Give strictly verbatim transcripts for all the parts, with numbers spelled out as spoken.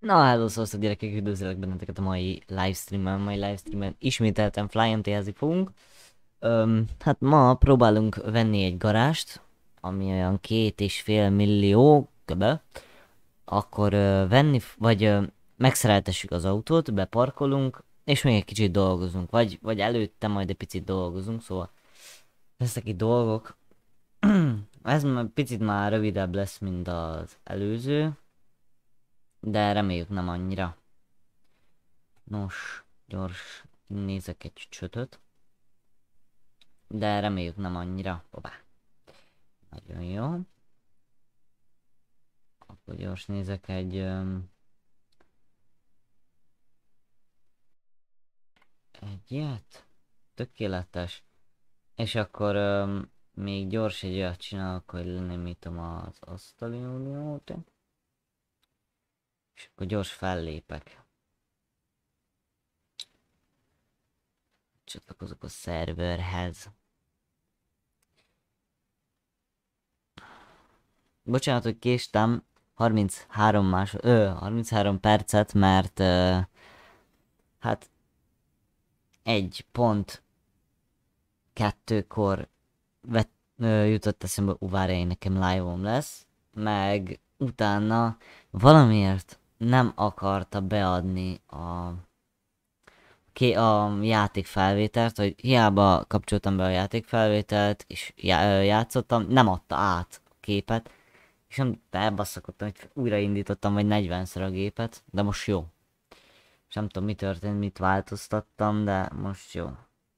Na, hello, szevasztok gyerekek, üdvözlök benneteket a mai livestreamen, mai livestreamen ismételten FlyMTL-zni fogunk. Öm, hát ma próbálunk venni egy garást, ami olyan két és fél millió köbe. Akkor ö, venni, f- vagy ö, megszereltessük az autót, beparkolunk, és még egy kicsit dolgozunk, vagy, vagy előtte majd egy picit dolgozunk, szóval lesznek itt dolgok. Ez már picit már rövidebb lesz, mint az előző, de reméljük nem annyira. Nos, gyors nézek egy csötöt. De reméljük nem annyira. Hoppá. Nagyon jó. Akkor gyors nézek egy... Um, egy ilyet. Tökéletes. És akkor um, még gyors egy olyat csinálok, hogy lenémítom az asztali uniót. És akkor gyors fellépek. Csatlakozok a szerverhez. Bocsánat, hogy késtem. harminchárom más... Ö, harminchárom percet, mert... Uh, hát... Egy pont kettőkor vet, ö, jutott eszembe, ú, várjál, nekem live-om lesz, meg utána valamiért nem akarta beadni a, ké, a játékfelvételt, hogy hiába kapcsoltam be a játékfelvételt, és já, ö, játszottam, nem adta át a képet, és nem elbasszakodtam, hogy újraindítottam vagy negyvenszer a gépet, de most jó. És nem tudom mi történt, mit változtattam, de most jó.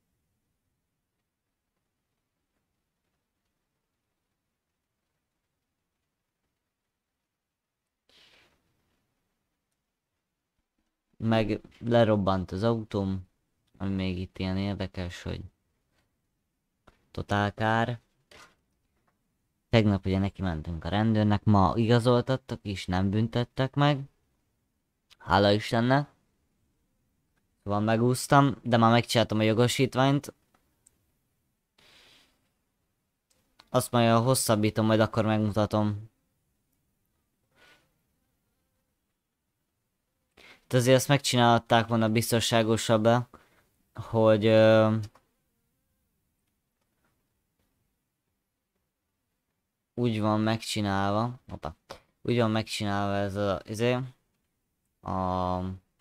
Meg lerobbant az autóm, ami még itt ilyen érdekes, hogy totál kár. Tegnap ugye neki mentünk a rendőrnek, ma igazoltattak és nem büntettek meg. Hála Istennek. Szóval megúsztam, de már megcsináltam a jogosítványt. Azt majd hosszabbítom, majd akkor megmutatom. De azért azt megcsinálták volna biztonságosabb, hogy... Ö, úgy van megcsinálva. Opa. Úgy van megcsinálva ez a... Izé, a...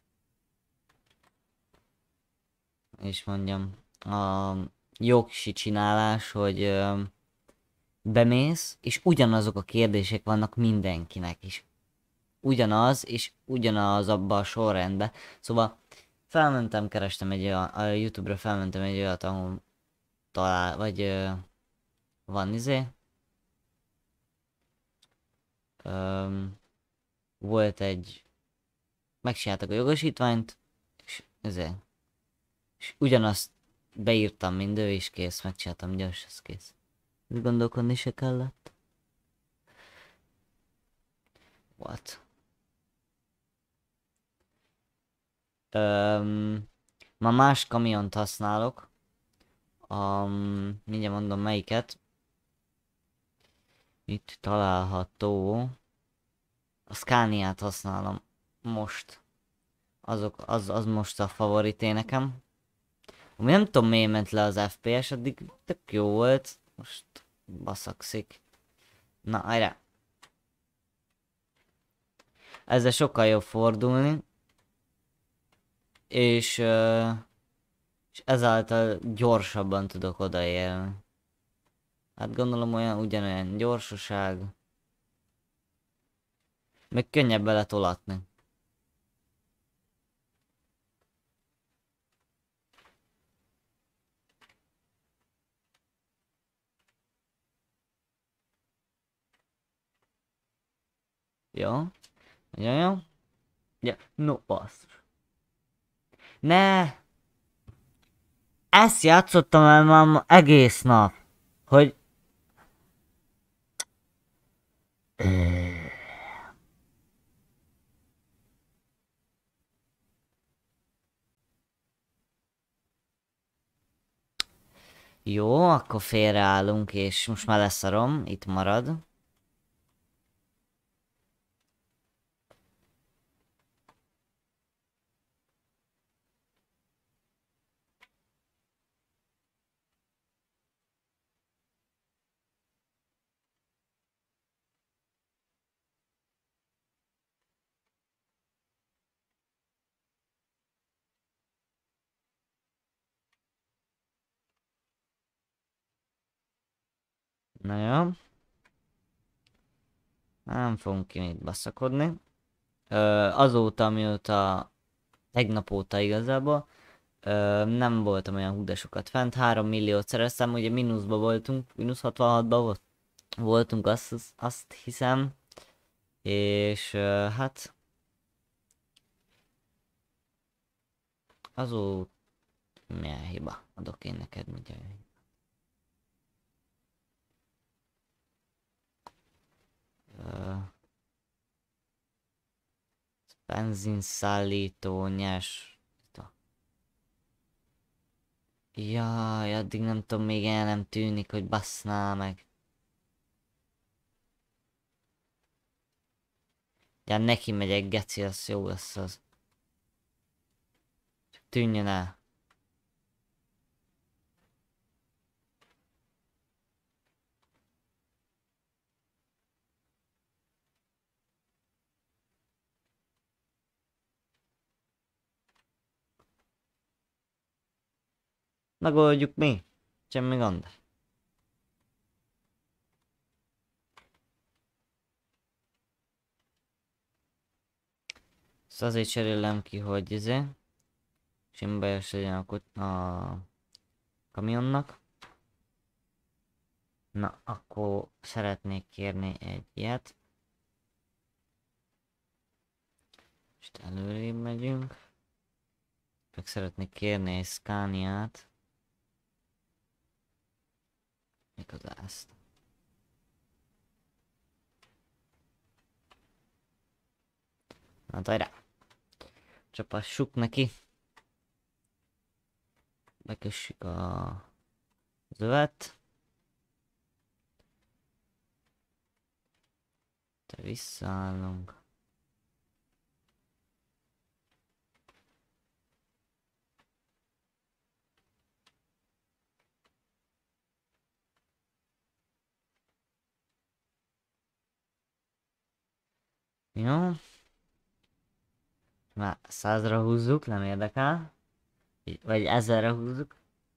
És mondjam... A jogsi csinálás, hogy... Ö, bemész, és ugyanazok a kérdések vannak mindenkinek is. Ugyanaz, és ugyanaz abban a sorrendben. Szóval felmentem, kerestem egy olyan, a YouTube-ra felmentem egy olyat, ahol talál, vagy ö, van izé. Öm, volt egy, megcsináltak a jogosítványt, és izé, és ugyanazt beírtam mind ő, és kész, megcsináltam, gyors, ez kész. Úgy gondolkodni se kellett. What? Öm, ma más kamiont használok. Um, mindjárt mondom melyiket. Itt található. A Scaniát használom most. Azok, az, az most a favorité nekem. Ami nem tudom miért ment le az ef pé es, addig tök jó volt. Most baszakszik. Na, ajrá. Ezzel sokkal jobb fordulni. És, uh, és ezáltal gyorsabban tudok odaérni. Hát gondolom olyan ugyanolyan gyorsaság. Meg könnyebb vele tolatni. Jó? Jó, jó? Ja, no, basszus. Ne! Ezt játszottam el már egész nap. Hogy... Jó, akkor félreállunk, és most már leszarom, itt marad. Na jó. Nem fogunk ki még baszakodni. Ö, azóta, mióta tegnap óta igazából, ö, nem voltam olyan hú de sokat fent. három milliót szereztem, ugye mínuszba voltunk, mínusz hatvanhatba volt, voltunk, azt, azt hiszem. És ö, hát azóta milyen hiba? Adok én neked mindjárt. Ö, benzinszállító nyers. Jaj, addig nem tudom, még el nem tűnik, hogy bassznál meg. Ja, neki megyek, geci, az jó lesz az. Csak tűnjön el. Megoldjuk mi? Semmi gond. Szóval azért cserélem ki, hogy izé. Simbajos legyen a, kut- a kamionnak. Na, akkor szeretnék kérni egy ilyet. És előrébb megyünk. Meg szeretnék kérni egy Scaniát. Méghozzá ezt. Na, hajrá! Csapassuk neki. Bekössük a zövet. Te visszaállunk. Jó. Már százra húzzuk, nem érdekel. Vagy ezerre húzzuk.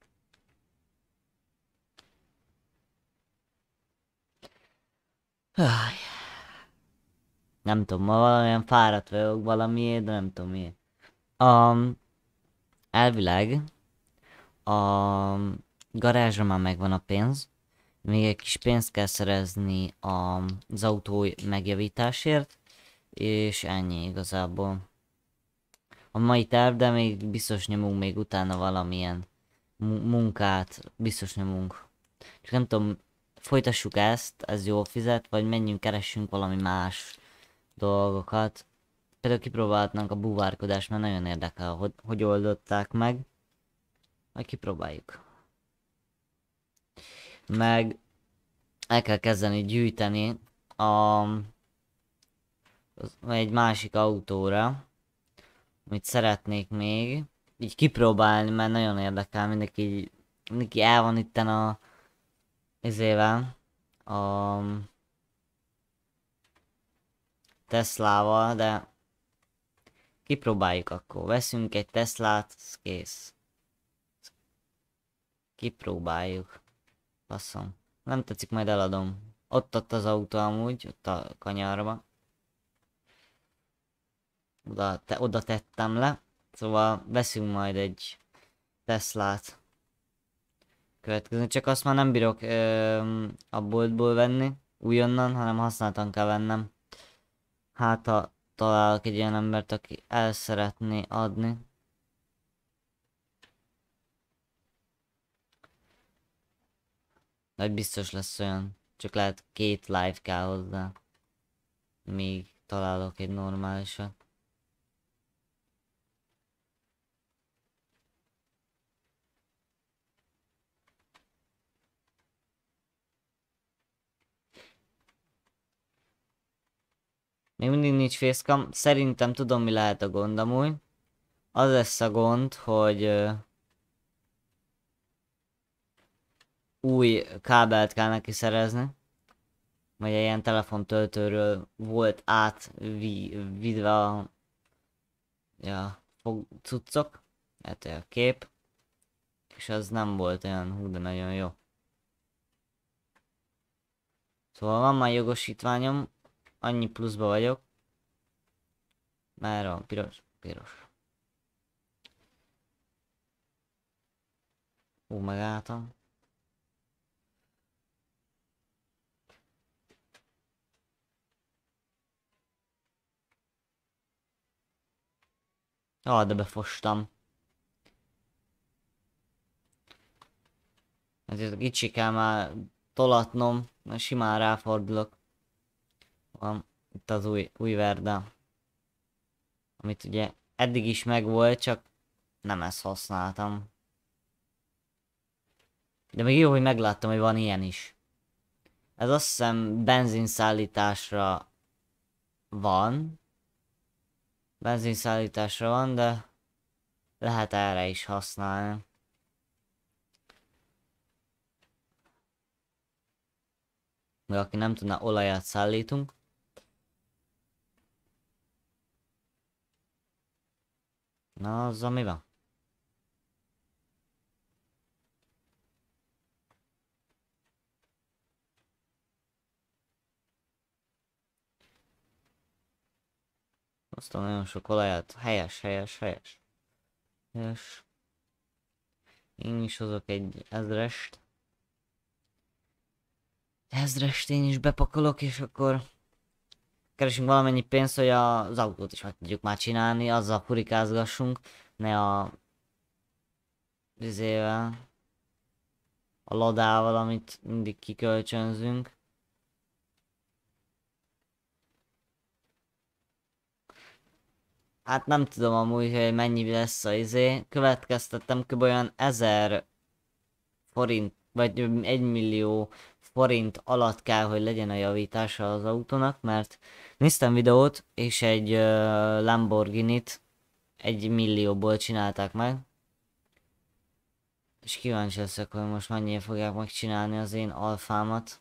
Aj. Nem tudom, ma valamilyen fáradt vagyok valamiért, de nem tudom miért. Um, elvileg a garázsra már megvan a pénz. Még egy kis pénzt kell szerezni az autó megjavításért. És ennyi igazából. A mai terv, de még biztos nyomunk még utána valamilyen munkát. Biztos nyomunk. Csak nem tudom, folytassuk ezt, ez jól fizet, vagy menjünk, keressünk valami más dolgokat. Például kipróbálhatnánk a búvárkodást, mert nagyon érdekel, hogy, hogy oldották meg. Majd kipróbáljuk. Meg el kell kezdeni gyűjteni a, egy másik autóra, amit szeretnék még így kipróbálni, mert nagyon érdekel, mindenki, mindenki el van itten a izével, a Teslával, de kipróbáljuk akkor. Veszünk egy Teslát, kész. Kipróbáljuk. Passzom. Nem tetszik, majd eladom. Ott ott az autó amúgy, ott a kanyarba. Oda, te, oda tettem le. Szóval veszünk majd egy Teslát. Következő. Csak azt már nem bírok ö, a boltból venni. Újonnan, hanem használtan kell vennem. Hát ha találok egy ilyen embert, aki el szeretné adni. Vagy biztos lesz olyan. Csak lehet két live kell hozzá. Még találok egy normálisat. Még mindig nincs facecam. Szerintem tudom, mi lehet a gond amúgy. Az lesz a gond, hogy uh, új kábelt kell neki szerezni. Vagy egy ilyen telefontöltőről volt átvidve a ja, fog, cuccok. Hát a kép. És az nem volt olyan hú, de nagyon jó. Szóval van már jogosítványom, annyi pluszba vagyok. Merre van? Piros? Piros. Hú, megálltam. Ah, de befostam. Ezért kicsi kell már tolatnom, mert simán ráfordulok. Van itt az új, új Verda. Amit ugye eddig is megvolt, csak nem ezt használtam. De még jó, hogy megláttam, hogy van ilyen is. Ez azt hiszem benzinszállításra van. Benzinszállításra van, de lehet erre is használni. Mert aki nem tudna, olajat szállítunk. Na, azzal mi van? Hoztam nagyon sok olajat. Helyes, helyes, helyes. Helyes. Én is hozok egy ezrest. Ezrest én is bepakolok, és akkor keresünk valamennyi pénzt, hogy az autót is meg tudjuk már csinálni, azzal furikázgassunk, ne a vizével, a ladával, amit mindig kikölcsönzünk. Hát nem tudom amúgy, hogy mennyi lesz a izé. Következtettem kb. Olyan ezer forint, vagy egy millió forint alatt kell, hogy legyen a javítása az autónak, mert néztem videót, és egy uh, Lamborghinit egy millióból csinálták meg. És kíváncsi leszek, hogy most mennyire fogják megcsinálni az én alfámat.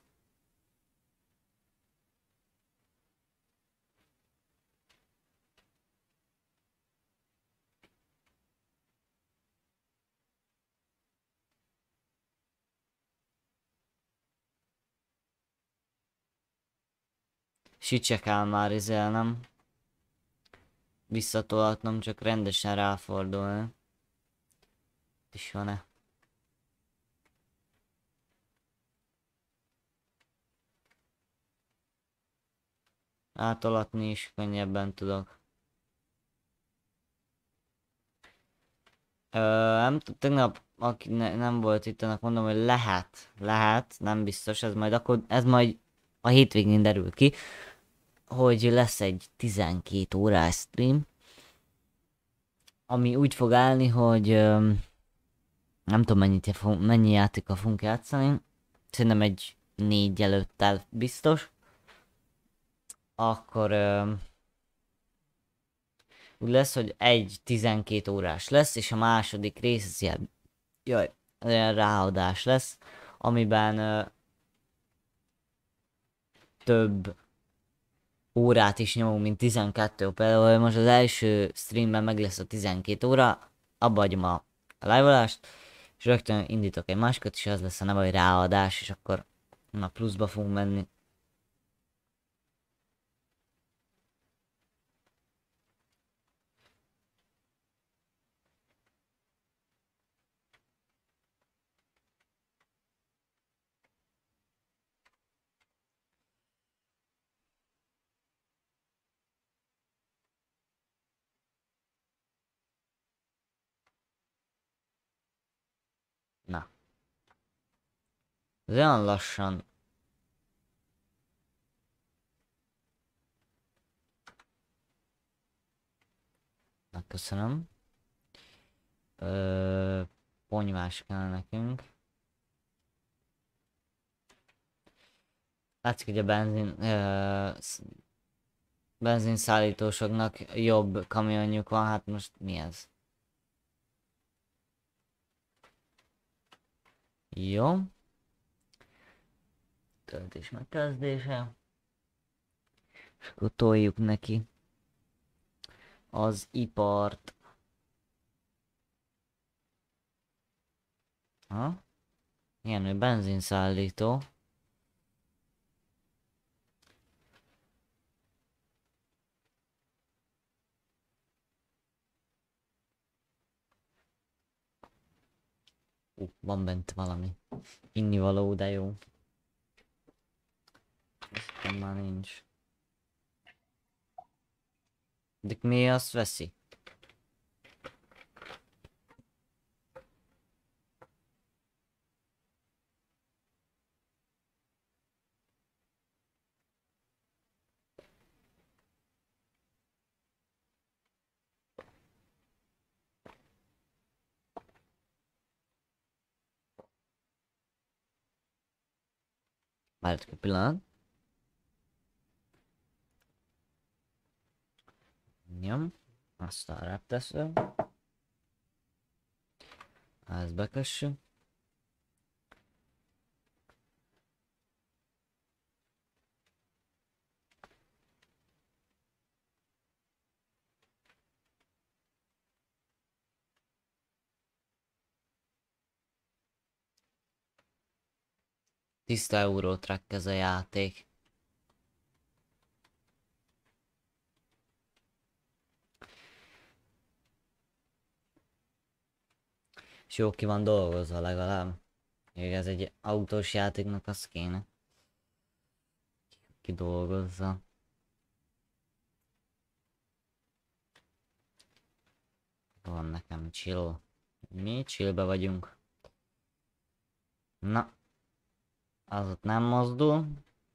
Sütse kell már izelnem. Visszatolatnom, csak rendesen ráfordulni. És van-e? Átolatni is könnyebben tudok. Ö, nem tudom, tegnap, aki ne, nem volt itt, annak mondom, hogy lehet, lehet, nem biztos, ez majd akkor, ez majd a hétvégén derül ki, hogy lesz egy tizenkét órás stream, ami úgy fog állni, hogy ö, nem tudom mennyit, mennyi játékkal fogunk játszani, szerintem egy négy előttel biztos, akkor ö, úgy lesz, hogy egy tizenkét órás lesz, és a második rész az ilyen, jaj, olyan ráadás lesz, amiben ö, több órát is nyomunk, mint tizenkettő. Például most az első streamben meg lesz a tizenkét óra, abba adjam a live-olást, és rögtön indítok egy másikat, és az lesz a neve, hogy ráadás, és akkor na pluszba fogunk menni. Na. Ez olyan lassan. Na, köszönöm. Ö, ponyvás kell nekünk. Látszik, hogy a benzin... Ö, benzinszállítósoknak jobb kamionjuk van, hát most mi ez? Jó. Töltés megkezdése. És akkor toljuk neki az ipart. Ha? Igen, ő benzinszállító. Uh, van bent valami. Innivaló, de jó. Ezt már nincs. De mi azt veszi? Várjátok egy pillanat. Nyom. Aztán rápteszem. Ezt bekössük. Tiszta Eurotrack ez a játék. És jó ki van dolgozva legalább. Még ez egy autós játéknak az kéne. Ki dolgozza. Van nekem chill. Mi chillbe vagyunk. Na. Az ott nem mozdul.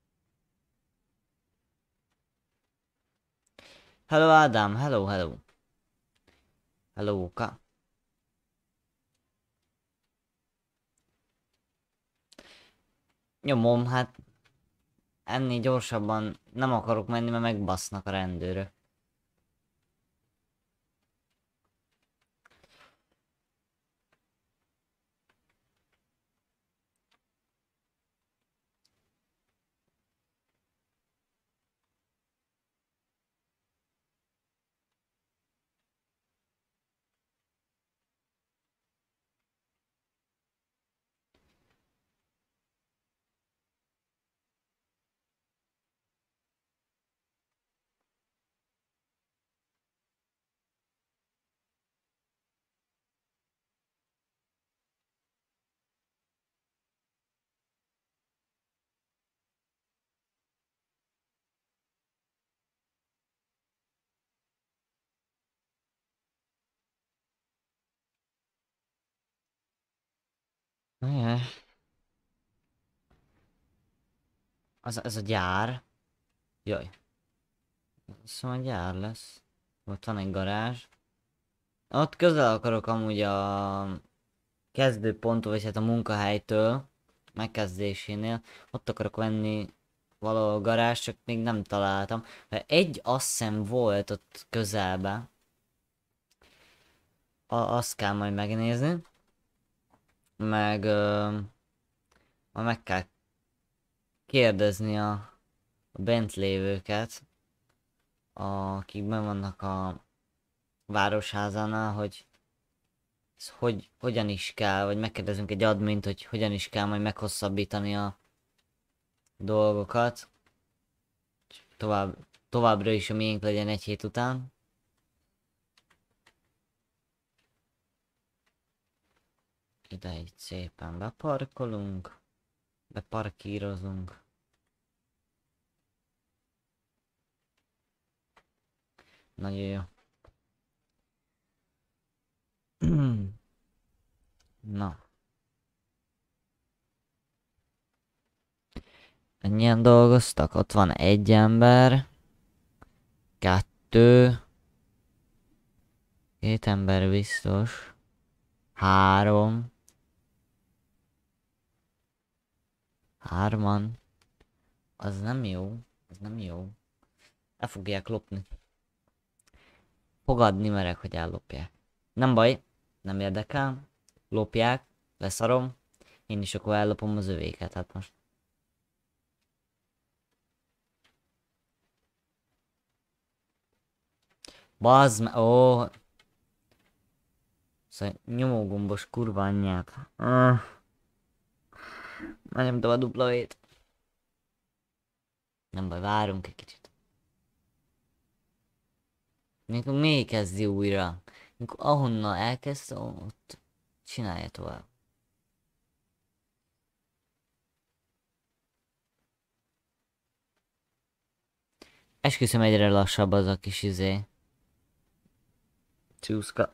Hello Ádám, hello, hello. Hello, ka. Nyomom, hát ennél gyorsabban nem akarok menni, mert megbasznak a rendőrök. Jaj. Az, ez a gyár. Jaj. Szóval a gyár lesz. Ott van egy garázs. Ott közel akarok amúgy a kezdőponttól, vagy hát a munkahelytől, megkezdésénél. Ott akarok venni valahol garázs, csak még nem találtam. Mert egy azt hiszem volt ott közelbe. A, azt kell majd megnézni. Meg... Ö, meg kell kérdezni a, a bent lévőket, akik benn vannak a városházánál, hogy ez hogy, hogyan is kell, vagy megkérdezünk egy admint, hogy hogyan is kell majd meghosszabbítani a dolgokat. Tovább, továbbra is a miénk legyen egy hét után. Ide így szépen beparkolunk, beparkírozunk. Nagyon jó. Na. Ennyien dolgoztak? Ott van egy ember. Kettő. Két ember biztos. Három. Hárman. Az nem jó. Az nem jó. El fogják lopni. Fogadni merek, hogy ellopják. Nem baj. Nem érdekel. Lopják. Leszarom. Én is akkor ellopom az övéket. Hát most. Bazd me... Ó. Szóval nyomógombos kurva anyját. Uh. Megnyomtam a dupla vét. Nem baj, várunk egy kicsit. Mikor még kezdi újra. Mikor ahonnan elkezdte, ott csinálja tovább. Esküszöm, egyre lassabb az a kis izé. Csúszka.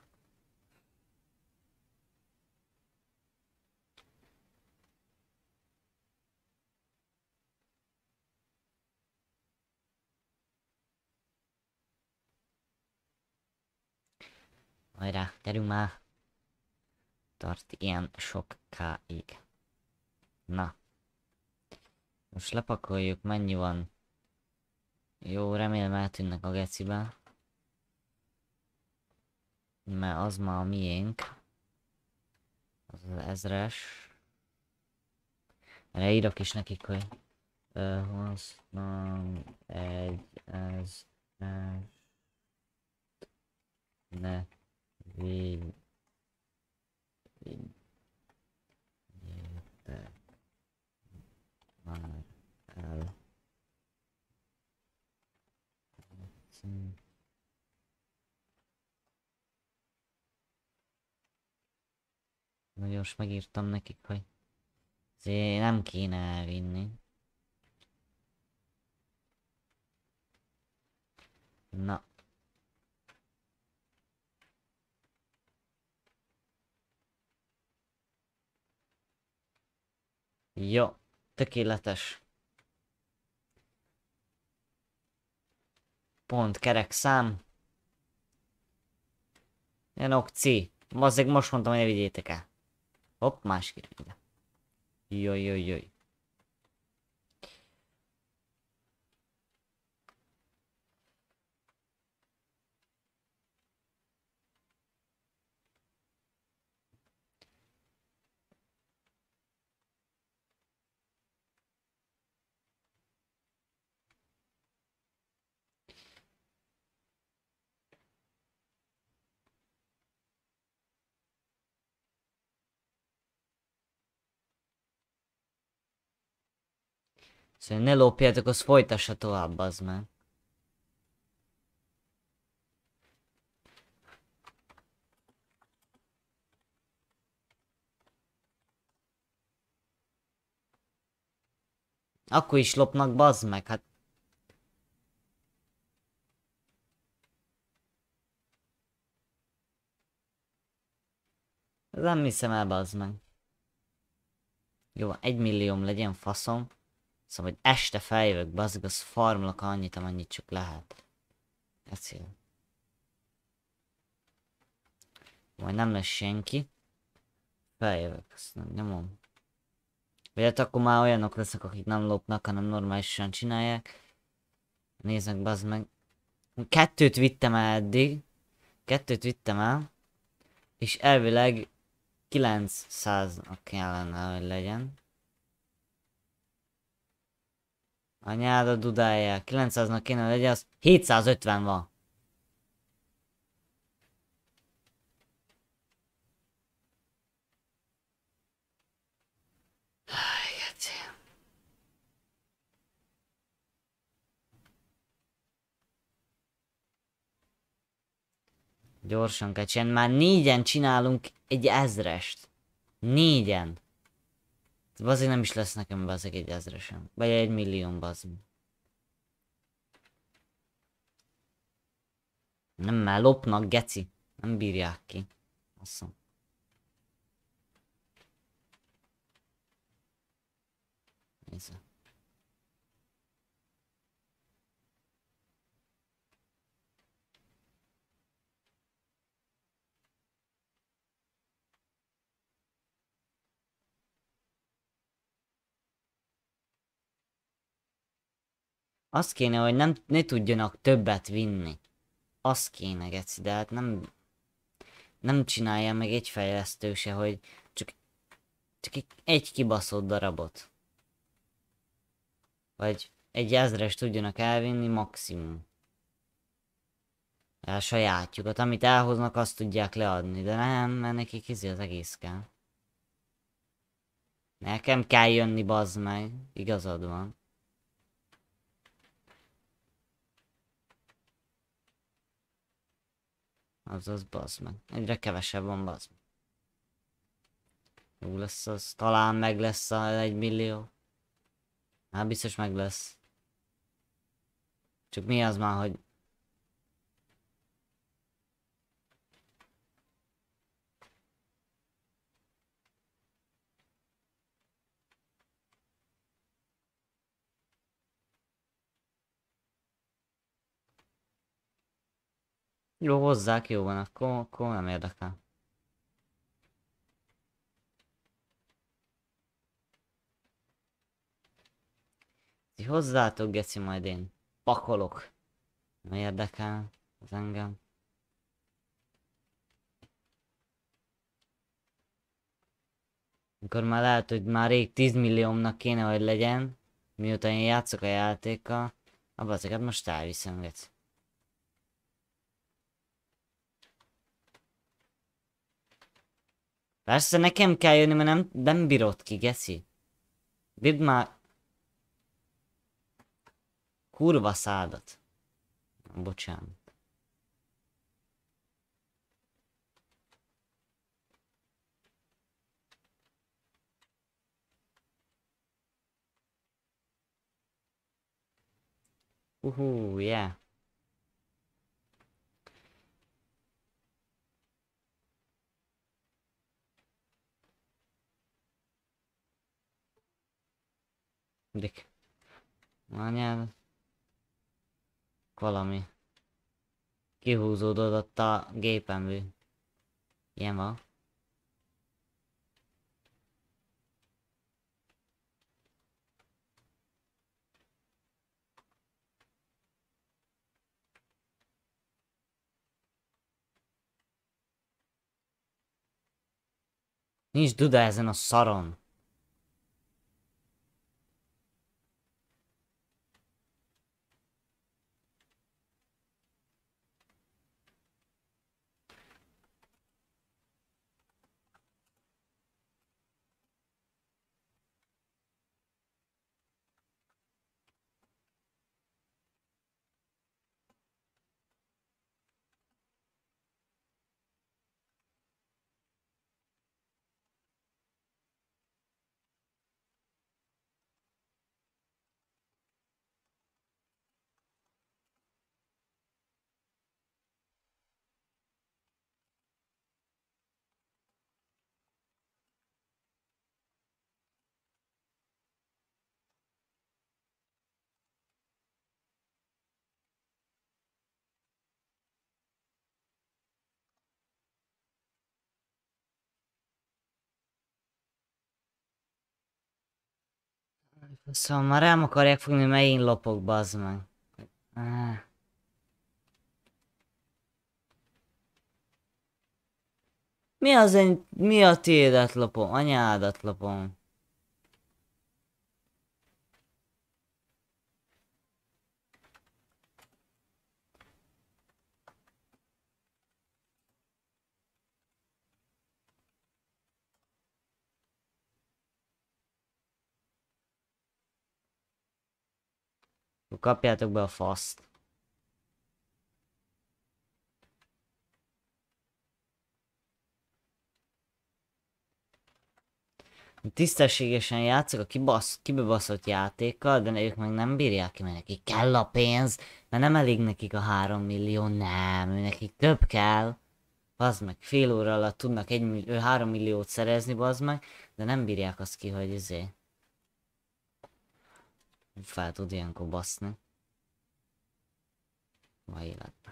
Hajrá, gyerünk már. Tart ilyen sokáig. Na. Most lepakoljuk, mennyi van. Jó, remélem eltűnnek a gecibe. Mert az ma a miénk. Az az ezres. Erre írok is nekik, hogy használom egy ezres. Ne vigyétek már el. Na gyors, megírtam nekik, hogy azért nem kéne elvinni. Na. Jó, tökéletes. Pont, kerek szám. Ilyen okci. Bazzeg, most mondtam, hogy ne vigyétek el. Hopp, másik irányba. Jaj, jaj, jaj. Szóval ne lopjátok, az folytassa tovább, az meg. Akkor is lopnak, bazd meg, hát. Nem hiszem el, bazd meg. Jó, egy millióm legyen, faszom. Szóval, hogy este feljövök, bazd, az farmlak annyit, amennyit csak lehet. Ecél. Majd nem lesz senki. Feljövök, azt nem nyomom. Vagy hát akkor már olyanok lesznek, akik nem lopnak, hanem normálisan csinálják. Néznek, bazd meg. Kettőt vittem el eddig. Kettőt vittem el. És elvileg kilencszáznak kellene, hogy legyen. Anyád a dudája. kilencszáznak kéne legyen, az hétszázötven van. Gyorsan kell csinálni. Már négyen csinálunk egy ezrest. Négyen. Azért nem is lesz nekem bazeg egy ezresem. Vagy egy millió bazeg. Nem, már lopnak, geci. Nem bírják ki. Asszom. Nézze. Azt kéne, hogy nem, ne tudjanak többet vinni. Azt kéne, geci, de hát nem... Nem csinálja meg egy fejlesztő se, hogy csak... Csak egy, egy kibaszott darabot. Vagy egy ezres tudjanak elvinni maximum. A sajátjukat, amit elhoznak, azt tudják leadni, de nem, mert nekik izé az egész kell. Nekem kell jönni, bazd meg. Igazad van. Azaz, bazd meg. Egyre kevesebb van, bazd meg. Jó lesz az. Talán meg lesz a egy millió. Hát biztos meg lesz. Csak mi az már, hogy... Jó, hozzák, jó van, akkor, akkor nem érdekel. Ti hozzátok, geci, majd én pakolok. Nem érdekel az engem. Akkor már lehet, hogy már rég tíz milliómnak kéne, hogy legyen, miután én játszok a játékkal. Abba ezeket most elviszem, geci. Persze nekem kell jönni, mert nem, nem bírod ki, geci. Vidd már... Kurva szádat. Bocsánat. Uhú, yeah. Dik. Anyád. Valami. Kihúzódott a gépemből. Ilyen van. Nincs duda ezen a szaron. Szóval már rám akarják fogni, megint lopok, bazd meg. Ah. Mi az én... Mi a tiédet lopom? Anyádat lopom. Kapjátok be a faszt. Tisztességesen játszok a kibasz, kibaszott játékkal, de ők meg nem bírják ki, mert nekik kell a pénz, mert nem elég nekik a három millió, nem, nekik több kell. Bazd meg, fél óra alatt tudnak egy millió, három milliót szerezni, bazd meg, de nem bírják azt ki, hogy izé. Fel tud ilyenkor baszni. Ma életben.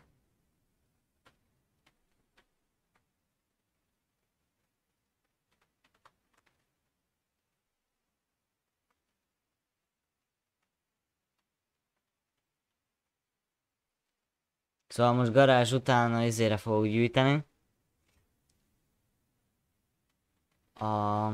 Szóval most garázs után a izére fogok gyűjteni. A...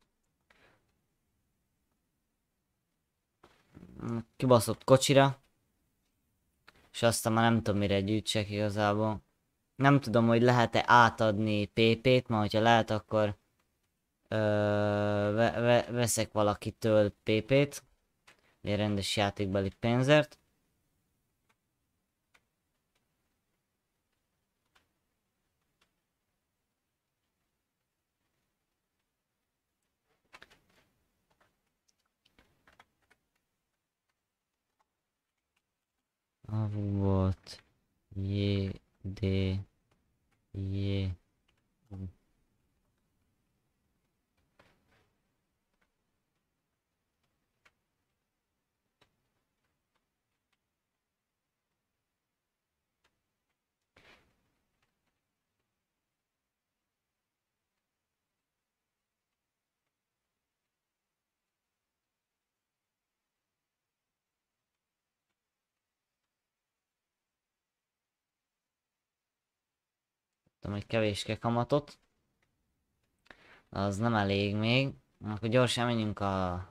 kibaszott kocsira. És aztán már nem tudom mire gyűjtsek igazából. Nem tudom, hogy lehet-e átadni pé pét, mert hogyha lehet, akkor ö, ve, ve, veszek valakitől pé pét. Egy rendes játékbeli pénzért. volt J, D, J, U. Tudom, egy kevéske kamatot. Az nem elég még. Akkor gyorsan menjünk a...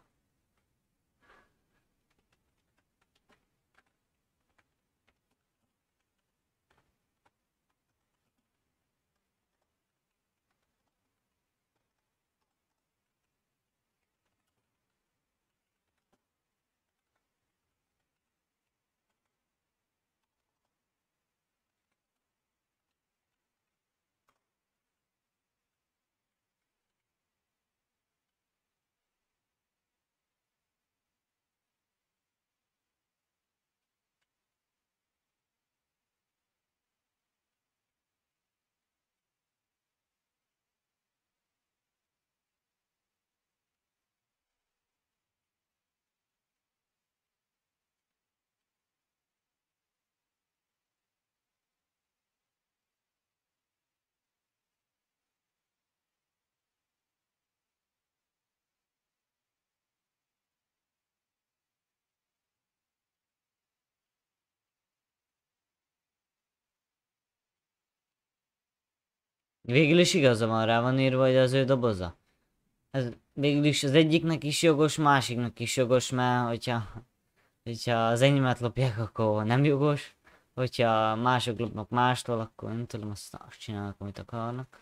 Végül is igaza van, rá van írva, hogy az ő doboza. Ez végül is az egyiknek is jogos, másiknak is jogos, mert hogyha, hogyha az enyémet lopják, akkor nem jogos. Hogyha mások lopnak mástól, akkor nem tudom, azt, azt csinálnak, amit akarnak.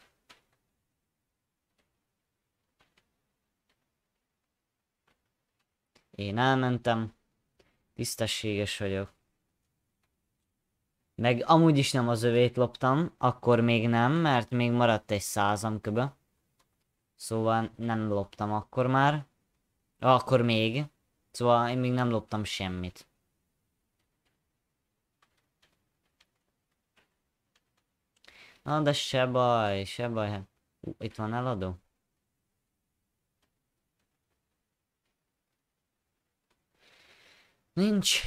Én elmentem, tisztességes vagyok. Meg amúgy is nem az övét loptam, akkor még nem, mert még maradt egy százam köbe. Szóval nem loptam akkor már. Akkor még. Szóval én még nem loptam semmit. Na de se baj, se baj. Uh, itt van eladó. Nincs.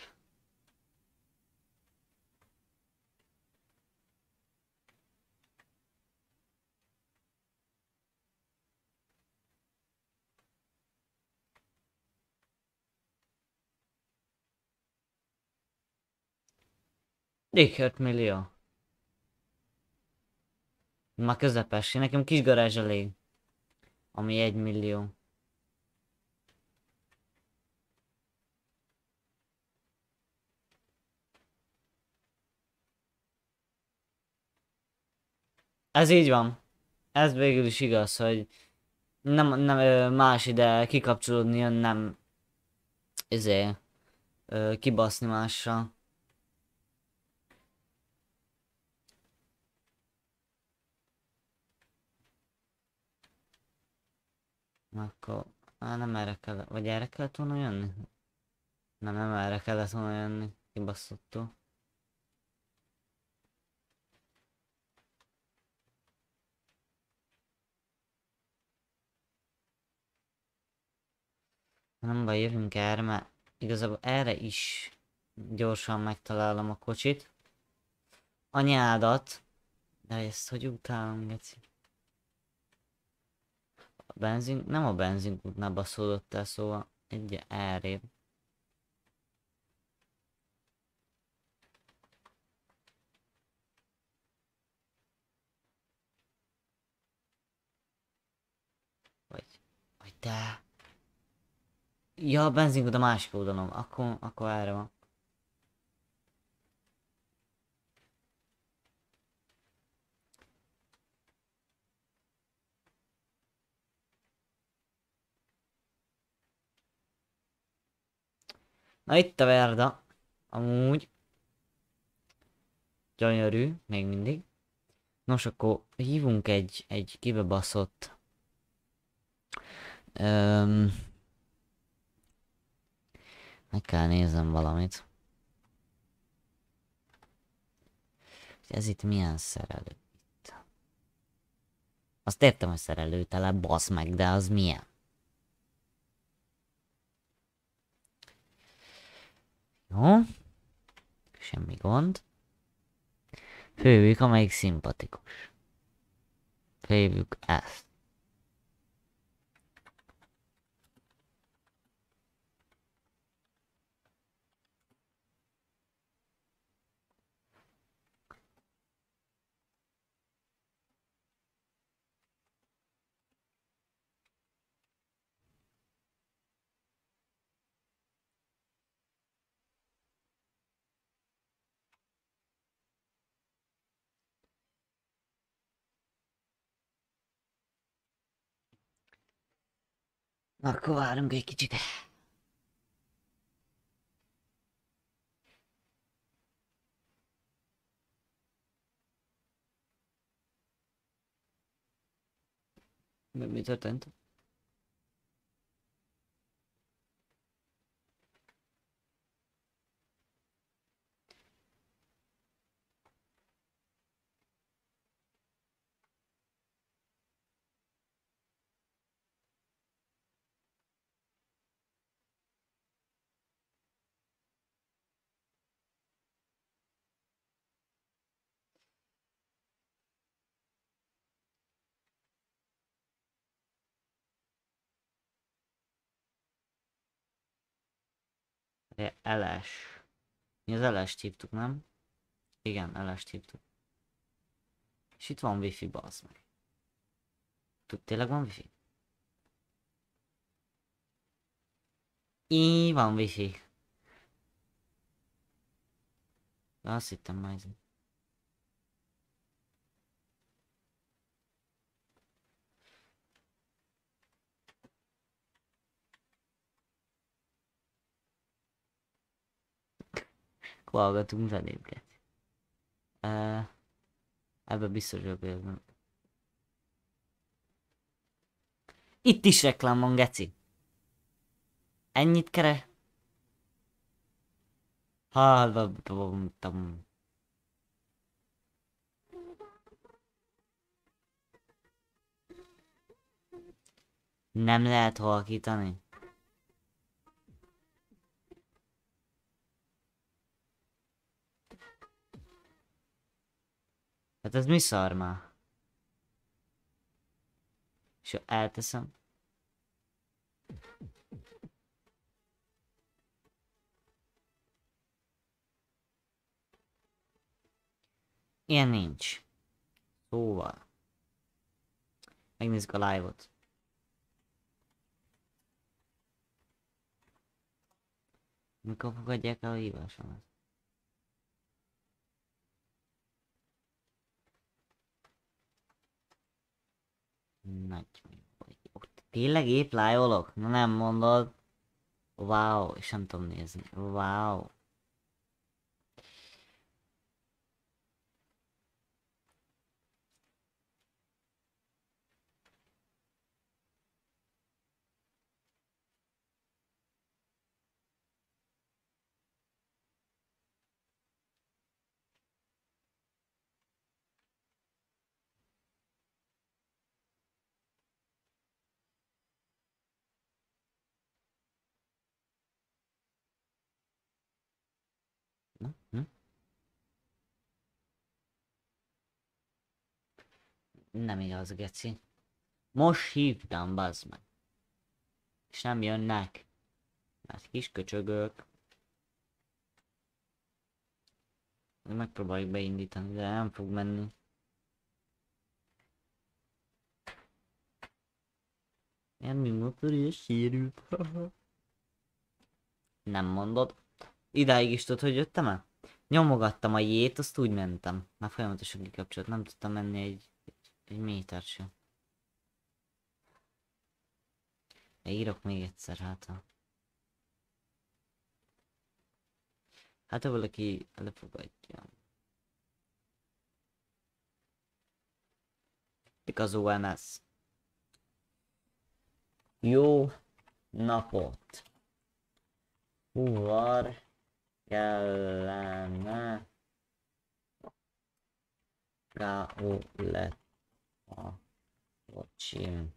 Még öt millió. Ma közepes, nekem kis garázs elég. Ami egy millió. Ez így van. Ez végül is igaz, hogy nem, nem ö, más ide kikapcsolódni jön, nem izé, ö, kibaszni mással. Akkor, á, nem erre kell, vagy erre kellett volna jönni? Nem, nem erre kellett volna jönni, kibaszottól. Nem baj, jövünk erre, mert igazából erre is gyorsan megtalálom a kocsit. Anyádat. De ezt hogy utálom, geci? A benzin, nem a benzinkútnál baszódott el, szóval egy errébb. Vagy, vagy de... Ja, a benzinkút a másik oldalon, akkor, akkor erre van. Na itt a Verda. Amúgy. Gyönyörű, még mindig. Nos, akkor hívunk egy, egy kibebaszott... Öm, meg kell néznem valamit. Ez itt milyen szerelő? Itt. Azt értem, hogy szerelőtele, basz meg, de az milyen? Jó. Semmi gond. Főjük, amelyik szimpatikus. Főjük ezt. Akkor várunk egy kicsit. Mi, mi történt? Eles. Mi az elest hívtuk, nem? Igen, elest hívtuk. És itt van wifi, bazd meg. Tud, tényleg van wifi? Í, van wifi. De azt hittem már ez. Hallgatunk zenéket. Uh, ebbe biztos vagyok, hogy ez nem. Itt is reklám van, geci. Ennyit kere? Ha, nem lehet halkítani. Hát ez mi szar már? És elteszem. Ilyen nincs. Szóval. Megnézzük a live-ot. Mikor fogadják el a hívásomat? Nagy vagy. Tényleg épp live-olok? Na nem mondod. Wow, és nem tudom nézni. Wow. Na, hm? Nem igaz, geci. Most hívtam, bazd meg. És nem jönnek. Hát kis köcsögök. Megpróbáljuk beindítani, de nem fog menni. Elmi motor és sérült. Nem mondod. Idáig is tudod, hogy jöttem el? Nyomogattam a jét, azt úgy mentem. Már folyamatosan kikapcsolt, nem tudtam menni egy, egy, egy métert sem. De írok még egyszer, hát ha... Hát ha valaki lefogadja. Mik az o em es? Jó napot! Huvar kellene Ráó lett a kocsim.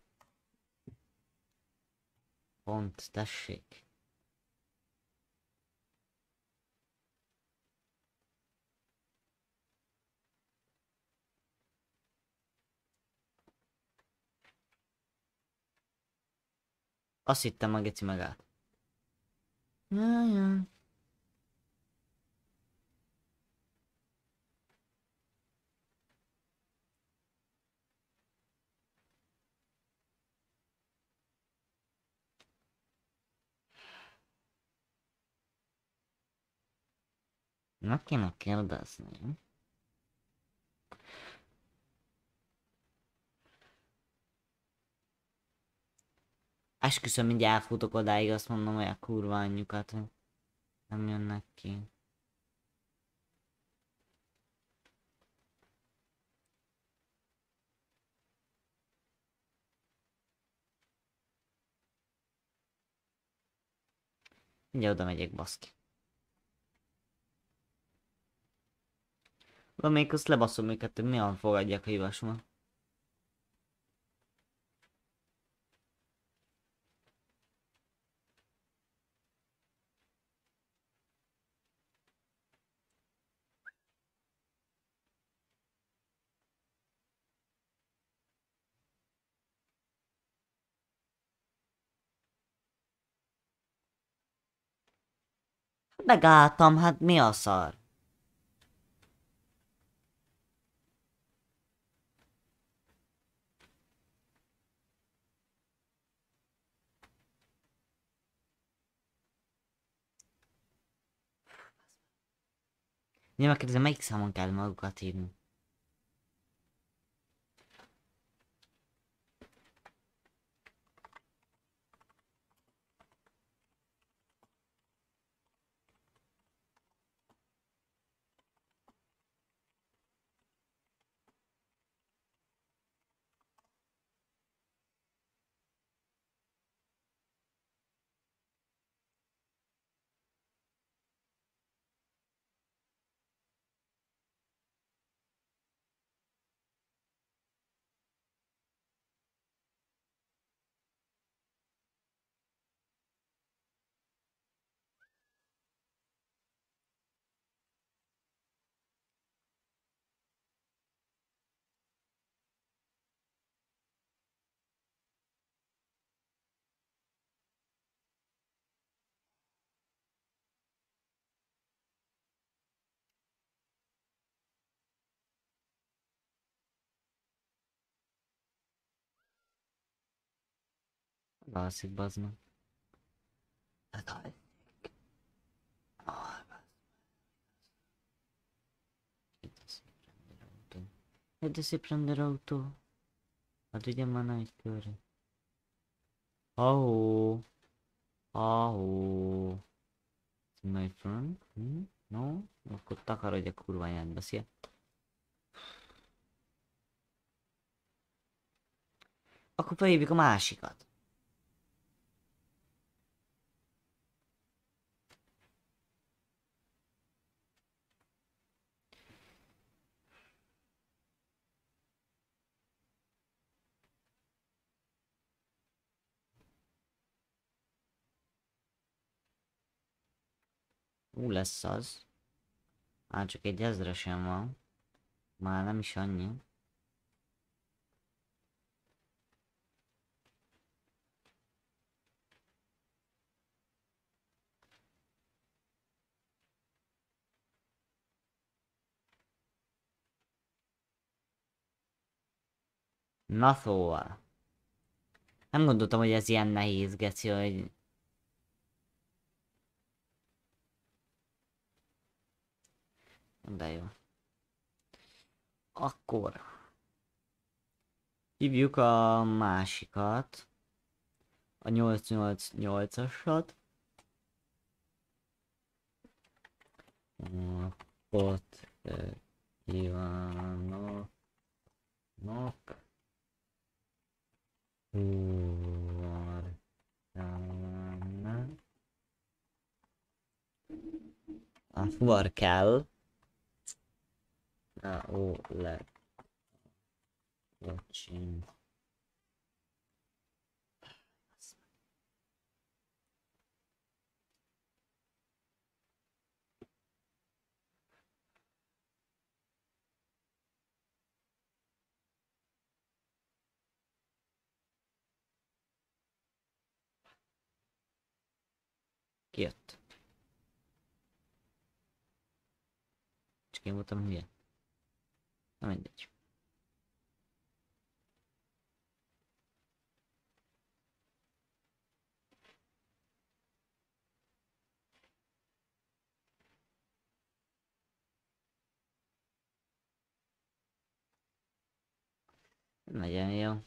Pont, tessék. Azt hittem a geci megállt. Jajjaj. Meg kéne kérdezni. Esküszöm, mindjárt elfutok odáig, azt mondom, hogy a kurva anyjukat, hogy nem jönnek ki. Mindjárt oda megyek, baszki. Valamelyik azt lebaszom őket, hogy mi fogadják a hívásomat. Megálltam, hát mi a szar? Ugye megkérdezem, melyik számon kell magukat hívni? Alszik, bazd meg. Hát alszik. Vede se prendere autó. Hát vigyem már egy körre. Oh, oh. My friend? Hmm? No? Akkor takarodj a kurvájádba, szia. Akkor felhívjuk a másikat. Ú, lesz az. Már csak egy ezresen van. Már nem is annyi. Na szóval. Nem gondoltam, hogy ez ilyen nehéz, geci, hogy... De jó. Akkor... Hívjuk a másikat. A nyolc nyolc nyolcasat. Pot kívánok. Nok. Fuvar. A fuvar kell. Na, ó, le. Watching. Kijött. Csak én voltam hülye. Na mindegy. Nagyon jó.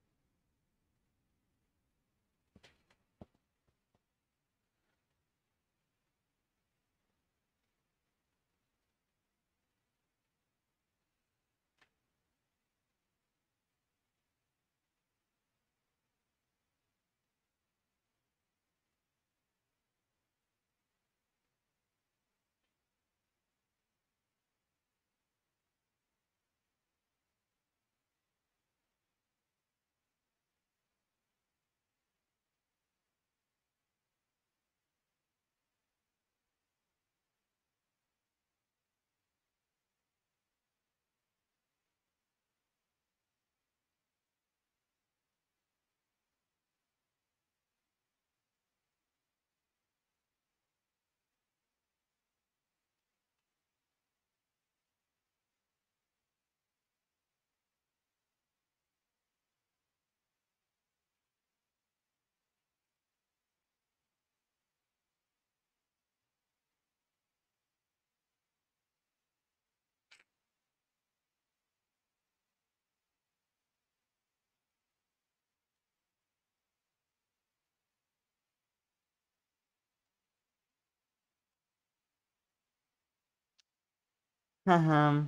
Haha.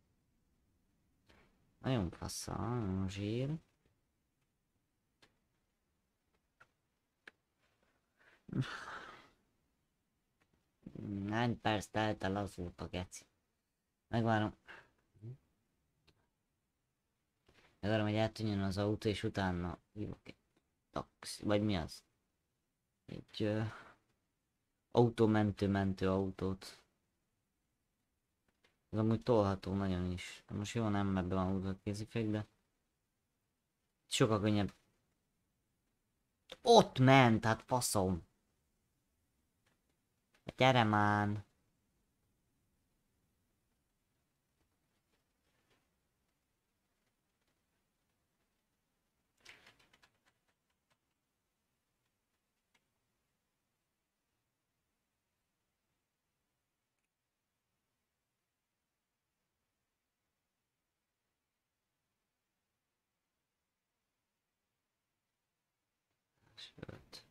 Nagyon fasza, nagyon zsír. Hány perc telt el, azóta, geci. Megvárom. Megvárom, hogy eltűnjön az autó, és utána hívok egy taxi, vagy mi az? Egy uh, autómentő-mentő autót. Ez amúgy tolható nagyon is. De most jó, nem ebben van húzott kézifék, de sokkal könnyebb. Ott ment, hát faszom. Gyere már. Sőt.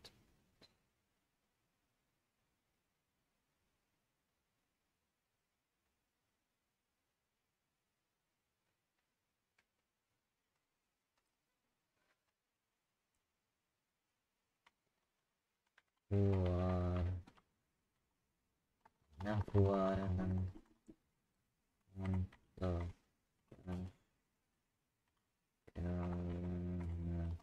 Fuvar. Nem fuvar, hanem... Nem tudom. Nem. Nem.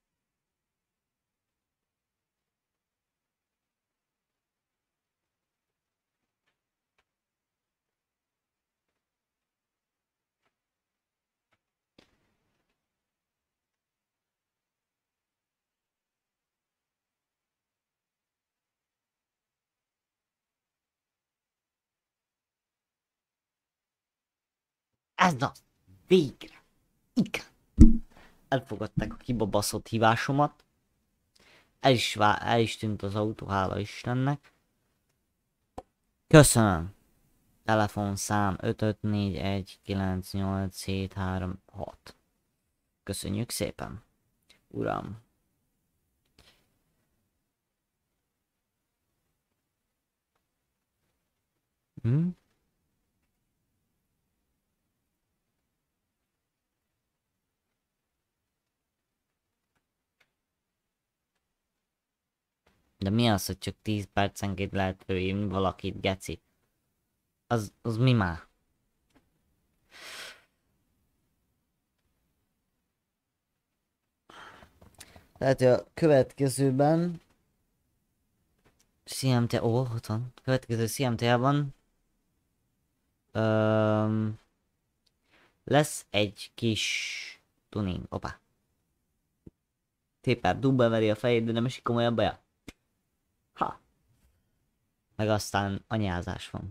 Ez az! Végre! Igen! Elfogadták a kibabaszott hívásomat. El is, vá- el is tűnt az autó, hála Istennek. Köszönöm! Telefonszám öt öt négy egy kilenc nyolc hét három hat. Köszönjük szépen! Uram! Hm? De mi az, hogy csak tíz percenként lehet fölhívni valakit, geci? Az, az mi már? Tehát a következőben cé em té, ó, ott van. Következő cé em té-ban öm, lesz egy kis tuning. Opa. Tépár dubba veri a fejét, de nem esik komolyan baja. Ha. Meg aztán anyázás van.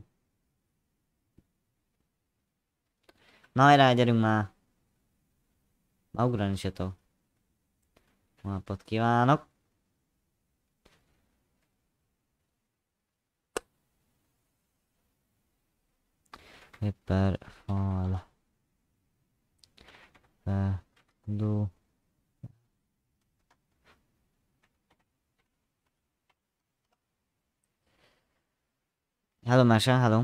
Na hajrá, gyerünk már. Ma ugrani se tudok. Napot kívánok. Éper fal. Fedu. Hello, Masha, hello.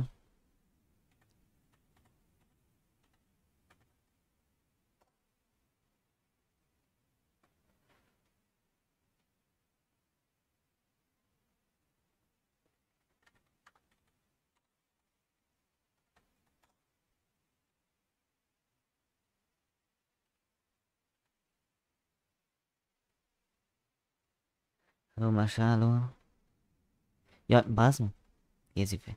Hello, Masha, hello. Ja, bazd meg. Kézifé.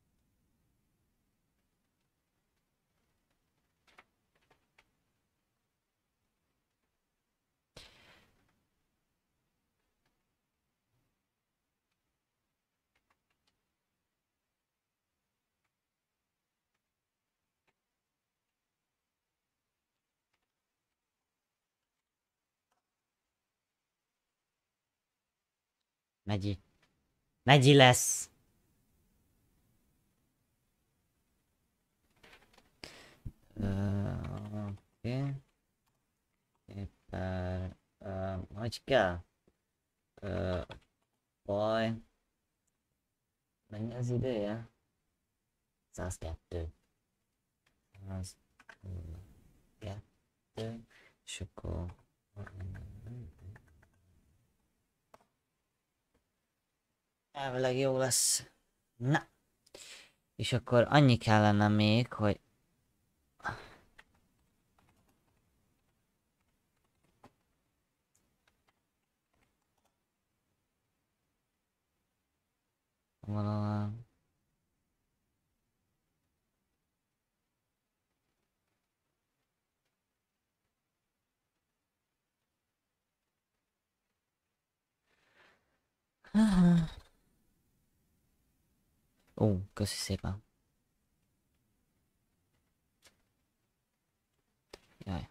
Megyi. Megyi lesz. Uh, Oké. Okay. Éppen... Uh, hogy kell? Uh, baj. Mennyi az ideje? százkettő. százkettő. És akkor... Elvileg jó lesz. Na. És akkor annyi kellene még, hogy... Valahol... Ó, köszi szépen. Jaj.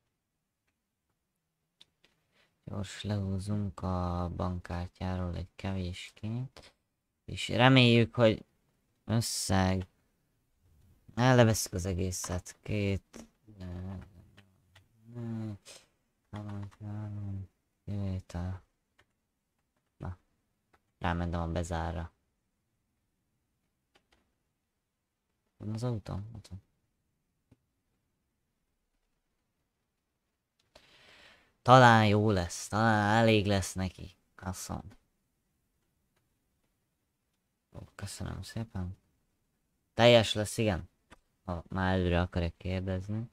Gyors lehúzunk a bankkártyáról egy kevéskét. És reméljük, hogy összeg... Elveszük az egészet. Két... Kivétel. Na. Rámentem a bezárra. Van az autó? Ott van. Talán jó lesz. Talán elég lesz neki. Kasszom. Ó, köszönöm szépen. Teljes lesz, igen? Ha már előre akarok kérdezni.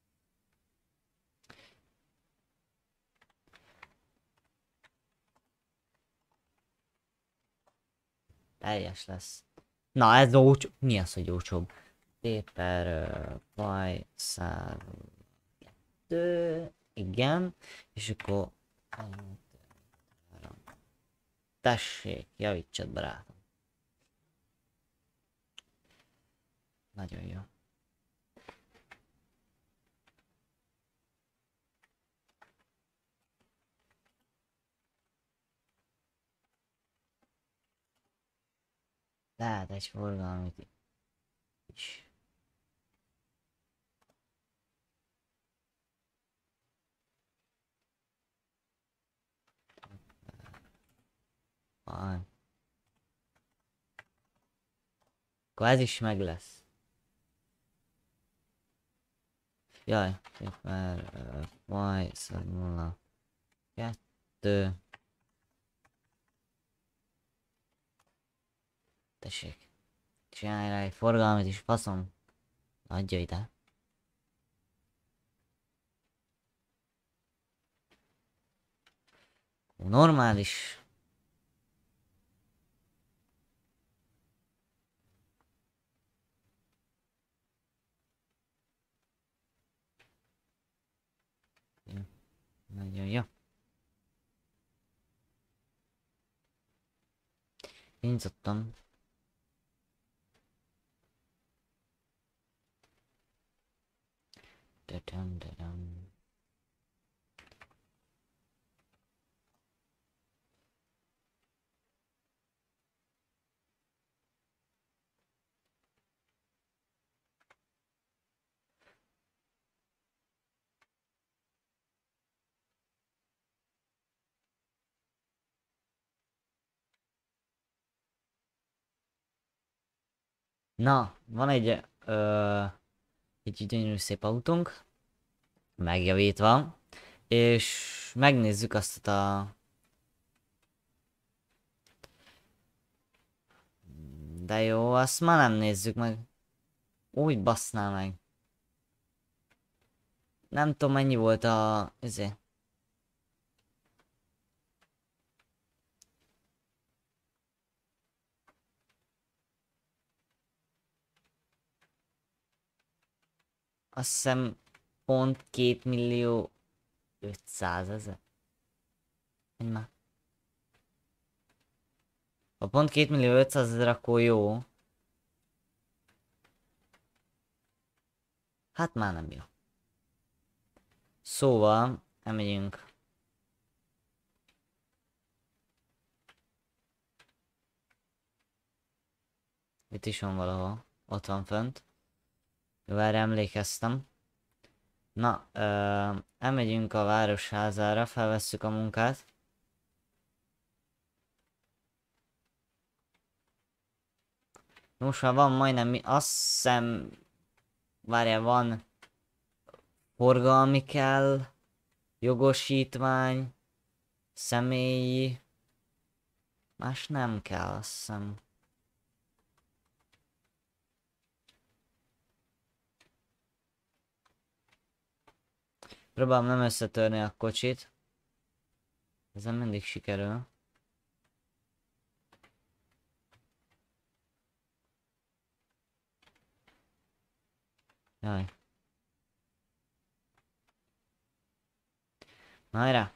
Teljes lesz. Na, ez olcsó. Mi az, hogy olcsóbb? Paper, pie, szár... Kettő... Igen. És akkor... Tessék, javítsad, barátom. Nagyon jó. Lehet egy forgalmit is. Van. Akkor ez is meg lesz. Jaj, mert uh, majd nulla kettő. Tessék. Csinálj rá egy forgalmat is, faszom. Adja ide. Normális. Nagyon jó. Én nyitottam. Dadam, dadam. Na, van egy, ö, egy gyönyörű szép autónk, megjavítva, és megnézzük azt a... De jó, azt már nem nézzük meg. Úgy bassznál meg. Nem tudom mennyi volt a... Izé. Azt hiszem pont két millió ötszázezer. Menj már. Ha pont két millió ötszázezer, akkor jó. Hát már nem jó. Szóval, elmegyünk. Itt is van valahol. Ott van fönt. Jó, erre emlékeztem. Na, ö, elmegyünk a városházára, felvesszük a munkát. Most már van majdnem, mi, azt hiszem, várjál, van forgalmi kell, jogosítvány, személyi, más nem kell, azt hiszem. Próbálom nem összetörni a kocsit. Ezen mindig sikerül. Jaj. Na hajrá!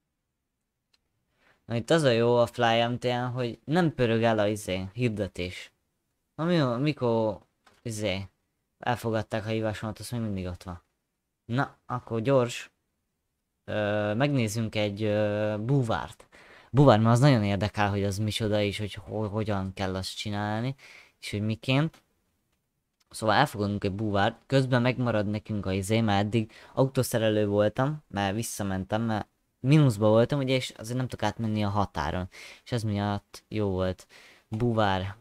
Na itt az a jó a FlyMT-en, hogy nem pörög el a izé, hirdetés. Na mi, mikor izé, elfogadták a hívásomat, az még mindig ott van. Na, akkor gyors. Ö, megnézzünk egy ö, búvárt. Búvár, mert az nagyon érdekel, hogy az micsoda és hogy ho hogyan kell azt csinálni, és hogy miként. Szóval elfogadunk egy búvárt, közben megmarad nekünk a izé, mert eddig autószerelő voltam, mert visszamentem, mert mínuszba voltam, ugye, és azért nem tudok átmenni a határon. És ez miatt jó volt. Búvár.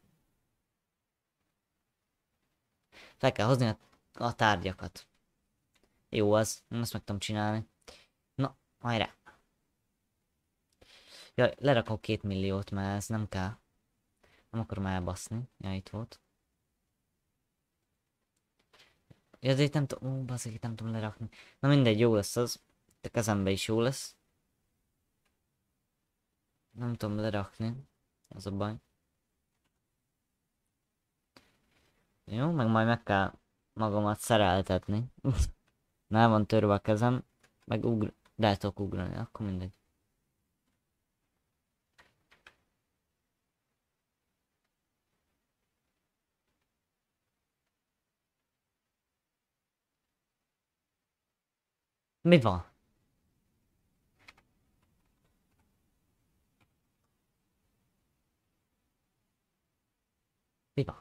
Fel kell hozni a, a tárgyakat. Jó az, ezt meg tudom csinálni. Na, hajrá! Ja, lerakok két milliót, mert ez nem kell. Nem akarom elbaszni. Ja, itt volt. Ja, de itt nem tudom, ó, baszik, itt nem tudom lerakni. Na mindegy, jó lesz az. De kezembe is jó lesz. Nem tudom lerakni. Az a baj. Jó, meg majd meg kell magamat szereltetni. Nem van törve a kezem. Meg ugr... le tudok ugrani, akkor mindegy. Mi van? Mi van?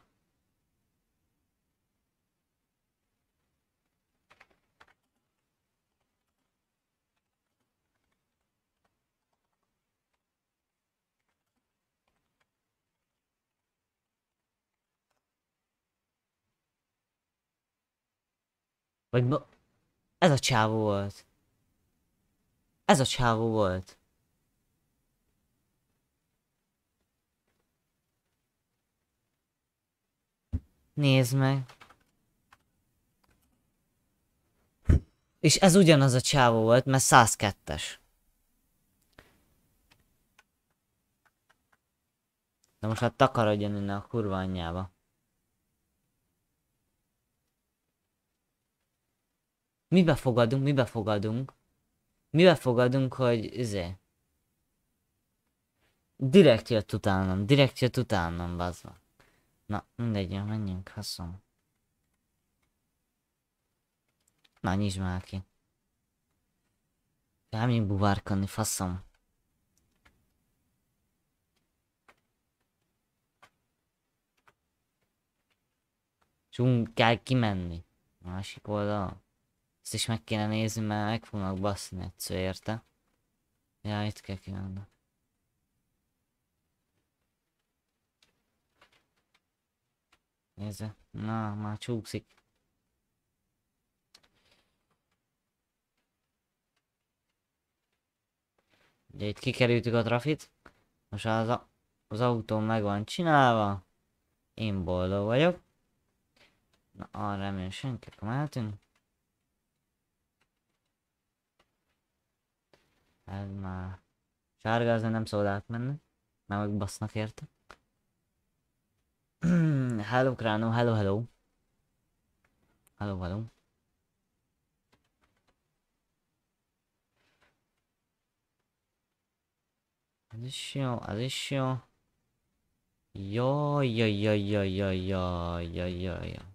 Vagy ma... Ez a csávó volt. Ez a csávó volt. Nézd meg. És ez ugyanaz a csávó volt, mert száz kettes. De most hát takarodjon innen a kurva anyjába. Mibe fogadunk, mibe fogadunk? Mibe fogadunk, hogy izé... Direkt jött utánam, direkt jött utánam, bazza. Na, mindegy, menjünk, haszom. Na, nyisd már ki. Elmegyünk buvárkodni, faszom. Csunk kell kimenni. Másik oldal. Ezt is meg kéne nézni, mert meg fognak baszni egyszer, érte? Ja, itt kell kimenni. Nézze. Na, már csúkszik. Ugye itt kikerültük a trafit. Most az, a, az autó meg van csinálva. Én boldog vagyok. Na, arra remélem senki, akkor mehetünk. Ez már... Sárgázni nem szabad átmenni. Már megbasznak érte. Hello, Kránó, hello, hello. Hello, hello. Ez is jó, ez is jó. Jaj, jaj, jaj, jaj, jaj, jaj, jaj, jaj, jaj.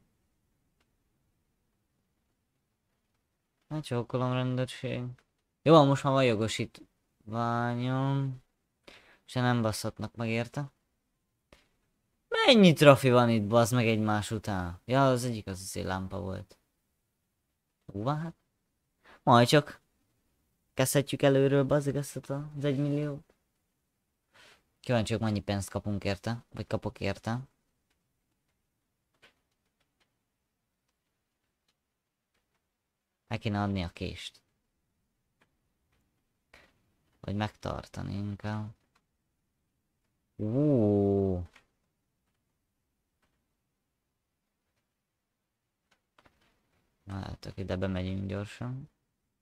Hát csókolom, rendőrség. Jó, most már van jogosítványom. Se nem basszhatnak meg érte. Mennyi trafi van itt, bazd meg egymás után? Ja, az egyik az azért lámpa volt. Hú, hát. Majd csak. Kezdhetjük előről, bazd ezt az egymilliót. Kíváncsiak, mennyi pénzt kapunk érte. Vagy kapok érte. Meg kéne adni a kést. Vagy megtartani inkább. Uuuuh. Na hát, ide bemegyünk gyorsan.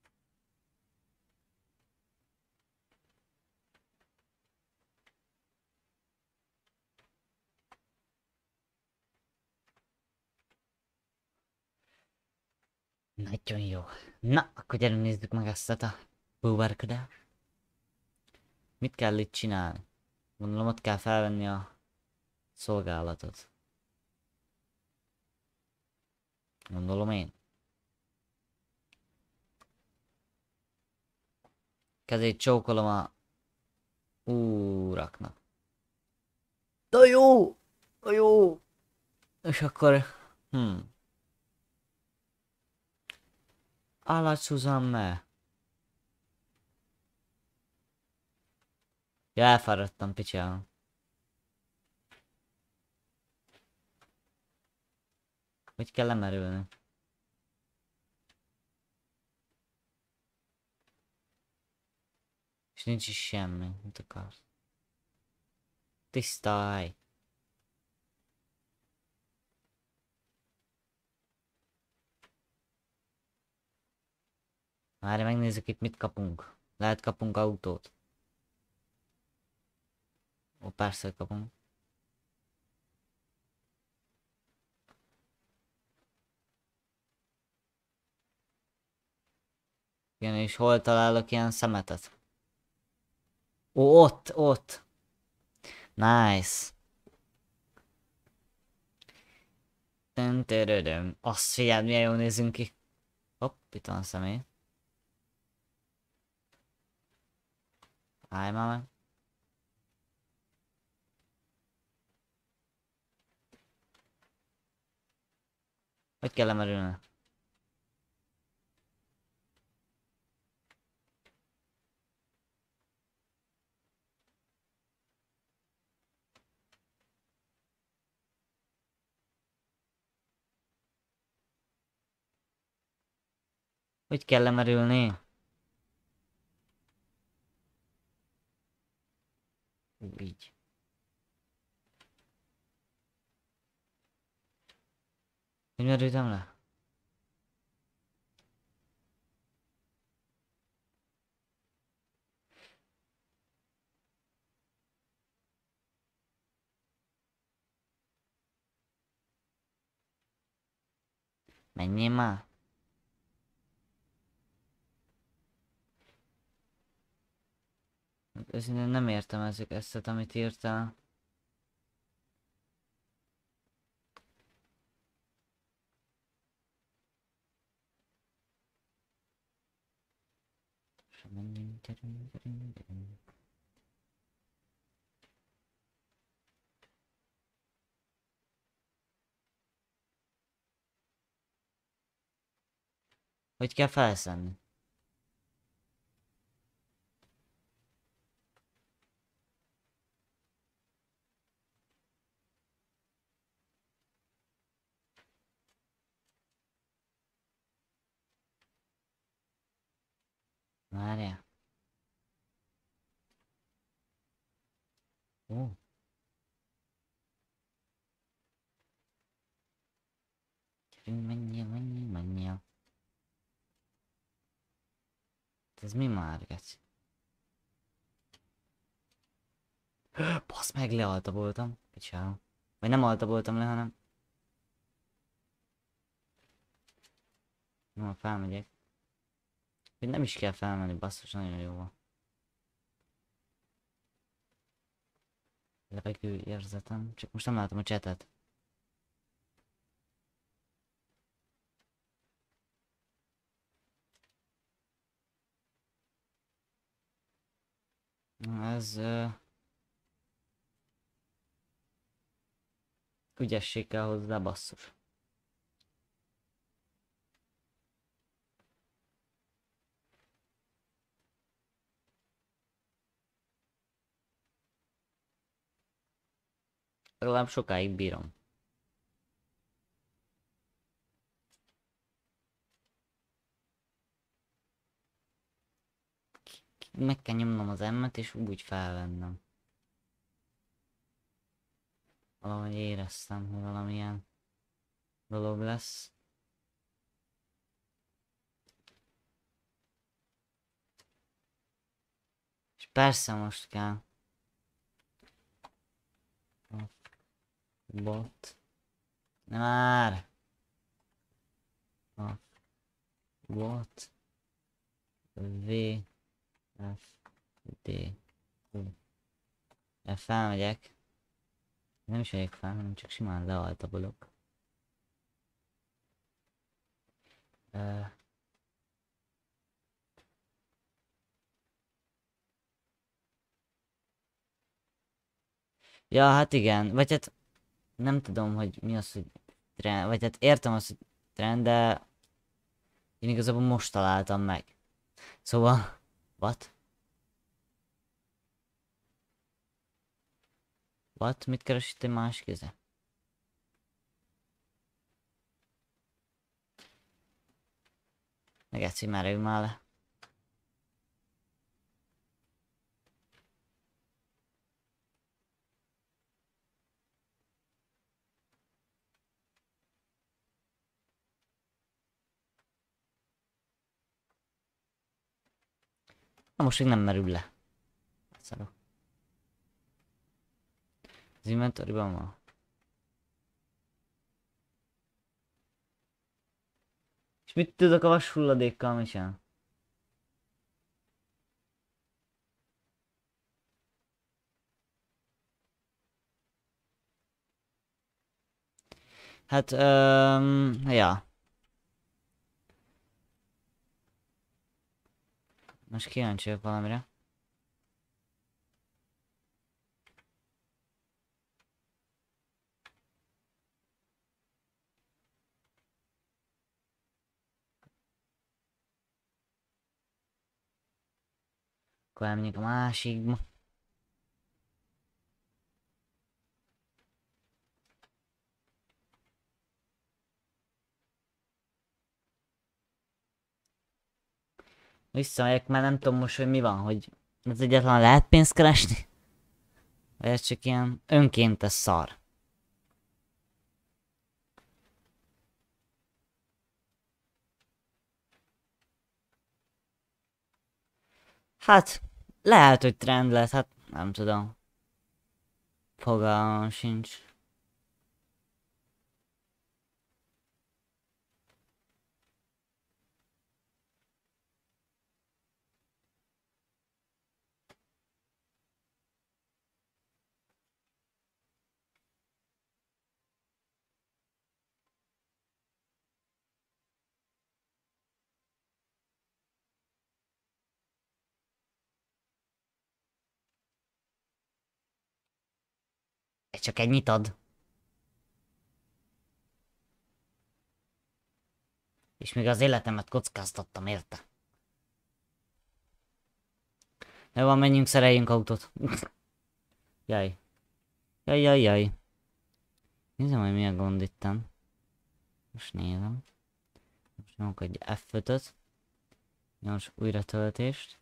Nagyon jó. Na, akkor gyerünk nézzük meg ezt a búvárkodást. Mit kell itt csinálni? Gondolom ott kell felvenni a szolgálatot. Gondolom én. Kezét csókolom a úraknak. De jó! De jó! És akkor... Hm. Alacsúzam-e? Ja, elfáradtam, picsálom. Hogy kell lemerülni? És nincs is semmi, mit akarsz? Tisztáj! Várj, megnézzük itt mit kapunk. Lehet kapunk autót. Ó, persze kapunk. Igen, és hol találok ilyen szemetet? Ó, ott, ott. Nice. Töntödödöm. Azt figyeld, milyen jól nézünk ki. Hopp, itt van személy. Állj már meg. Hogy kell lemerülni? Hogy kell lemerülni? Így. Hogy merültem le? Menjél már. Hát őszintén nem értem ezek ezt, amit írtál. Hogy kell felszállni? Várjál. Ó. Gyerünk, menjél, menjél, menjél. Ez mi már, geci? Basz meg, lealta voltam. Kicsáom. Vagy nem alta voltam le, hanem... No, felmegyek. Hogy nem is kell felmenni, basszus, nagyon jó van. Levegő érzetem. Csak most nem látom a chatet. Na, ez... Uh... Ügyesség kell hozzá, basszus. Legalább sokáig bírom. Meg kell nyomnom az emmet és úgy felvennem. Valahogy éreztem, hogy valamilyen dolog lesz. És persze most kell. Bot. Nem már! A bot. V. F. D. U. F felmegyek. Nem is megyek fel, hanem csak simán lealtabolok. Uh. Ja, hát igen. Vagy hát nem tudom, hogy mi az, hogy trend. Vagy hát értem azt, hogy trend, de én igazából most találtam meg. Szóval, what? What? Mit keres itt egy más kéze? Meg egyszer már ő már le. Na most még nem merül le. Szarok. Az inventoryban van. És mit tudok a vas hulladékkal, Misán? Hát, um, ja. Most kíváncsi vagyok valamire. Akkor elmegyek a másikba. Visszamegyek, mert nem tudom most, hogy mi van, hogy az egyetlen lehet pénzt keresni? Vagy ez csak ilyen önkéntes szar. Hát, lehet, hogy trend lesz, hát nem tudom. Fogalmam sincs. Csak ennyit ad. És még az életemet kockáztattam, érte? Jó van, menjünk, szereljünk autót. Jaj. Jaj, jaj, jaj. Nézzem, hogy mi a gond itten. Most nézem. Most nyomok egy F ötöt. Gyors újratöltést.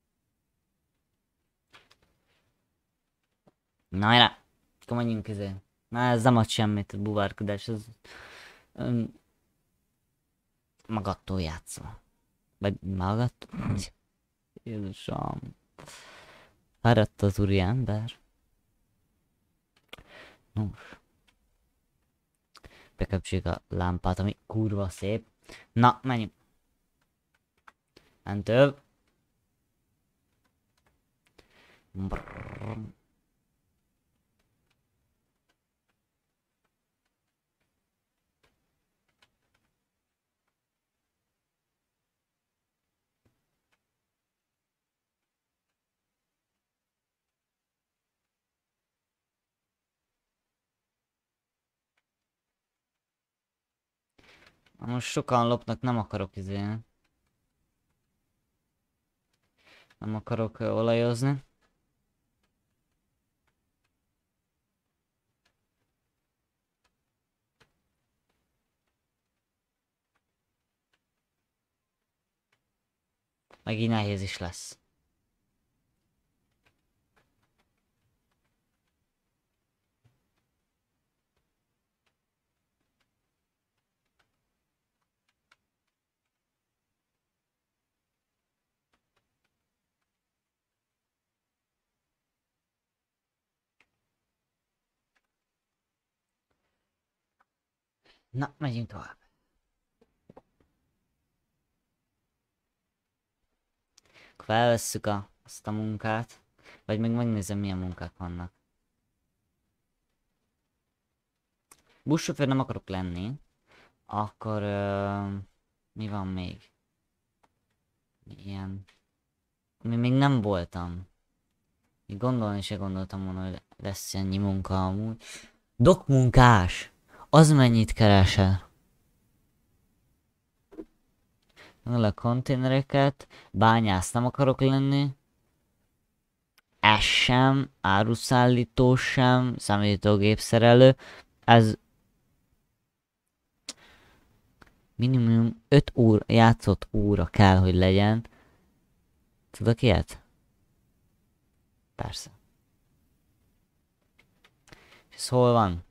Na, erre. Akkor menjünk izé. Na, ez nem ad semmit, a buvárkodás. Ez... Ön... Magattól játszol. Vagy magattól? Jézusom. Fáradt az úri ember. Nos. Bekapcsoljuk a lámpát, ami kurva szép. Na, menjünk. Mentő. Brrr. Most sokan lopnak, nem akarok izé. Nem akarok uh, olajozni. Meg így nehéz is lesz. Na, megyünk tovább. Akkor felvesszük a, azt a munkát. Vagy még megnézem, milyen munkák vannak. Buszsofőr nem akarok lenni. Akkor... Uh, mi van még? Ilyen... Mi még nem voltam. Még gondolni se gondoltam volna, hogy lesz ennyi munka amúgy. Dokmunkás! Az mennyit keresel? A konténereket, bányász nem akarok lenni. Ez sem, áruszállító sem, számítógépszerelő. Ez minimum öt óra, játszott óra kell, hogy legyen. Tudok ilyet? Persze. És ez hol van?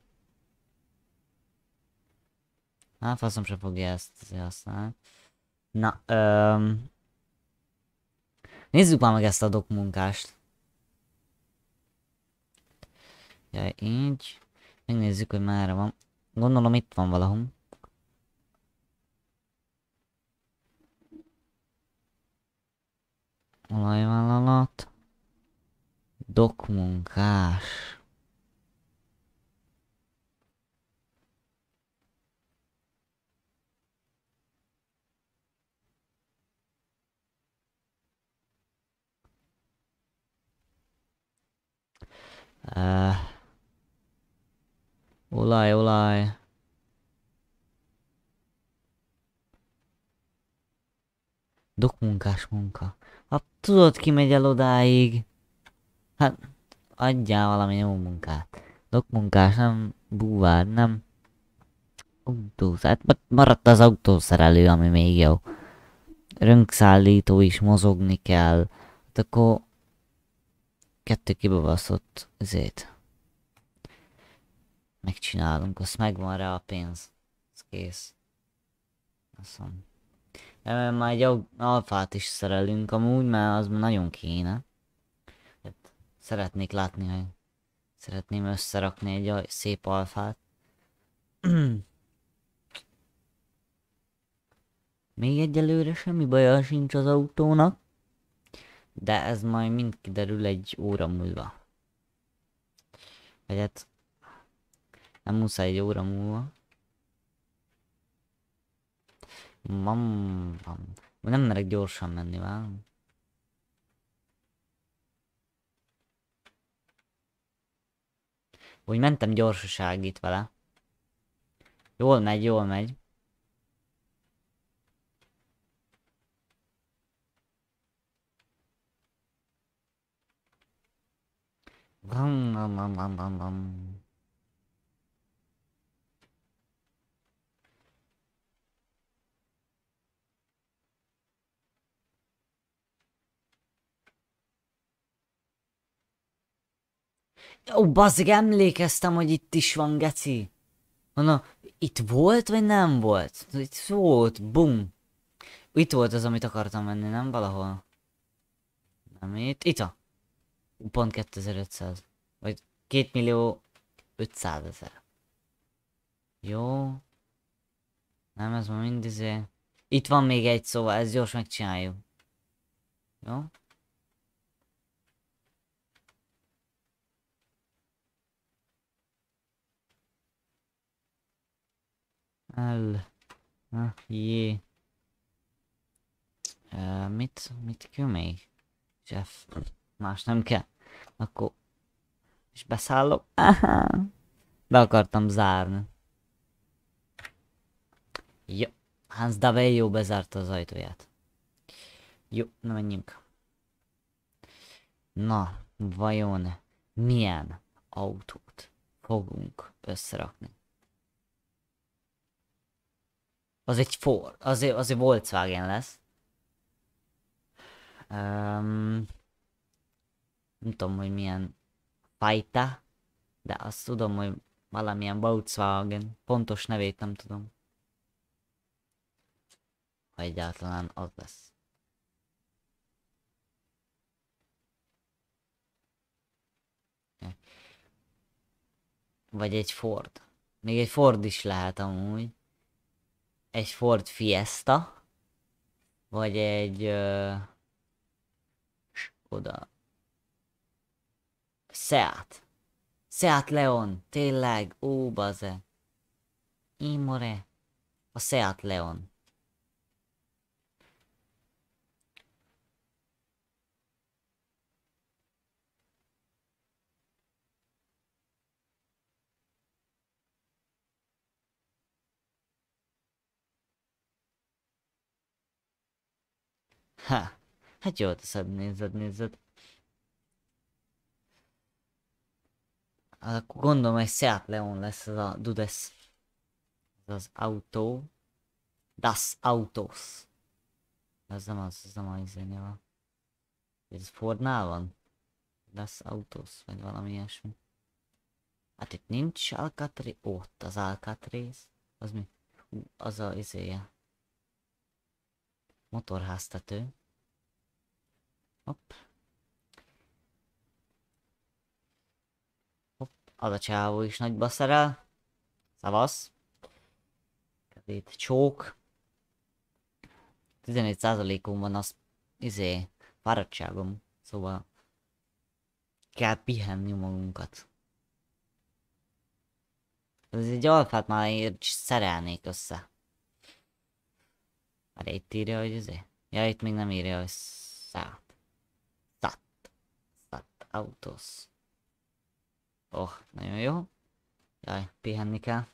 Hát faszom sem fogja ezt használni. Na, öm... nézzük már meg ezt a dokmunkást. Ja, így. Megnézzük, hogy merre van. Gondolom itt van valahol. Olajvállalat. Dokmunkás. Uh, olaj, olaj. Dokmunkás munka. Hát tudod, ki megy el odáig? Hát, adjál valami jó munkát. Dokmunkás, nem búvár, nem autós. Hát maradt az autószerelő, ami még jó. Rönkszállító is, mozogni kell. Hát akkor kettő kibabaszott ezért. Megcsinálunk, azt megvan rá a pénz. Ez kész. Azt mondom. Mert már egy alfát is szerelünk amúgy, mert az nagyon kéne. Hát szeretnék látni, hogy szeretném összerakni egy szép alfát. Még egyelőre semmi baja sincs az autónak. De ez majd mind kiderül egy óra múlva. Vagy hát... nem muszáj egy óra múlva. Mam, mam. Nem merek gyorsan menni, vár. Úgy mentem gyorsaság itt vele. Jól megy, jól megy. Bam, bam, bam, bam, bam, bam. Ó, bazzeg, emlékeztem, hogy itt is van, geci. Na, itt volt, vagy nem volt? Itt volt, bum. Itt volt az, amit akartam venni, nem valahol? Nem itt, itt a. Pont kétezer-ötszáz. Vagy két millió ötszázezer. Jó. Nem, ez ma mind izé. Itt van még egy, szóval ezt gyors megcsináljuk. Jó? El. Na, jé. Uh, mit, mit kell még? Jeff. Más nem kell. Akkor... És beszállok. Aha. Be akartam zárni. Jó. Hans Davejo bezárta az ajtóját. Jó, na menjünk. Na, vajon milyen autót fogunk összerakni? Az egy Ford, az egy, az egy Volkswagen lesz. Um, nem tudom, hogy milyen fajta, de azt tudom, hogy valamilyen Volkswagen. Pontos nevét nem tudom. Ha egyáltalán az lesz. Vagy egy Ford. Még egy Ford is lehet amúgy. Egy Ford Fiesta. Vagy egy... Uh, oda. Seat. Seat Leon. Tényleg. Ó, baze. Imore. A Seat Leon. Ha. Hát jól teszed, nézzed, nézzed. Akkor gondolom, hogy Seat Leon lesz az a Dudes. Ez az autó. Das Autos. Ez nem az, ez nem az izénél van. Ez Fordnál van? Das Autos, vagy valami ilyesmi. Hát itt nincs Alcatraz. Ott az Alcatraz. Az mi? Az a izéje. Motorháztető. Hopp. Hopp. Az a csávó is nagyba szerel. Szavasz. Itt csók. tizenegy százalékon van az izé, fáradtságom. Szóval kell pihenni magunkat. Ez egy alfát már én szerelnék össze. Már itt írja, hogy izé. Ja, itt még nem írja, hogy szát. Szat. Szat. Autos. Oh, nagyon jó. Jaj, pihenni kell.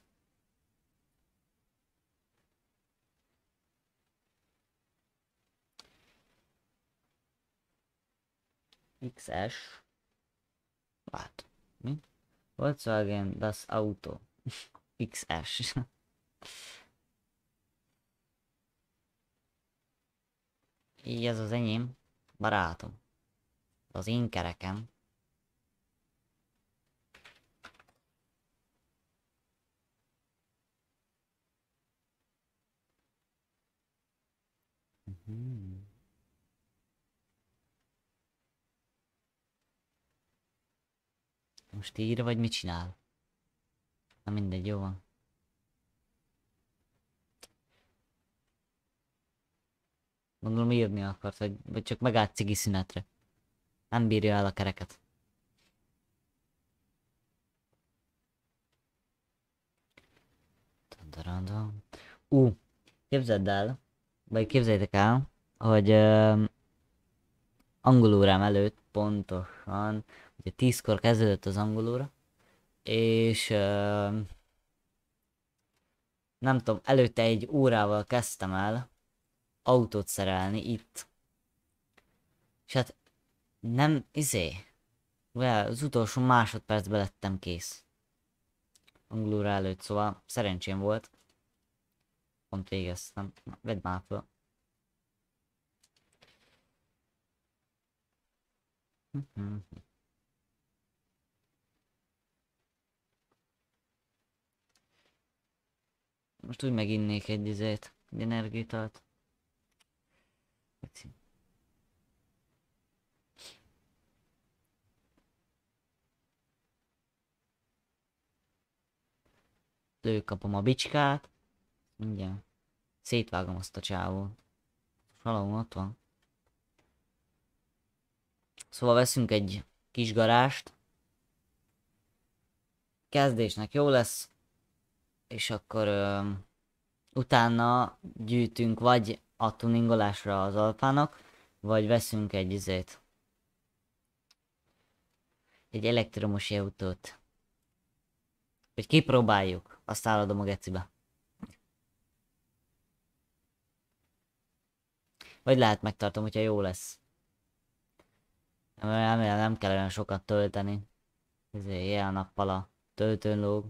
iksz es. Hát, mi? Volkswagen Das Auto. iksz es. Így ez az enyém. Barátom. Az én kerekem. Hmm. Most ír, vagy mit csinál? Na mindegy, jó van. Gondolom írni akart, vagy, vagy csak megállt cigi szünetre. Nem bírja el a kereket. Ú, uh, képzeld el, vagy képzeljétek el, hogy uh, angolórám előtt pontosan, ugye tízkor kezdődött az angolóra, És ö, nem tudom, előtte egy órával kezdtem el autót szerelni itt. És hát nem, izé, well, az utolsó másodpercben lettem kész. Angolóra előtt, szóval szerencsém volt. Pont végeztem. Na, vedd már föl. Most úgy meginnék egy izét, egy energitalt. Lőkapom a bicskát. Mindjárt. Szétvágom azt a csávót. Valahol ott van. Szóval veszünk egy kis garást. Kezdésnek jó lesz. És akkor ö, utána gyűjtünk vagy a tuningolásra az alfának, vagy veszünk egy izét. Egy elektromos autót. Hogy kipróbáljuk. Aztán eladom a gecibe. Vagy lehet megtartom, hogyha jó lesz. Nem, nem kell olyan sokat tölteni. Ezért ilyen nappal a töltőn lóg.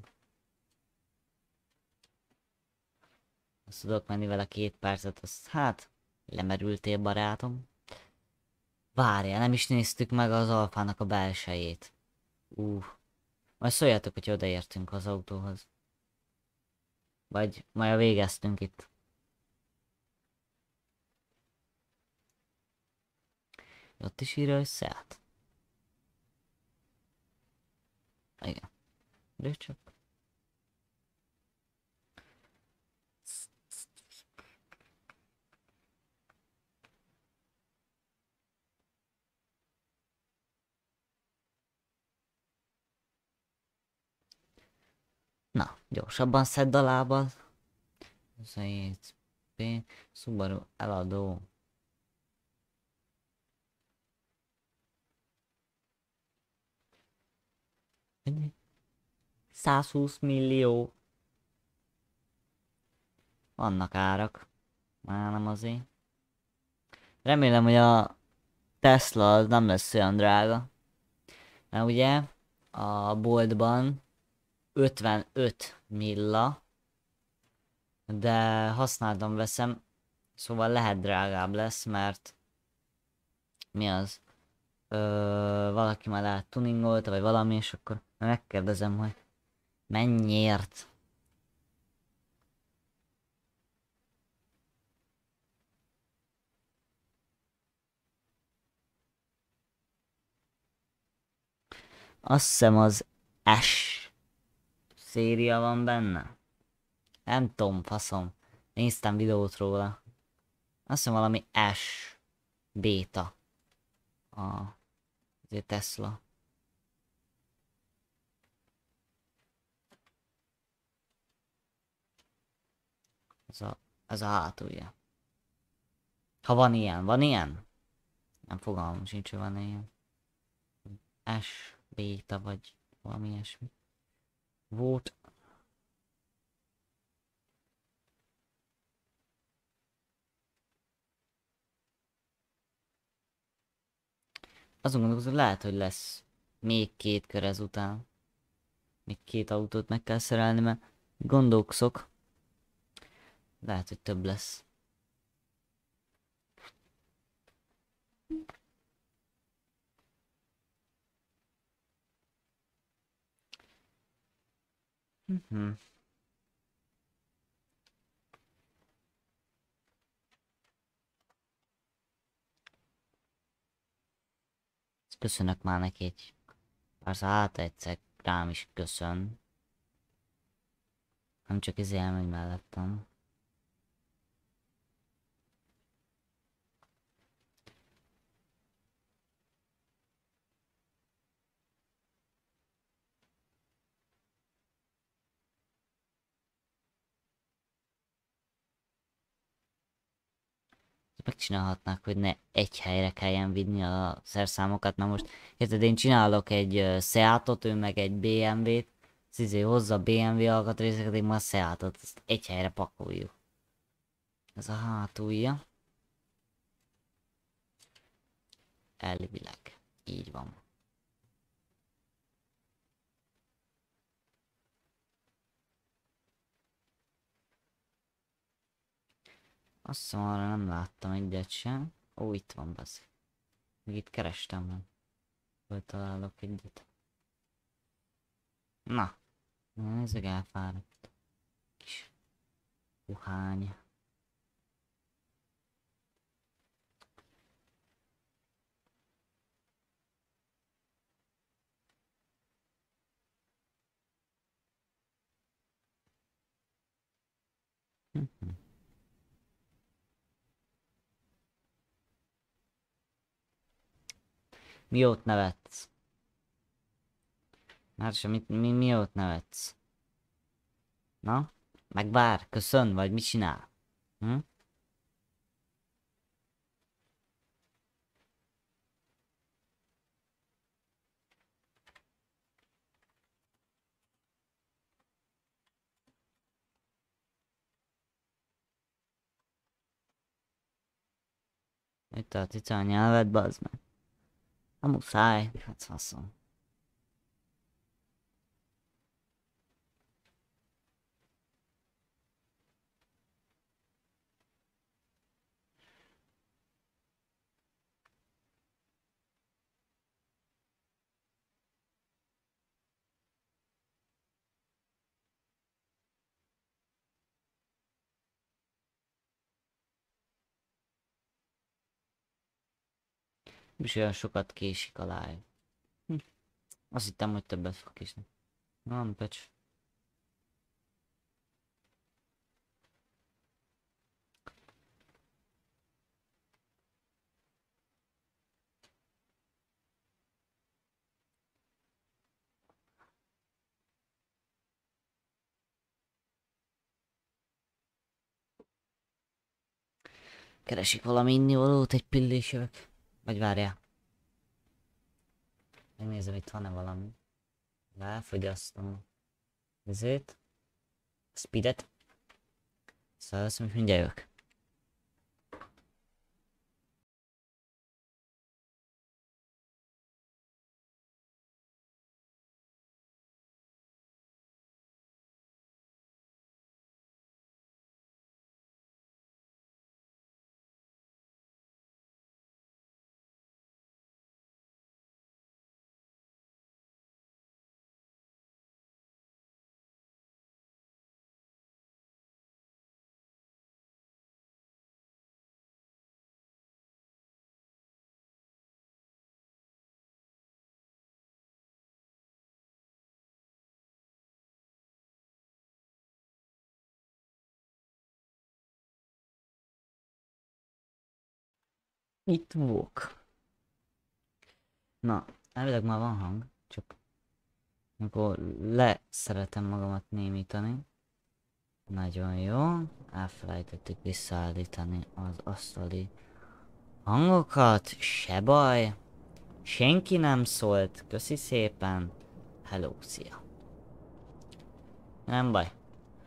Azt tudok menni vele két percet, azt hát lemerültél, barátom. Várjál, nem is néztük meg az alfának a belsejét. Uh. Majd szóljátok, hogy odaértünk az autóhoz. Vagy majd végeztünk itt. Ott is írja, hogy Seat. Igen. De csak. Na, gyorsabban szedd a lábad. Zét. P. Subaru eladó. százhúsz millió. Vannak árak. Már nem azért. Remélem, hogy a Tesla az nem lesz olyan drága. Mert ugye a boltban ötvenöt milla, de használtan veszem, szóval lehet drágább lesz, mert mi az? Ö, valaki már lehet tuningolta, vagy valami, és akkor megkérdezem, hogy mennyiért. Azt hiszem az S széria van benne. Nem tudom, faszom. Néztem videót róla. Azt hiszem valami S béta. A azért Tesla. Ez a, ez a hátulja. Ha van ilyen, van ilyen? Nem fogalmam sincs, hogy van ilyen. S béta vagy valami ilyesmi. Volt. Azon gondolkozom, lehet, hogy lesz még két kör ezután. Még két autót meg kell szerelni, mert gondolkozok. Lehet, hogy több lesz. Mhm. Köszönök már neki egy persze hát egyszer rám is köszön. Nem csak ez elmegy mellettem. Megcsinálhatnák, hogy ne egy helyre kelljen vinni a szerszámokat, mert most érted, én csinálok egy uh, Seatot, ő meg egy bé em vét, Izé hozza a bé em vé alkatrészeket, én már a Seatot, ezt egy helyre pakoljuk. Ez a hátulja. Elvileg. Így van. Azt hiszem, arra nem láttam egyet sem. Ó, itt van, baszik. Még itt kerestem meg. Hogy találok egyet. Na. Nézzük, elfáradt. Kis puhány. Mi ott nevetsz? Hát sem, mit, mi, mi ott nevetsz? Na? Megvár, köszön, vagy mit csinál? Hm? Itt a cica a nyelvet, bazd meg. A muszáj, hát faszom. És olyan sokat késik a live. Hm. Azt hittem, hogy többet fog késni. Nem, pecs. Keresik valami innivalót, egy pillés jövök. Vagy várjál. Megnézem, itt van-e valami. Elfogyasztom. Ezért. Speedet. Szóval azt mondjuk, mindjárt jövök. Itt vók. Na, elvileg már van hang, csak amikor leszeretem magamat némítani. Nagyon jó. Elfelejtettük visszaállítani az asztali hangokat. Se baj. Senki nem szólt. Köszi szépen. Hello, szia. Nem baj.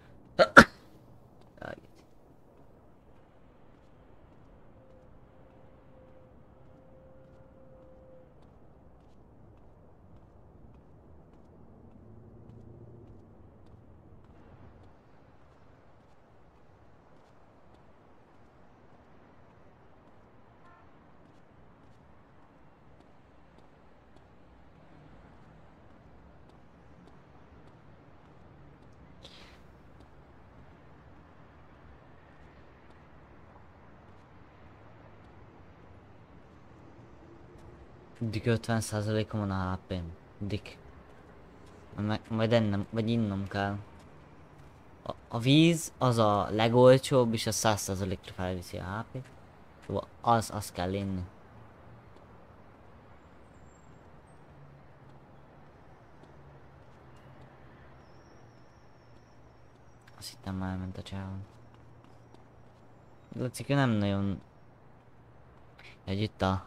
Dik ötven százalékon van a há pém. Dik. Majd, majd ennem, vagy innom kell. A, a víz az a legolcsóbb, és a száz százalékra felviszi a há pét. Szóval az, az kell inni. Azt hittem már elment a csávon. Látszik, ő nem nagyon... Egy itt a...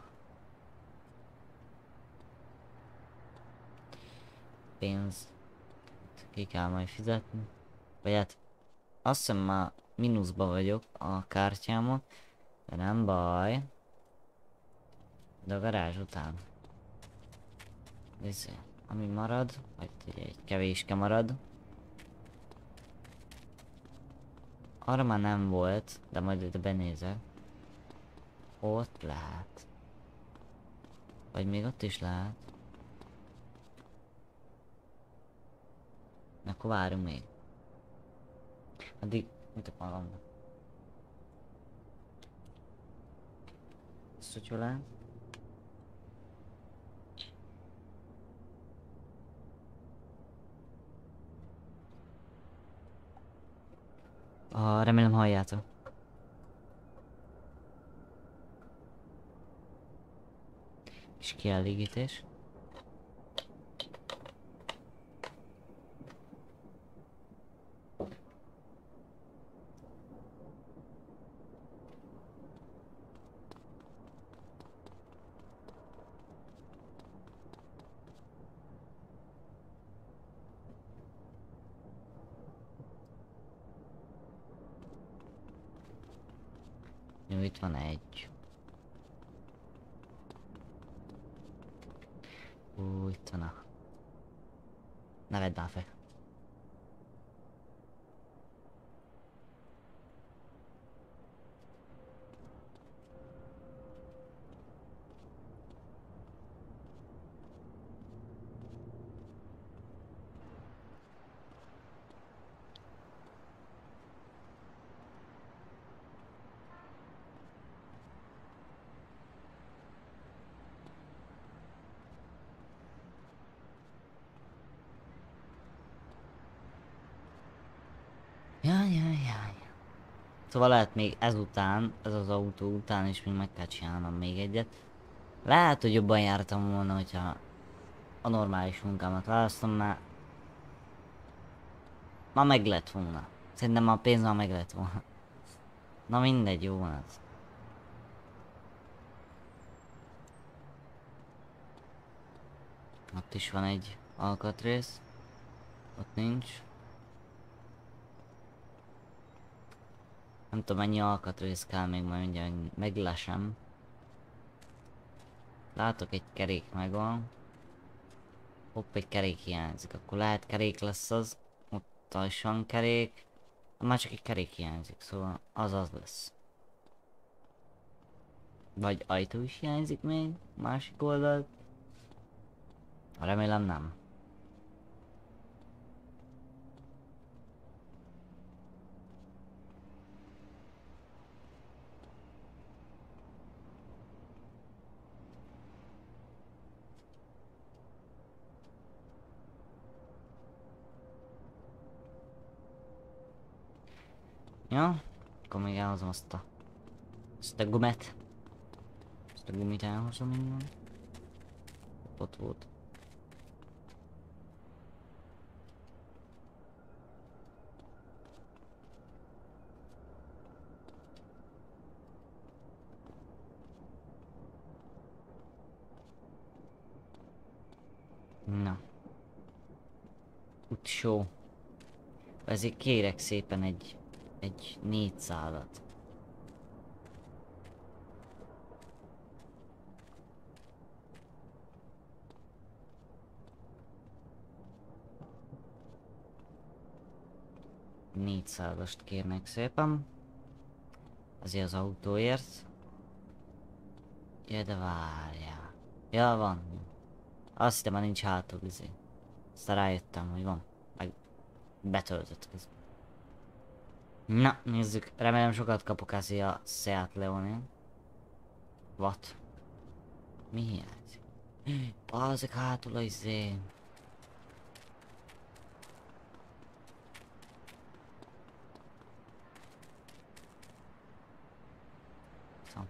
Pénz. ki kell majd fizetni. Vagy hát azt hiszem már mínuszba vagyok a kártyámon, de nem baj. De a garázs után. Ez, ami marad, vagy egy kevéske marad. Arra már nem volt, de majd ide benézek. Ott lehet. Vagy még ott is lehet. Na, akkor várjunk még. Addig mutat magamnak. Szutyo le. Ah, remélem halljátok. És kielégítés. Jó, itt van egy. Ú, itt van a... Ne vedd már fel. Jaj, jaj, jaj. Szóval lehet még ezután, ez az autó után is még meg kell csinálnom még egyet. Lehet, hogy jobban jártam volna, hogyha a normális munkámat választom, mert ma meg lett volna. Szerintem a pénz ma meg lett volna. Na mindegy, jó van az. Ott is van egy alkatrész. Ott nincs. Nem tudom mennyi alkatrész kell még, majd mindjárt meglesem. Látok egy kerék megvan. Hopp, egy kerék hiányzik. Akkor lehet kerék lesz az. Ott is van kerék. Már csak egy kerék hiányzik, szóval az az lesz. Vagy ajtó is hiányzik még, másik oldalt. Remélem nem. Ja, akkor még elhozom azt a... Azt a gumet. Azt a gumit elhozom innen. Ott volt. Na. Utsó. Ezért kérek szépen egy... egy négyszázat. négyszázast kérnek szépen. Azért az autóért. Ja, de várjál. Ja, van. Azt hittem, már nincs hátul, izé. Aztán rájöttem, hogy van. Meg betöltött közben. Na, nézzük. Remélem sokat kapok azért a Seat Leonin. What? Mi hiányzik? Bazzik hátul a izé. Szóval.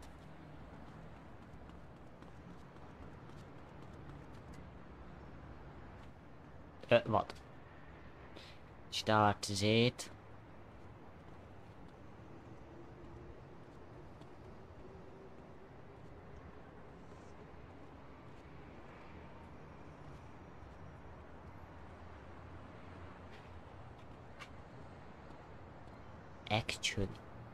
Ö, what? Start it. Actually.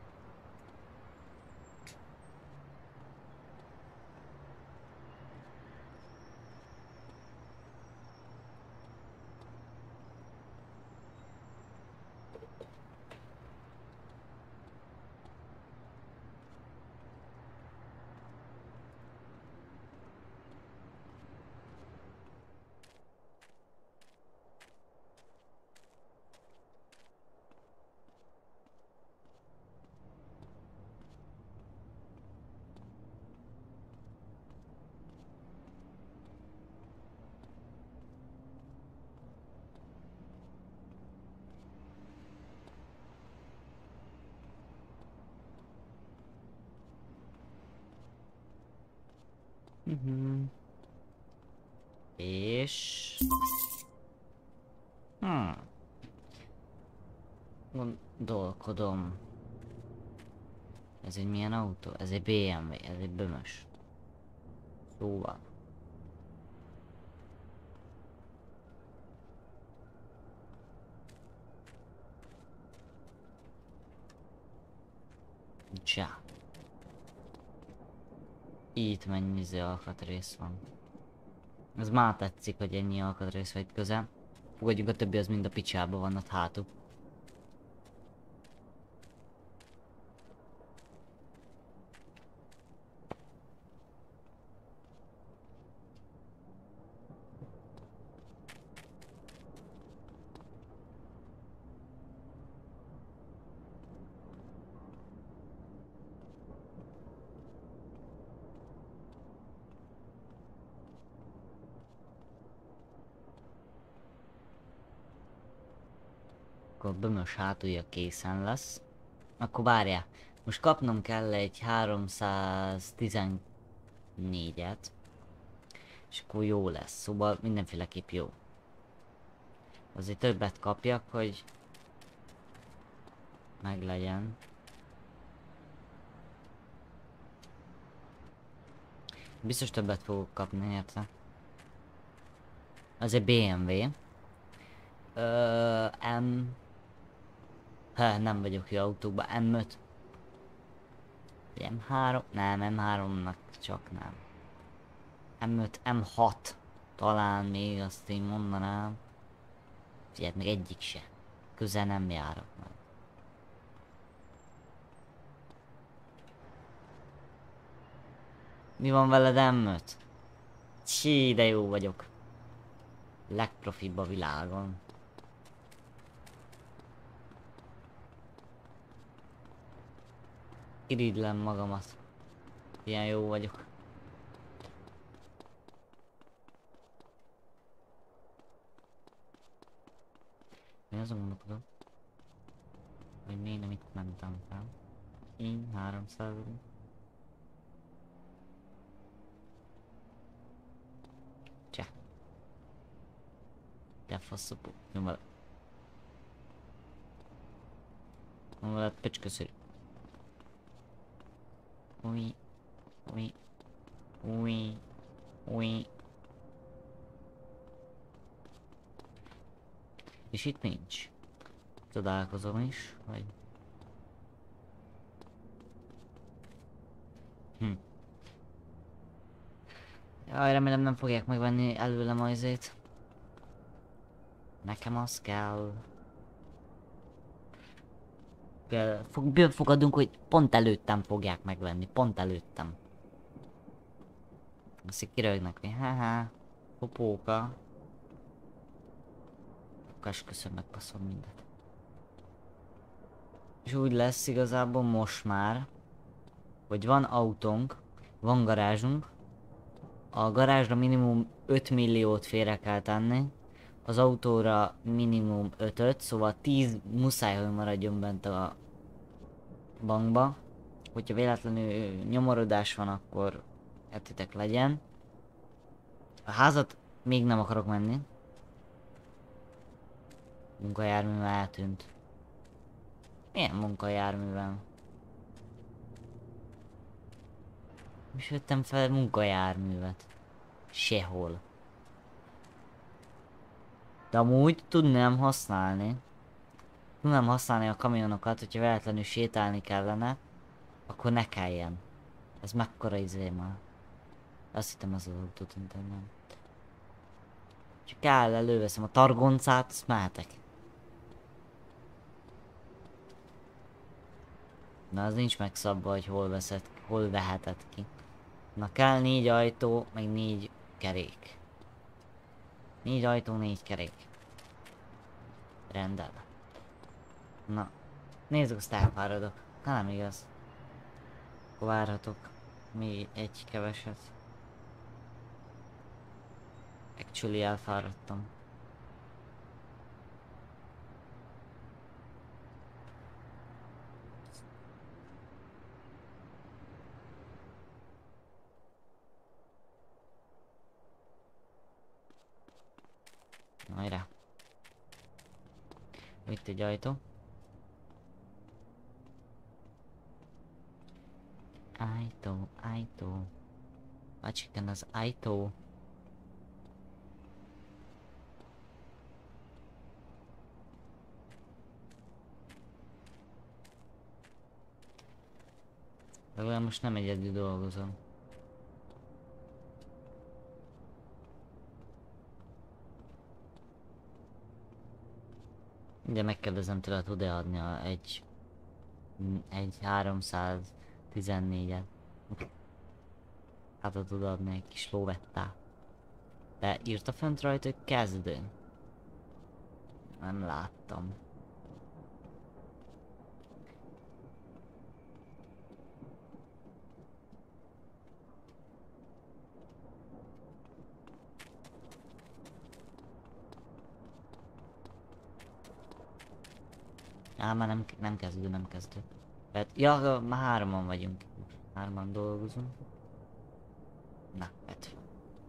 Mhm. És... Hmm. Gondolkodom. Ez egy milyen autó? Ez egy bé em vé, ez egy bömös. Szóval. Csá. Itt mennyi izé alkatrész van. Ez már tetszik, hogy ennyi alkatrész vagy közel. Fogadjunk, a többi az mind a picsába van ott hátul. Akkor a bömös hátulja készen lesz. Akkor várjál. Most kapnom kell egy háromszáztizennégyet. És akkor jó lesz. Szóval mindenféleképp jó. Azért többet kapjak, hogy meglegyen. Biztos többet fogok kapni érte. Az egy bé em vé. Ö, M... Ha, nem vagyok jó autókban. em öt. em három? Nem, em háromnak csak nem. em öt, em hat. Talán még azt én mondanám. Figyelj, meg egyik se. Közel nem járok meg. Mi van veled em öt? Csí, de jó vagyok. Legprofibb a világon. Irigylem magamat. Ilyen jó vagyok. Mi azon gondolkodom? Hogy még nem itt mentem fel. Én háromszáz. Cseh. De faszopó. Nyom veled. Nyom veled pöcsköszörű. Ui. Ui. Ui. Ui. És itt nincs. Csodálkozom is, hogy... Hm. Jaj, remélem nem fogják megvenni előlem a izét. Nekem az kell. Fogadunk, hogy pont előttem fogják megvenni, pont előttem. Azt így kirögnek, hogy haha, popóka. Esküszöm, megpasszol mindent. És úgy lesz igazából most már, hogy van autónk, van garázsunk. A garázsra minimum öt milliót félre kell tenni. Az autóra minimum ötöt, szóval tíz muszáj, hogy maradjon bent a bankba. Hogyha véletlenül nyomorodás van, akkor hetitek legyen. A házat még nem akarok menni. Munkajárművel eltűnt. Milyen munkajárművel? És vettem fel munkajárművet. Sehol. De amúgy tudnám használni. tudnám használni a kamionokat, hogyha véletlenül sétálni kellene, akkor ne kelljen. Ez mekkora izé már. Azt hittem az az autót, nem. Csak kell, előveszem a targoncát, azt mehetek. Na az nincs megszabva, hogy hol veszed, hol veheted ki. Na kell négy ajtó, meg négy kerék. Négy ajtó, négy kerék. Rendel. Na. Nézzük, azt elfáradok. Na nem igaz. Akkor várhatok. Még egy keveset. Actually elfáradtam. Hajrá. Itt egy ajtó. Ajtó, ajtó. Macsiken az ajtó. De olyan most nem egyedül dolgozom. Ugye megkérdezem tőle, tud-e adni a egy... egy háromszáztizennégyet. Hát a tud adni egy kis lóvettá. De írta fönt rajta, hogy kezdő. Nem láttam. Á, már nem, nem kezdő, nem kezdő. Tehát, ja, már hárman vagyunk. Hárman dolgozunk. Na, vedd fel.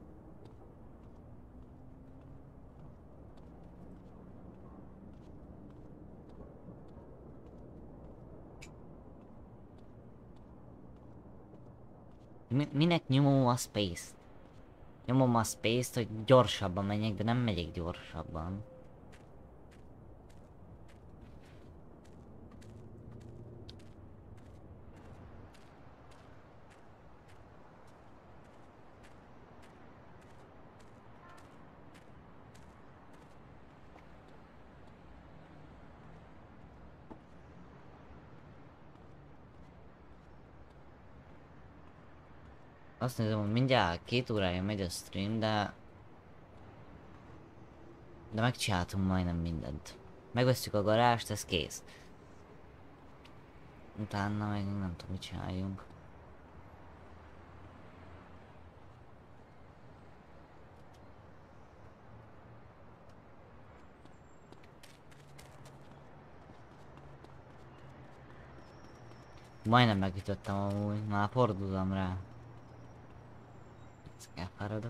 Mi, minek nyomom a space-t? Nyomom a space-t, hogy gyorsabban menjek, de nem megyek gyorsabban. Azt nézem, hogy mindjárt két órája megy a stream, de... De megcsináltunk majdnem mindent. Megvesztük a garást, ez kész. Utána meg nem tudom, mit csináljunk. Majdnem megütöttem amúgy, már fordultam rá. Ezt elfáradok.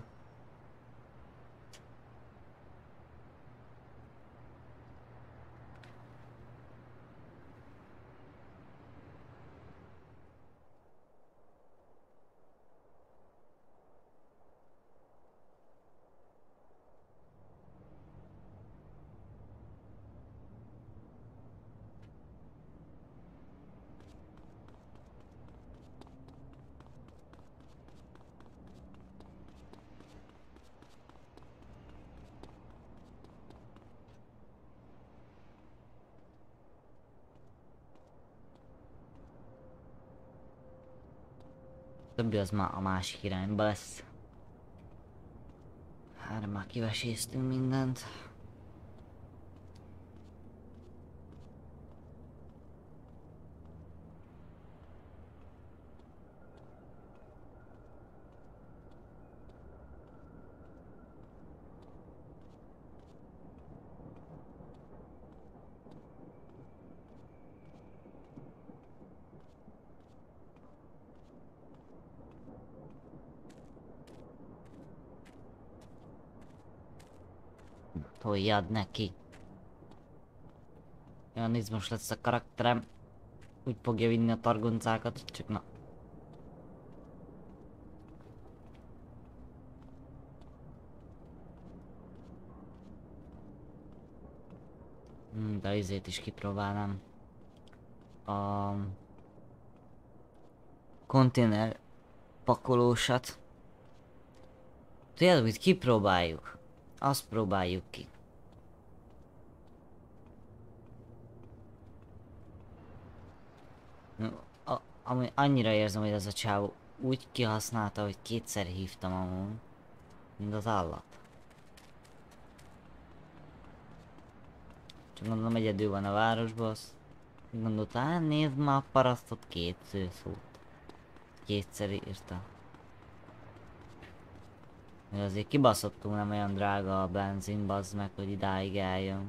Többi az már a másik irányba lesz. Hát már kiveséztünk mindent. Toljad neki. Olyan izmos lesz a karakterem. Úgy fogja vinni a targoncákat, csak na. Hmm, de izét is kipróbálnám. A konténer pakolósat. Tudjátok, hogy kipróbáljuk. Azt próbáljuk ki. A, ami annyira érzem, hogy ez a csávó úgy kihasználta, hogy kétszer hívtam amúgy. Mint az állat. Csak gondolom egyedül van a városban, azt gondolta, hát nézd már a parasztot, két szót. Kétszer írta. Még azért kibaszottul nem olyan drága a benzin, bazd meg, hogy idáig eljön.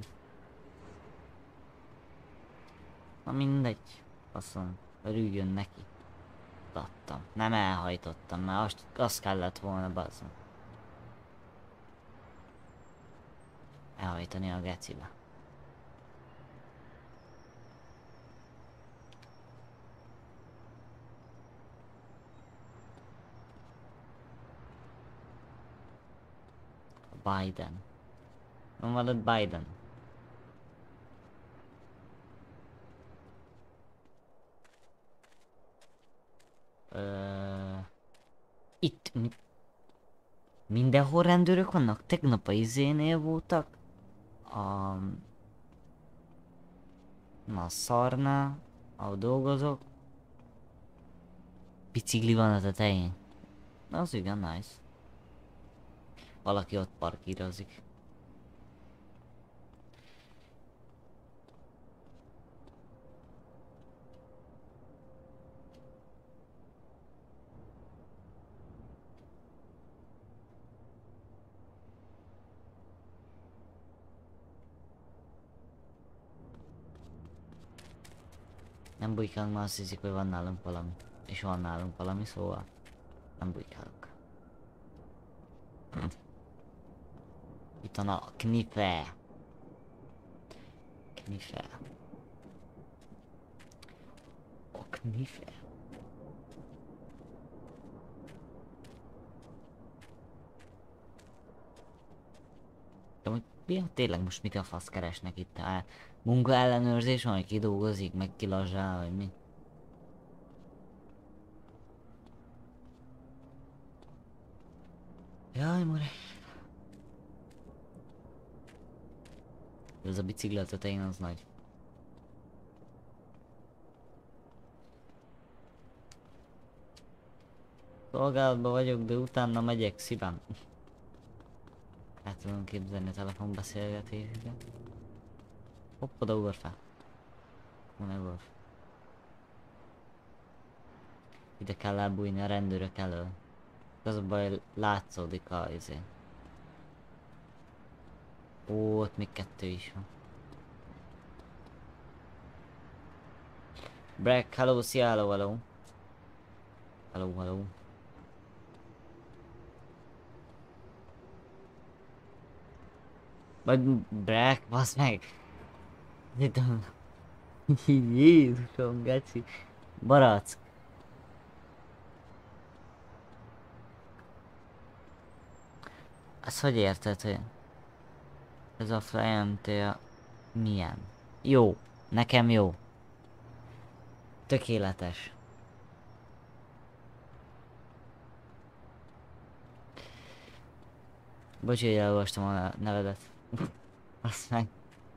Na mindegy, faszom, örüljön neki. Adtam. Nem elhajtottam, mert azt, azt kellett volna, bazd meg. Elhajtani a gecibe. Biden. Van valami Biden. Ö... Itt mi... mindenhol rendőrök vannak? Tegnap a izénél voltak. A... Na, a szarnál, ahol dolgozok. Bicikli van a tetején. Na, az igen, nice. Valaki ott parkírozik. Nem bujkálunk, mert azt hiszik, hogy van nálunk valami. És van nálunk valami, szóval nem bujkálunk. Hm. Itt van a knife. Knife. A knife. De hogy mi a tényleg most mit a fasz keresnek itt? Hát, munka ellenőrzés van, hogy ki dolgozik, meg ki lazsál, vagy mi? Jaj, more. Ez a bicikli a tetején az nagy. Szolgálatban vagyok, de utána megyek szívem. El tudom képzelni a telefonbeszélgetéseket. Hopp, oda ugor fel. Ne ugor. Ide kell elbújni a rendőrök elől. Az a baj, látszódik a izé. Ó, ott még kettő is van. Brack, hello, szia, hello, hello. Hello, hello. Vagy Brack, basz meg. Jézusom, geci. Barack. Azt hogy érted, hogy ez a Flyente milyen? Jó. Nekem jó. Tökéletes. Bocs, hogy elolvastam a nevedet. Azt meg.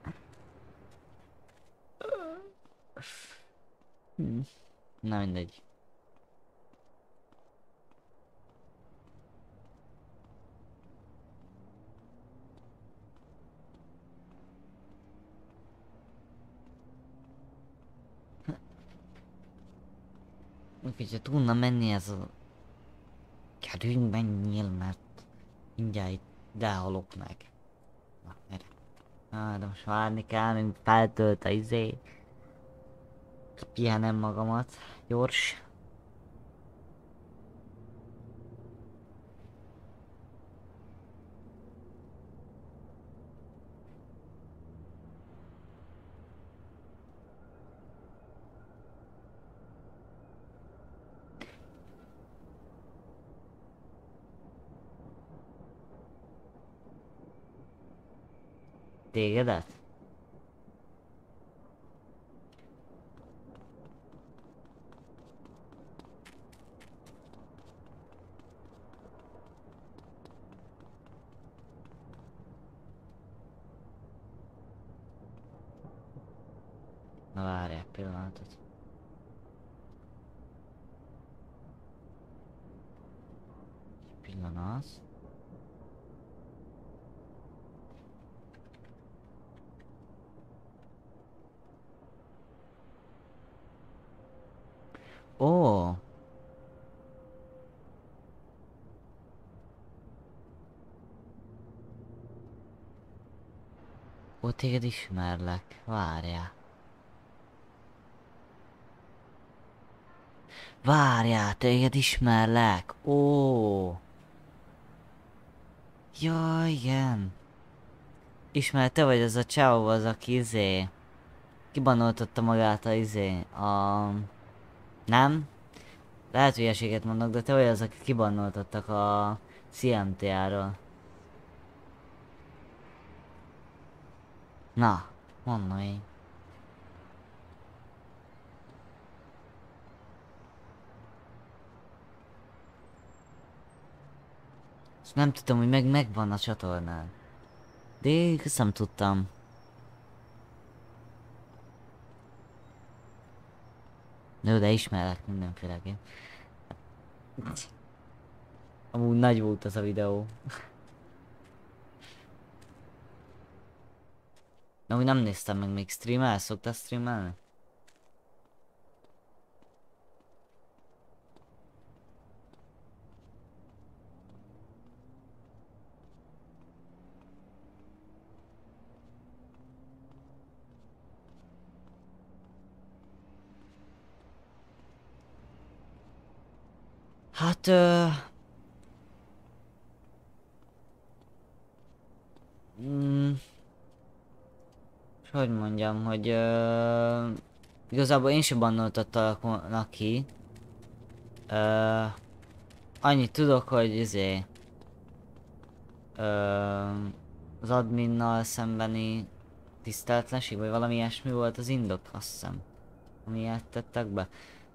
Hmm. Na mindegy. Hogyha tudna menni ez a... Kerüljünk, menjél, mert mindjárt itt lehalok meg. Na, erre. Ah, de most várni kell, mint feltölt a izé. Pihenem magamat. Gyors. Tégedet? pillanatot. Pillanat. Ó. Ó, téged ismerlek. Várjál. Várjál, téged ismerlek. Ó. Jaj, igen. Ismer, te vagy az a csávó, az aki izé... Kibanoltatta magát a izé... A... Nem? Lehet hülyeséget mondok, de te vagy az, aki kibannoltattak a cé em té á-ról. Na, mondd még. Ezt nem tudtam, hogy meg megvan a csatornán. De én ezt nem tudtam. Jó, de ismerek mindenféleképp. Amúgy nagy volt az a videó. De úgy nem néztem meg még streamel, szoktál streamelni? Hát... Ö... Mm, hogy mondjam, hogy... Ö... Igazából én sem bannoltattalak ki. Ö... Annyit tudok, hogy izé... Ö... Az adminnal szembeni tiszteletlenség, vagy valami ilyesmi volt az indok, azt hiszem. Ami ilyet tettek be.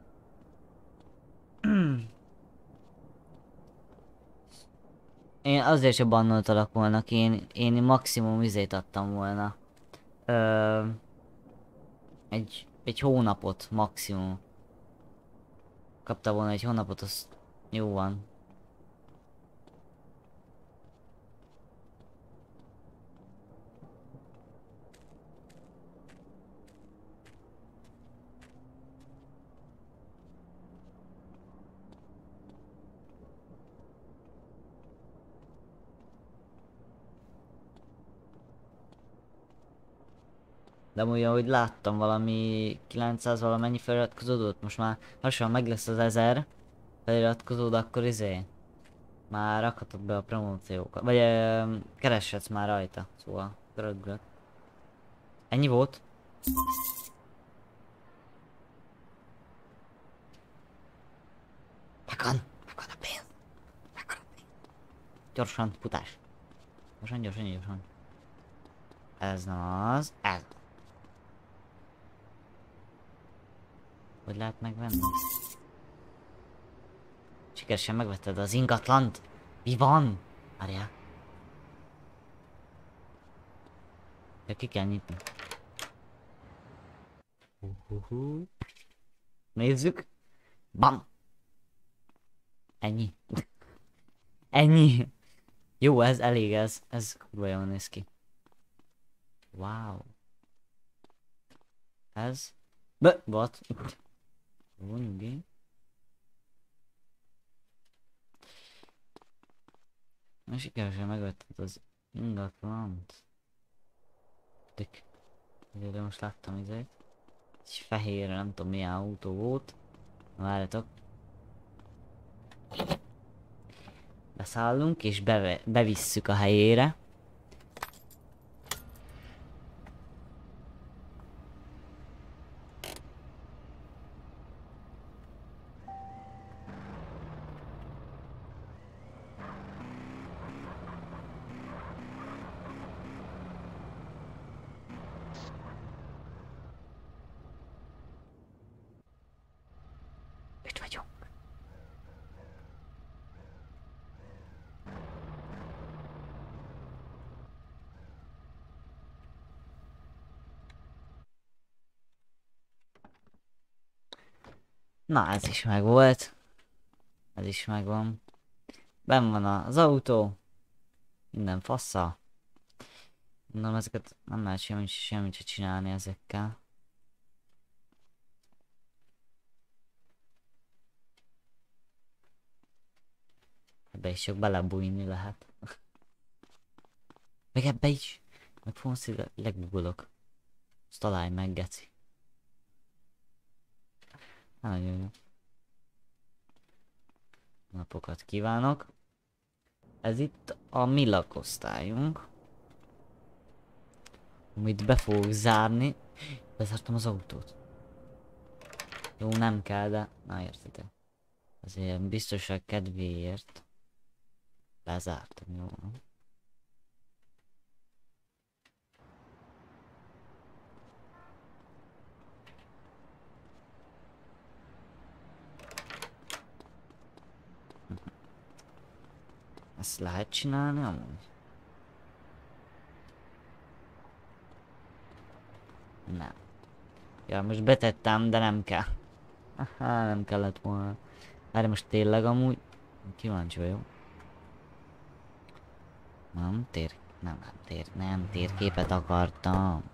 Én azért sem bannoltalak volna ki, én, én maximum izét adtam volna. Ö, egy, egy hónapot maximum. Kapta volna egy hónapot, az jó van. De amúgy, ahogy láttam, valami kilencszáz valamennyi feliratkozódott, most már lassan meg lesz az ezer feliratkozód, akkor izé. Már rakhatod be a promóciókat, vagy ö, kereshetsz már rajta, szóval görög. Ennyi volt? Megvan! Megvan a pénz! Megvan a pénz! Gyorsan, futás! Gyorsan, gyorsan, gyorsan. Ez nem az, ez. Hogy lehet megvenni? Sikeresen megvetted az ingatlant? Mi van? Várjál. Ja, ki kell nyitni. Uh-huh. Nézzük. Bam! Ennyi. Ennyi. Jó, ez elég, ez. Ez kurva jól néz ki. Wow. Ez. Be, what? Jó, nyugi. Na sikeresen megvetted az ingatlant. Tök. De most láttam izét. Egy fehér, nem tudom milyen autó volt. Na várjatok. Beszállunk és beve bevisszük a helyére. Itt vagyunk. Na, ez is megvolt. Ez is megvan. Benn van az autó. Minden fassa. Mondom, ezeket nem lehet semmit, semmit se csinálni ezekkel. Ebbe is csak belebújni lehet. Meg ebbe is. Meg fonsz, legugolok. Azt találj meg, geci. Nagyon jó. Napokat kívánok. Ez itt a mi lakosztályunk. Amit be fogok zárni. Bezártam az autót. Jó, nem kell, de... Na, értitek. Azért biztoság kedvéért. Bezártam, jó. Ezt lehet csinálni amúgy? Nem. Ja, most betettem, de nem kell. Aha, nem kellett volna. Erre most tényleg amúgy... Kíváncsi vagyok. Nem, tér... Nem, nem, tér... Nem, térképet akartam.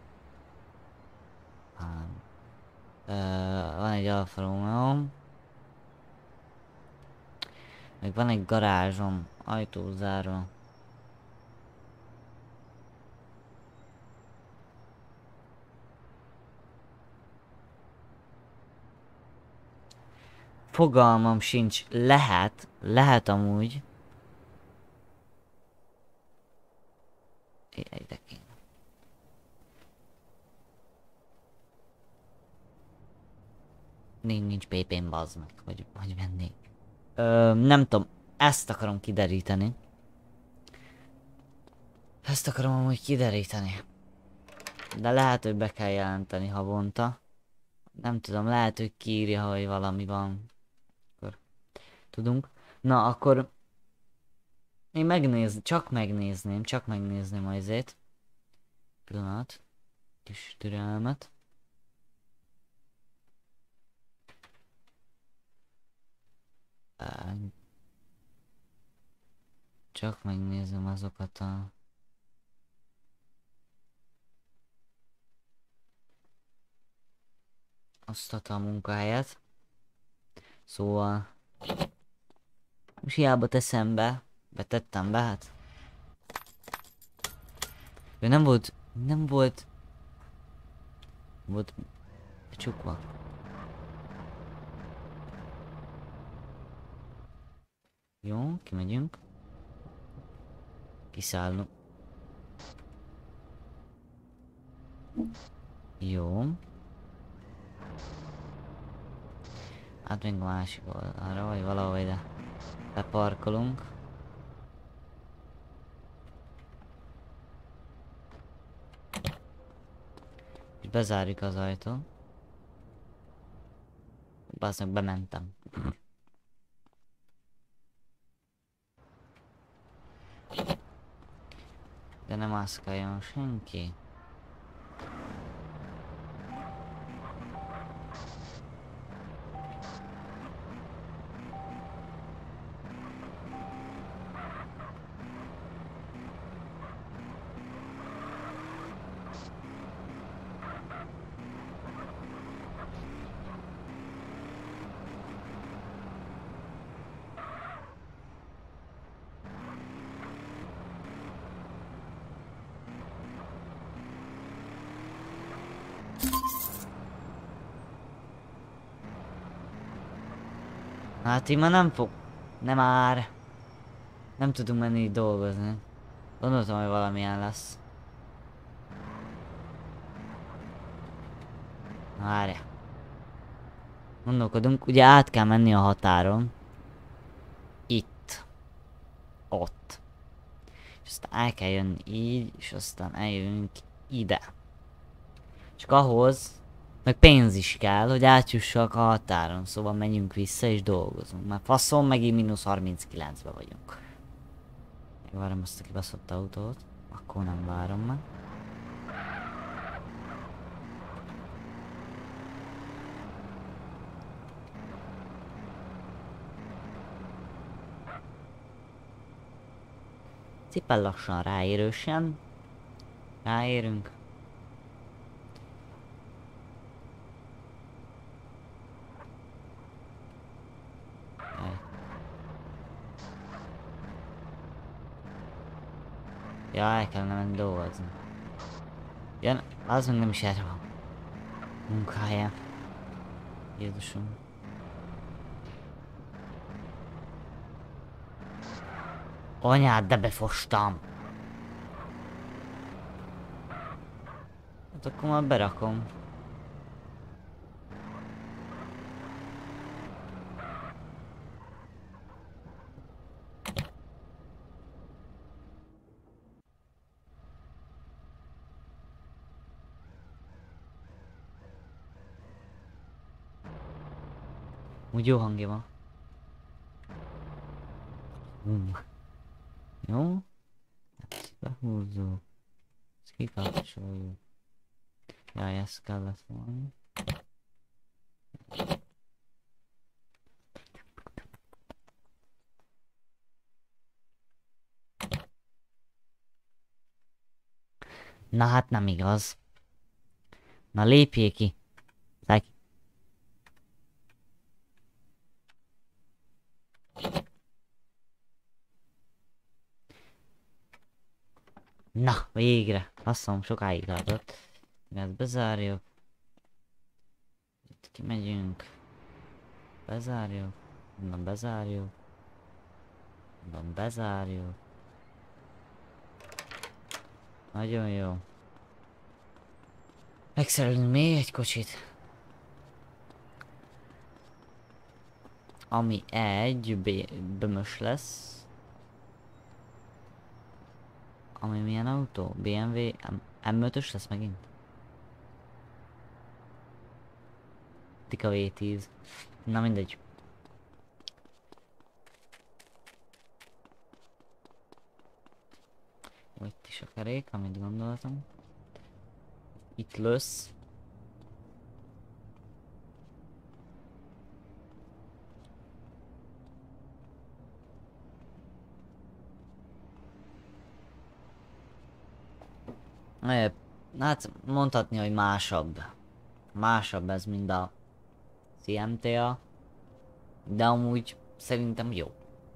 Hát. Ö, van egy Alfa Romeo. Meg van egy garázsom. Ajtó zárva. Fogalmam sincs. Lehet. Lehet amúgy. Ide kéne. Nincs, nincs pé pén, bazd meg, hogy, hogy vennék. Ö, nem tudom, ezt akarom kideríteni. Ezt akarom amúgy kideríteni. De lehet, hogy be kell jelenteni havonta. Nem tudom, lehet, hogy kiírja, hogy valami van. Akkor tudunk. Na, akkor... Én megnéz, csak megnézném, csak megnézném azért. Pillanat. Kis türelmet. Csak megnézem azokat a... Azt a munkahelyet. Szóval... Most hiába teszem be. Betettem be, hát. Ő nem volt... Nem volt... Volt... Csukva. Jó, kimegyünk. Kiszállunk. Jó. Hát még a másik oldalra, vagy valahol ide beparkolunk. És bezárjuk az ajtót. Bazdmeg, bementem. De nem mászkáljon senki. Hát én már nem fog... Nem már. Nem tudunk menni dolgozni. Gondoltam, hogy valamilyen lesz. Várja. Gondolkodunk, ugye át kell menni a határon. Itt. Ott. És aztán el kell jönni így, és aztán eljövünk ide. Csak ahhoz, meg pénz is kell, hogy átjussak a határon, szóval menjünk vissza és dolgozunk. Már faszom, megint mínusz harminckilencbe vagyunk. Megvárom azt a kibaszott autót, akkor nem várom meg. Szépen lassan ráérősen. Ráérünk. Jaj. Ja, el kellene menni dolgozni. Ja, az meg nem is erre van. Munkája. Jézusom. Anyád, de befostam! Hát akkor már berakom. Úgy jó hangja van. Hum. Jó? Ezt behúzzuk. Ezt kikapcsoljuk. Jaj, ezt kellett volna. Na hát nem igaz. Na lépjél ki. Szállj ki. Na, végre. Faszom, sokáig tartott. Ezt bezárjuk. Itt kimegyünk. Bezárjuk. Onnan bezárjuk. Onnan bezárjuk. Nagyon jó. Megszerelünk még egy kocsit. Ami egy bömös lesz. Ami milyen autó? bé em vé em ötös lesz megint? Tika vé tíz. Na mindegy. Itt is a kerék, amit gondoltam. Itt lesz. Hát mondhatni, hogy másabb. Másabb ez, mint a cé em té á. De amúgy szerintem jó.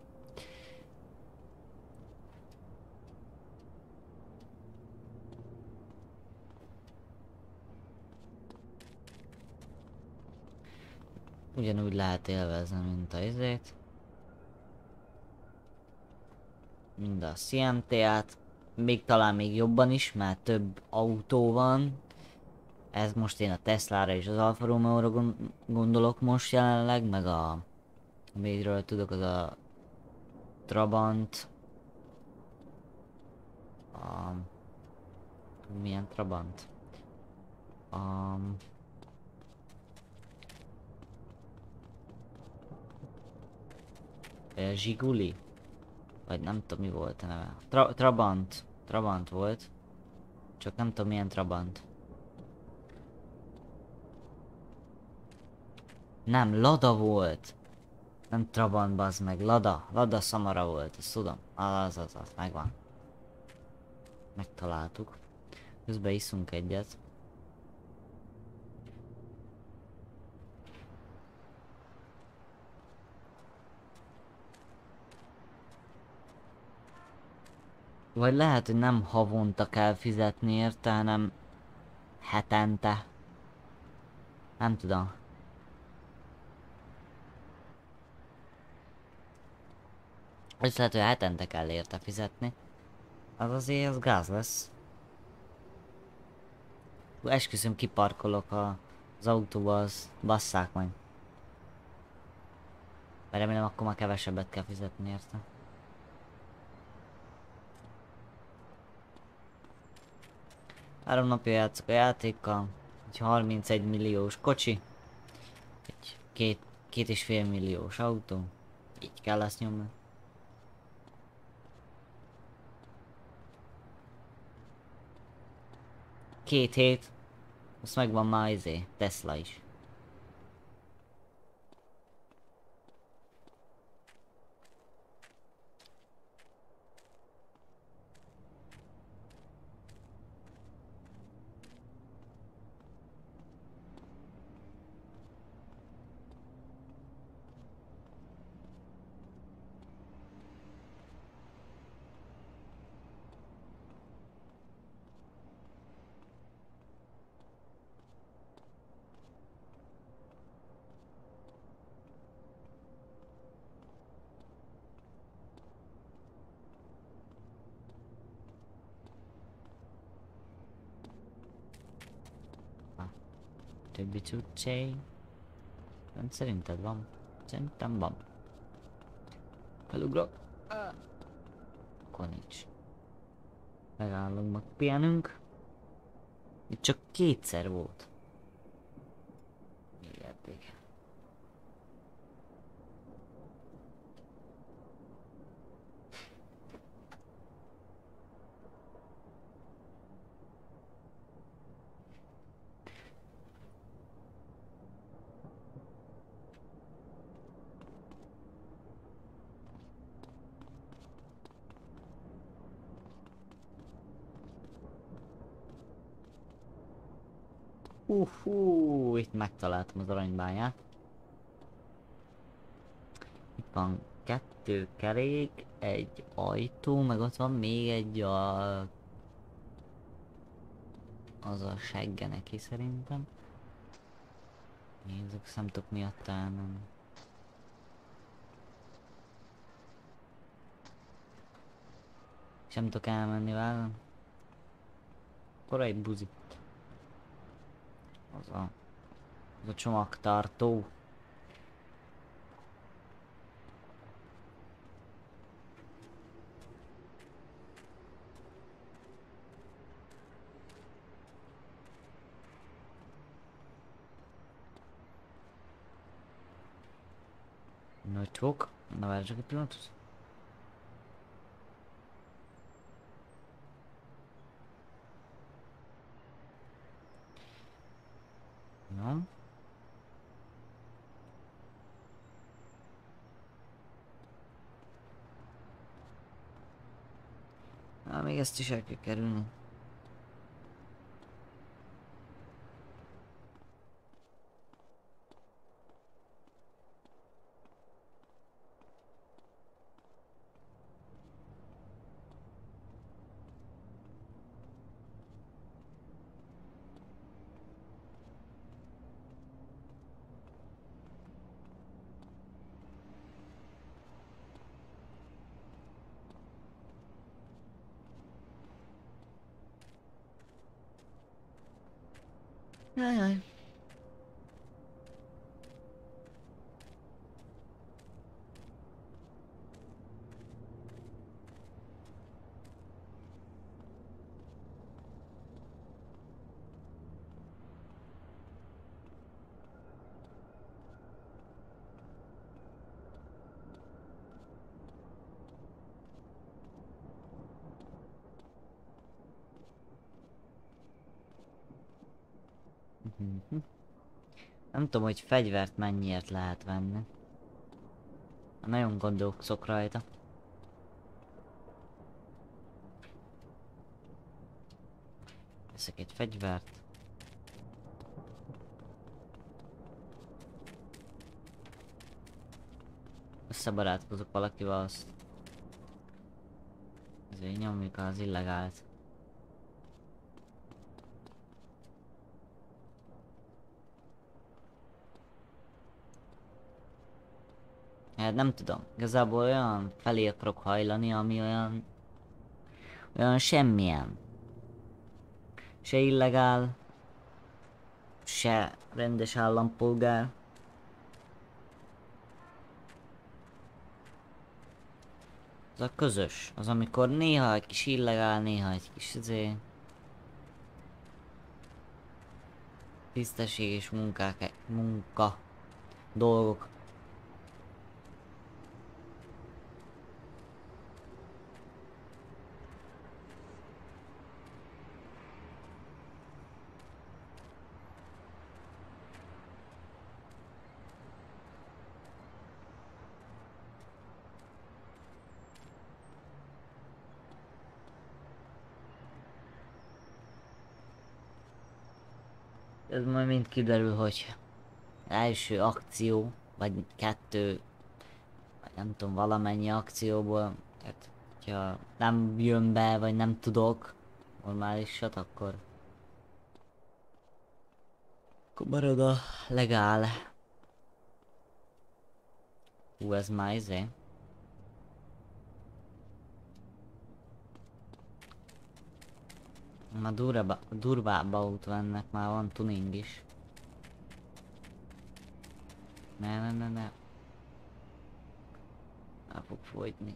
Ugyanúgy lehet élvezni, mint a izét. Mind a cé em té á-t. Még talán még jobban is, mert több autó van. Ez most én a Teslára és az Alfa Romeo-ra gondolok most jelenleg, meg a... Amiről tudok, az a Trabant. A... Milyen Trabant? A... Zsiguli? Vagy nem tudom mi volt a neve. Tra Trabant. Trabant volt. Csak nem tudom milyen Trabant. Nem, Lada volt. Nem Trabant, bazd meg. Lada. Lada Samara volt, ezt tudom. Az, az, az, megvan. Megtaláltuk. Közben iszunk egyet. Vagy lehet, hogy nem havonta kell fizetni érte, hanem hetente. Nem tudom. Ez lehet, hogy hetente kell érte fizetni. Az azért az gáz lesz. Esküszöm, kiparkolok a, az autóba, az basszák meg. Remélem, akkor már kevesebbet kell fizetni érte. Három napja játszok a játékkal. Egy harmincegy milliós kocsi. Egy két, két és fél milliós autó. Így kell ezt nyomni. Két hét. Azt megvan már izé, Tesla is. Többi cuccé. Szerinted van? Szerintem van. Felugrok. Akkor nincs. Megállunk, meg pihenünk. Itt csak kétszer volt. Még eddig. Hú, hú, itt megtaláltam az aranybányát. Itt van kettő kerék, egy ajtó, meg ott van még egy a... az a segge neki szerintem. Nézzük, nem tudok miatt elmenni. Sem tudok elmenni vele. Korai buzi. Az a... az a csomagtartó. Notebook. Na várj csak egy pillanatot. No. Na, még ezt is el kell kerülni. Jajjaj. Mhm. Nem tudom, hogy fegyvert mennyiért lehet venni. Nagyon gondolkozok rajta. Veszek egy fegyvert. Összebarátkozok valakivel, azt... ezért nyomjuk az illegált. Hát nem tudom, igazából olyan felé akarok hajlani, ami olyan... olyan semmilyen. Se illegál, se rendes állampolgár. Az a közös, az amikor néha egy kis illegál, néha egy kis izé... tisztességes munkák, munka, dolgok. Ez majd mind kiderül, hogy első akció, vagy kettő, vagy nem tudom, valamennyi akcióból, tehát hogyha nem jön be, vagy nem tudok normálisat, akkor akkor marad a legál. Hú, ez már izé. Már durvább, durvább autóennek már van tuning is. Ne, ne, ne, ne. El fog fogyni.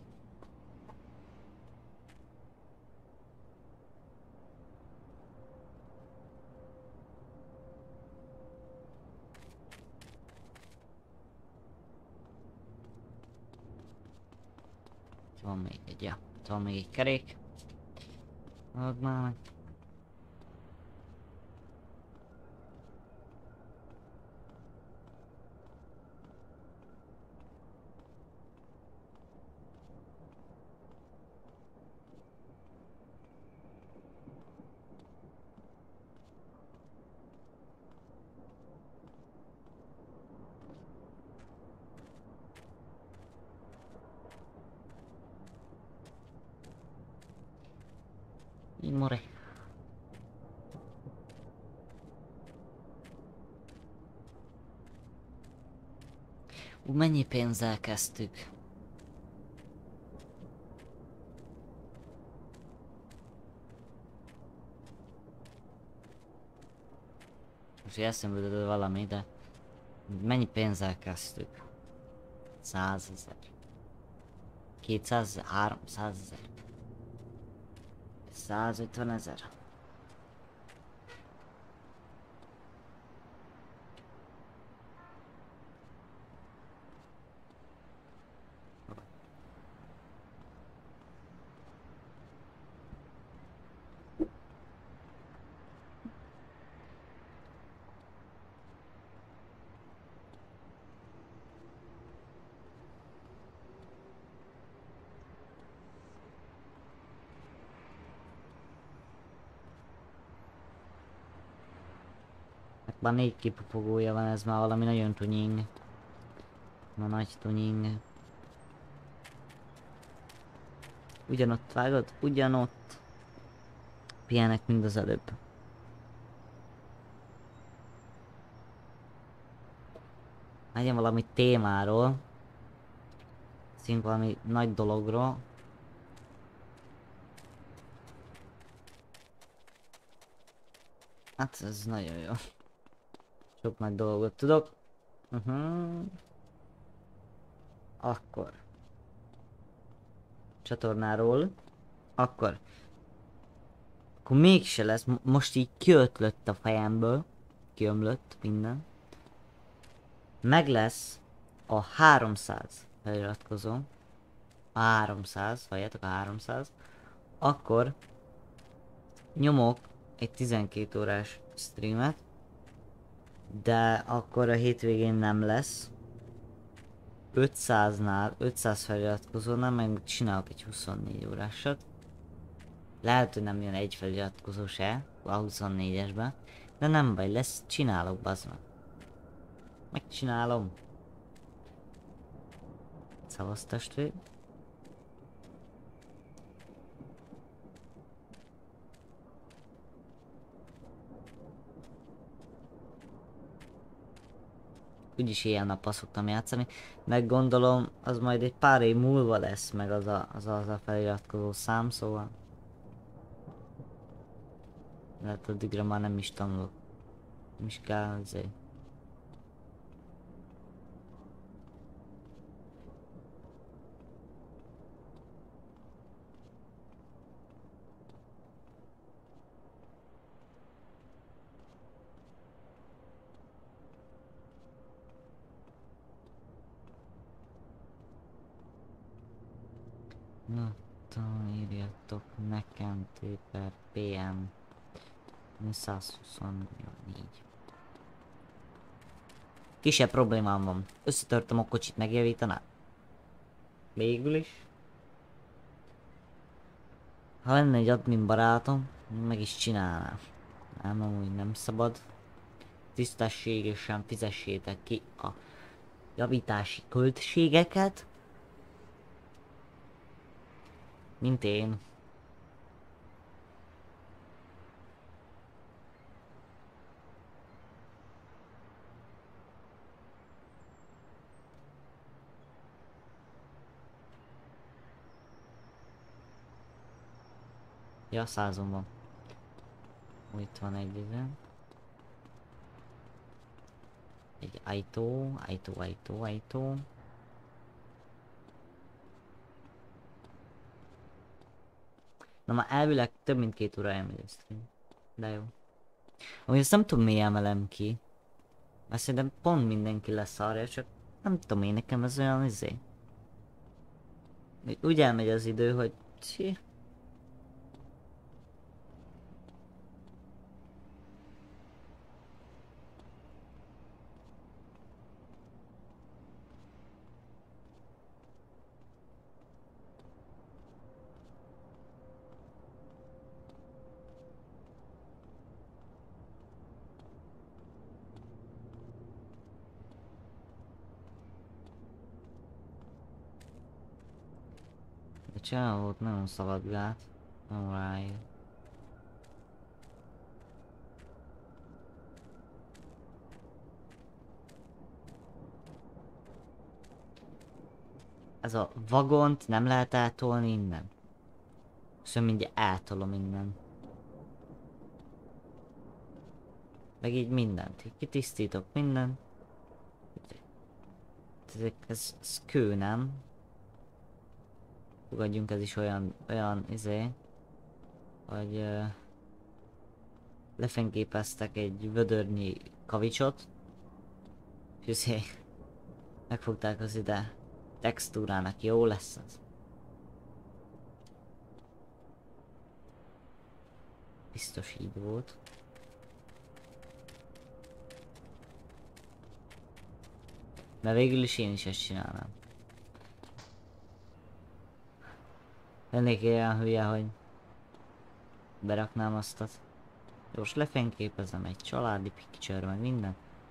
Itt van még egy, ja. Itt van még egy kerék. Add már meg. Így more. Ú, mennyi pénzzel kezdtük? Most eszembe jutott valami, de... Mennyi pénzzel kezdtük? Százezer. Kétszázezer? Háromszázezer? Százötvenezer? Már négy kipufogója van, ez már valami nagyon tunying. Na nagy tunying. Ugyanott vágod? Ugyanott. Pihenek, mind az előbb. Legyen valami témáról. Szint valami nagy dologról. Hát ez nagyon jó. Sok nagy dolgot tudok. Uh-huh. Akkor. Csatornáról. Akkor. Akkor mégse lesz. Most így kiötlött a fejemből. Kiömlött minden. Meg lesz a háromszáz feliratkozó. A háromszáz, valljátok, a háromszáz. Akkor nyomok egy tizenkét órás streamet. De akkor a hétvégén nem lesz. ötszáznál, ötszáz feliratkozónál meg csinálok egy huszonnégy órásat. Lehet, hogy nem jön egy feliratkozó se a huszonnégyesben. De nem baj, lesz, csinálok, bazd meg. Megcsinálom. Szavasz, testvér. Úgyis ilyen-nappal szoktam játszani. Meg gondolom, az majd egy pár év múlva lesz meg az a, az, az a feliratkozó szám, szóval... Lehet addigra már nem is tanulok. Nem is kell azért. Na, írjatok nekem per pé em száz huszonnégy. Kisebb problémám van. Összetörtem a kocsit, megjavítaná? Végül is. Ha lenne egy admin barátom, meg is csinálná. Nem, amúgy nem szabad. Tisztességesen fizessétek ki a javítási költségeket. Mint én. Ja, százon van. Ó, itt van egy ezen. Egy ajtó, ajtó, ajtó, ajtó. Na már elvileg több mint két óra elmegy a stream. De jó. Amúgy ezt nem tudom, miért emelem ki. Mert szerintem pont mindenki lesz arra, csak nem tudom én, nekem ez olyan izé. Úgy elmegy az idő, hogy... Csi. A csávót nagyon szaladgált. Nem ráér. Ez a vagont nem lehet átolni innen. Szóval mindjárt átolom innen. Meg így mindent. Így kitisztítok mindent. Ez, ez, ez kő, nem? Fogadjunk, ez is olyan, olyan izé, hogy uh, lefényképeztek egy vödörnyi kavicsot, és izé, megfogták az ide textúrának, jó lesz az. Biztos így volt. Mert végül is én is ezt csinálnám. Lennék olyan hülye, hogy beraknám azt az. Most lefényképezem egy családi picture, meg minden.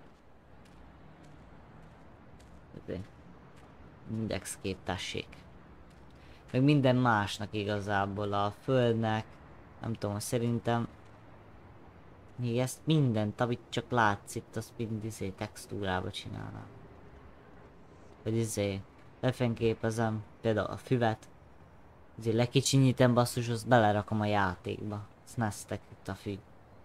Indexkép, tessék. Meg minden másnak igazából, a földnek, nem tudom, szerintem még ezt mindent, amit csak látsz itt, azt mind izé textúrába csinálnám. Vagy izé, lefényképezem például a füvet, izé lekicsinyítem basszus, azt belerakom a játékba. Ezt neztek itt a fű.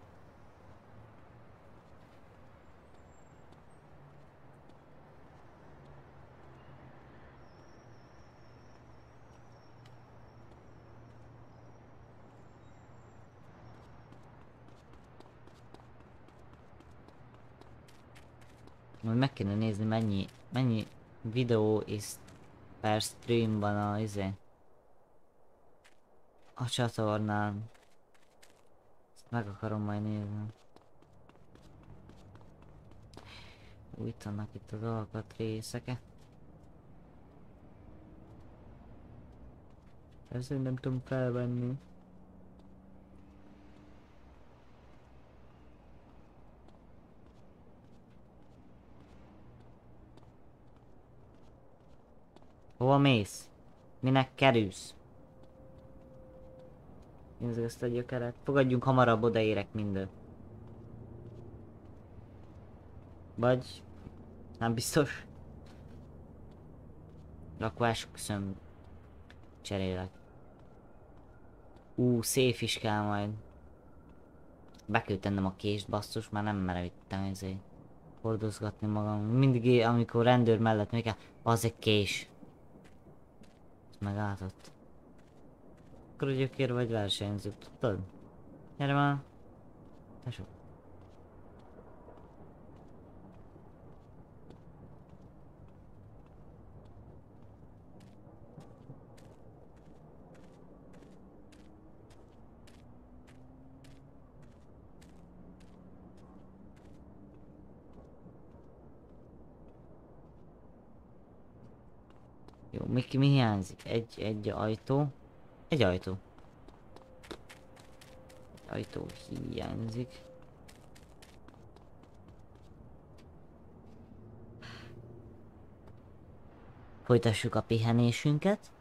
Majd meg kéne nézni mennyi, mennyi videó és per stream van a izé. A csatornán. Ezt meg akarom majd nézni. Újítanak itt az alkatrészeket. Ezt nem tudom felvenni. Hova mész? Minek kerülsz? Nézzük ezt a gyökeret. Fogadjunk, hamarabb odaérek mindent. Vagy... nem biztos. Rakvás, köszönöm. Cserélek. Ú, széf is kell majd. Be kell tennem a kést, basszus, már nem merem itt ezért hordozgatni magam. Mindig, amikor rendőr mellett még kell, az egy kés. Ez megálltott. Akkor a gyökér vagy versenyzők, tudod? Gyere már. Tesó. Jó, mi, mi hiányzik? Egy, egy ajtó. Egy ajtó. Egy ajtó hiányzik. Folytassuk a pihenésünket.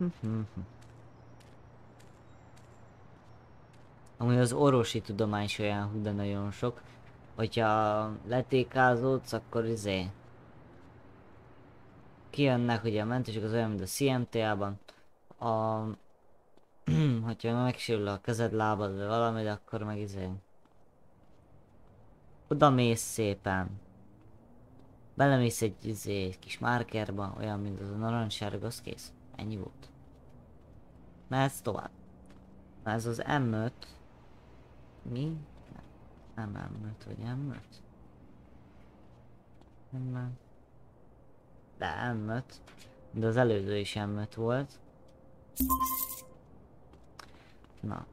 Amúgy az orvosi tudomány is olyan hú, de nagyon sok. Hogyha letékázódsz, akkor izé... kijönnek ugye a mentősök, az olyan, mint a C M T A-ban. A... hogyha megsérül a kezed, lábad, vagy valami, de akkor meg izé... oda mész szépen. Belemész egy izé, kis márkerba, olyan, mint az a narancssárga, az kész. Ennyi volt. Mehetsz tovább. Na ez az M öt. Mi? Nem M öt, vagy M öt? Nem. De M öt. De az előző is M öt volt. Na.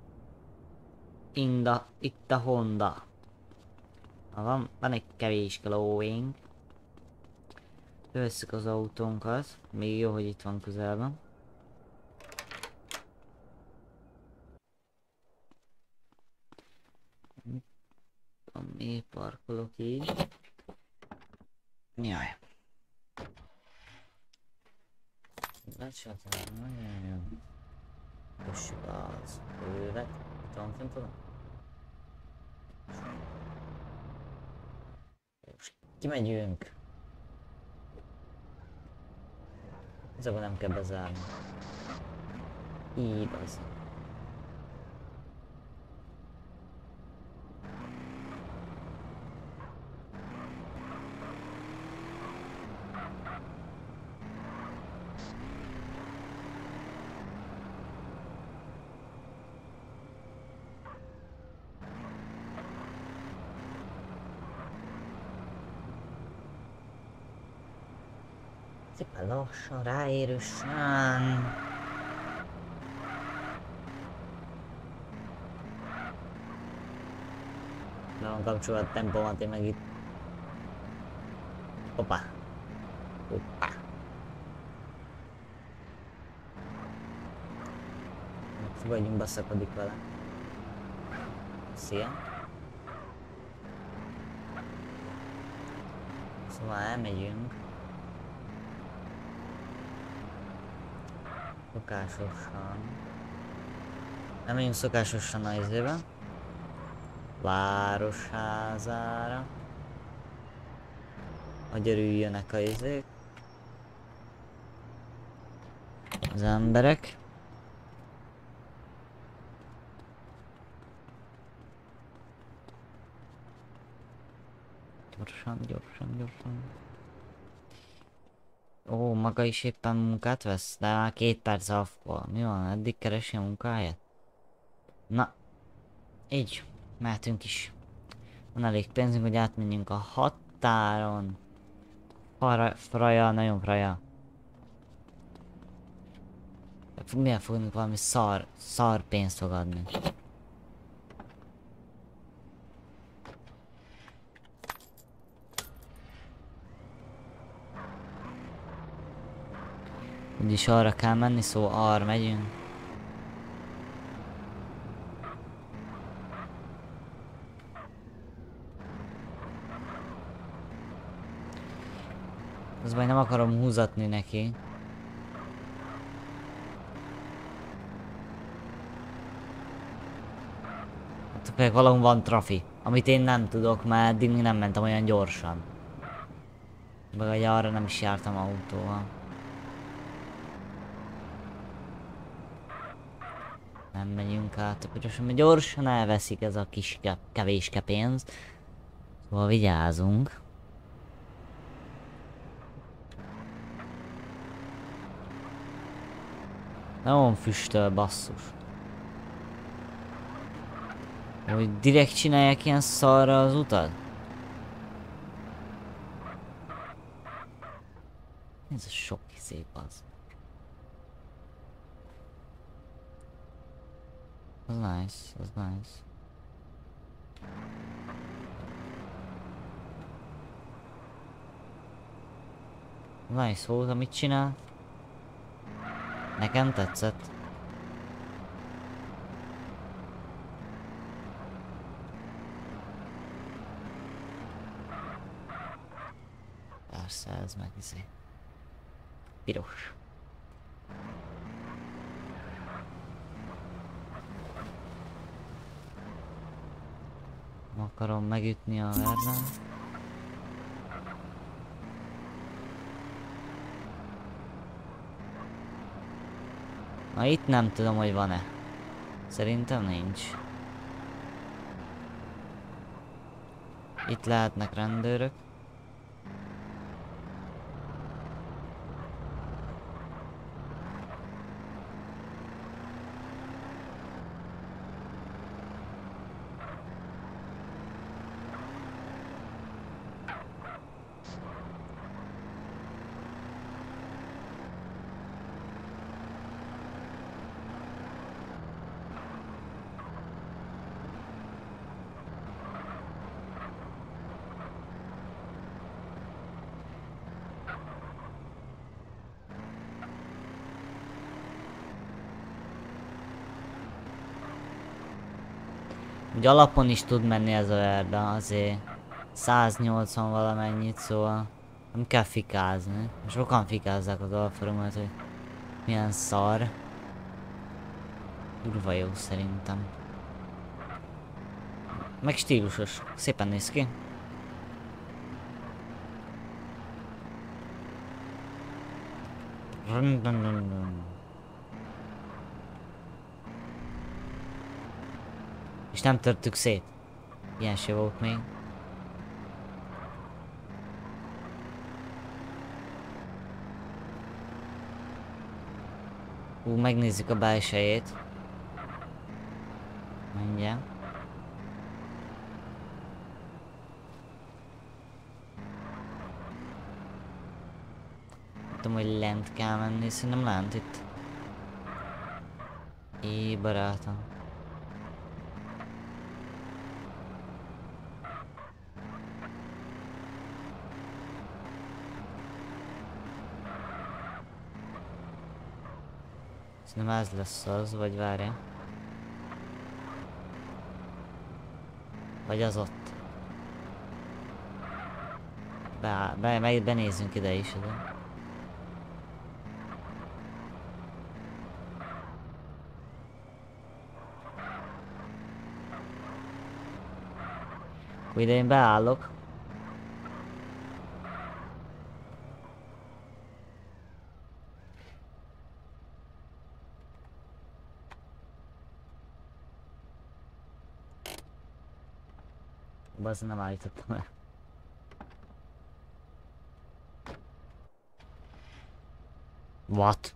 Inda, itt a Honda. Na, van, van egy kevés kilóink. Vesszük az autónkat. Még jó, hogy itt van közelben. Miért parkolok így? Jaj. Lecsatolom, nagyon jó. Kössük az övet. Itt van fent oda? Most kimegyünk. Ezzel nem kell bezárni. Így az. Szépen lassan, ráérősen. Le van kapcsolva a tempomat, én meg itt. Hoppá. Hoppá. Fogadjunk, beszakadik vele. Szia. Szóval elmegyünk. Szokásosan. Nem megyünk szokásosan a izébe. Városházára. Hogy örüljönek a izék. Az emberek. Gyorsan, gyorsan, gyorsan. Ó, maga is éppen munkát vesz, de már két perc afkol. Mi van, eddig keresi a munkáját? Na, így, mehetünk is. Van elég pénzünk, hogy átmenjünk a határon. Fra, fraja, nagyon fraja. Miért fogunk valami szar, szar pénzt fogadni? Úgyis arra kell menni, szóval arra megyünk. Az majd nem akarom húzatni neki. Hát pedig valahol van trafi, amit én nem tudok, mert eddig még nem mentem olyan gyorsan. Vagy arra nem is jártam autóval. Nem megyünk át a piroson, mert gyorsan elveszik ez a kis kevéske pénz. Szóval vigyázunk. Nagyon füstöl, basszus. Hogy direkt csinálják ilyen szarra az utat? Ez a sok szép az. Az nice, az nice. Nice volt, amit csinál. Nekem tetszett. Persze, ez meg izé. Piros. akarom megütni a Verdán. Na itt nem tudom, hogy van-e. Szerintem nincs. Itt lehetnek rendőrök. Ugye alapon is tud menni ez a Verda, azért száznyolcvan valamennyit, szóval nem kell fikázni. Sokan fikázzák az Alfa Romeo-t, hogy milyen szar. Kurva jó szerintem. Meg stílusos, szépen néz ki. Run, run, run, run. És nem törtük szét. Ilyen se volt még. Ú, megnézzük a belsejét. Mindjárt. Nem tudom, hogy lent kell menni, szerintem lent itt. Éj, barátom. Szerintem ez lesz az, vagy várja. Vagy az ott. Be, be, be, benézzünk ide is. Ide. Akkor ide én beállok. Bazd, nem állítottam el. What?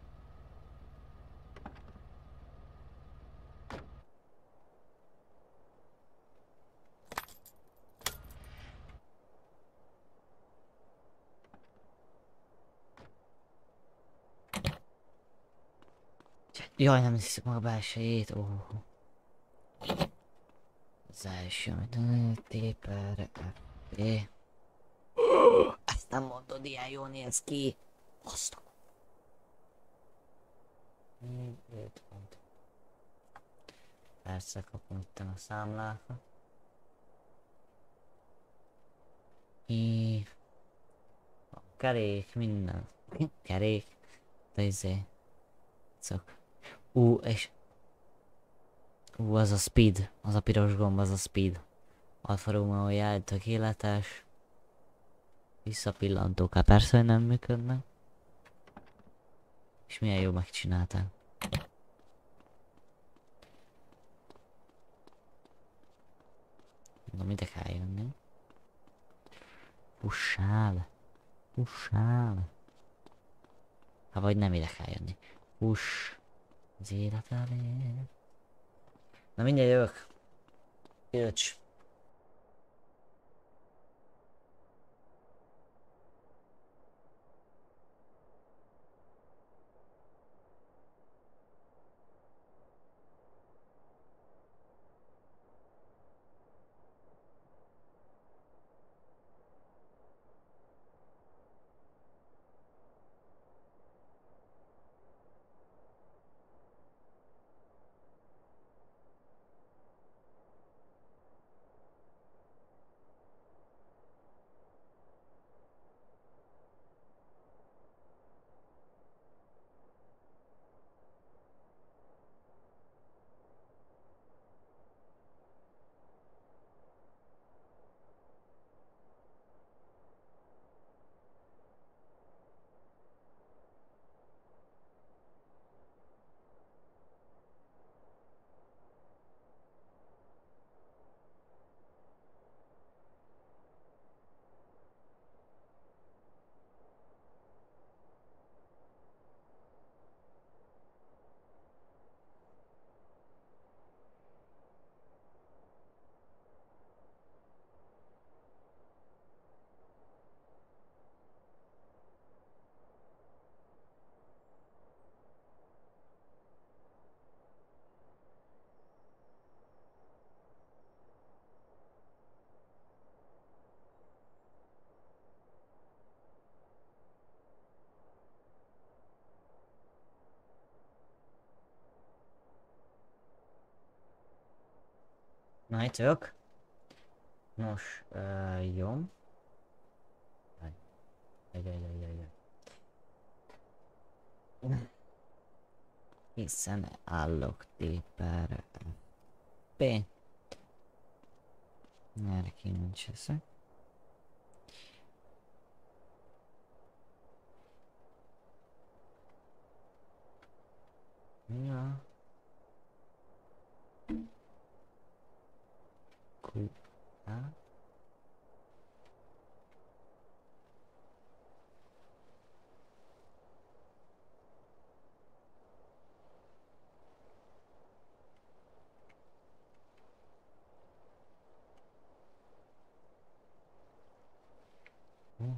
Jaj, nem hiszem meg a belsejét. Ó. Az első, amit T per F B. Ezt nem mondod, ilyen jól néz ki. Azt a... Persze kapom itt a számlákat. I... A kerék, minden. Kerék. De izé. Csak. Ú, és... Ú, az a speed. Az a piros gomb, az a speed. Alfa Romeo jel, tökéletes. Visszapillantók, hát persze, hogy nem működnek. És milyen jó megcsinálták. Na, ide kell jönni. Fussál. Fussál. Hát vagy nem ide kell jönni. Fuss. Az élet elé. Na mindjárt jövök. Jöcs. Na, itt vagyok. Nos, uh, jó. Jaj, jaj, jaj, jaj, jaj. Hiszen állok tépára. P. Erre kíváncsi leszek. Ja. Q. A. Hm.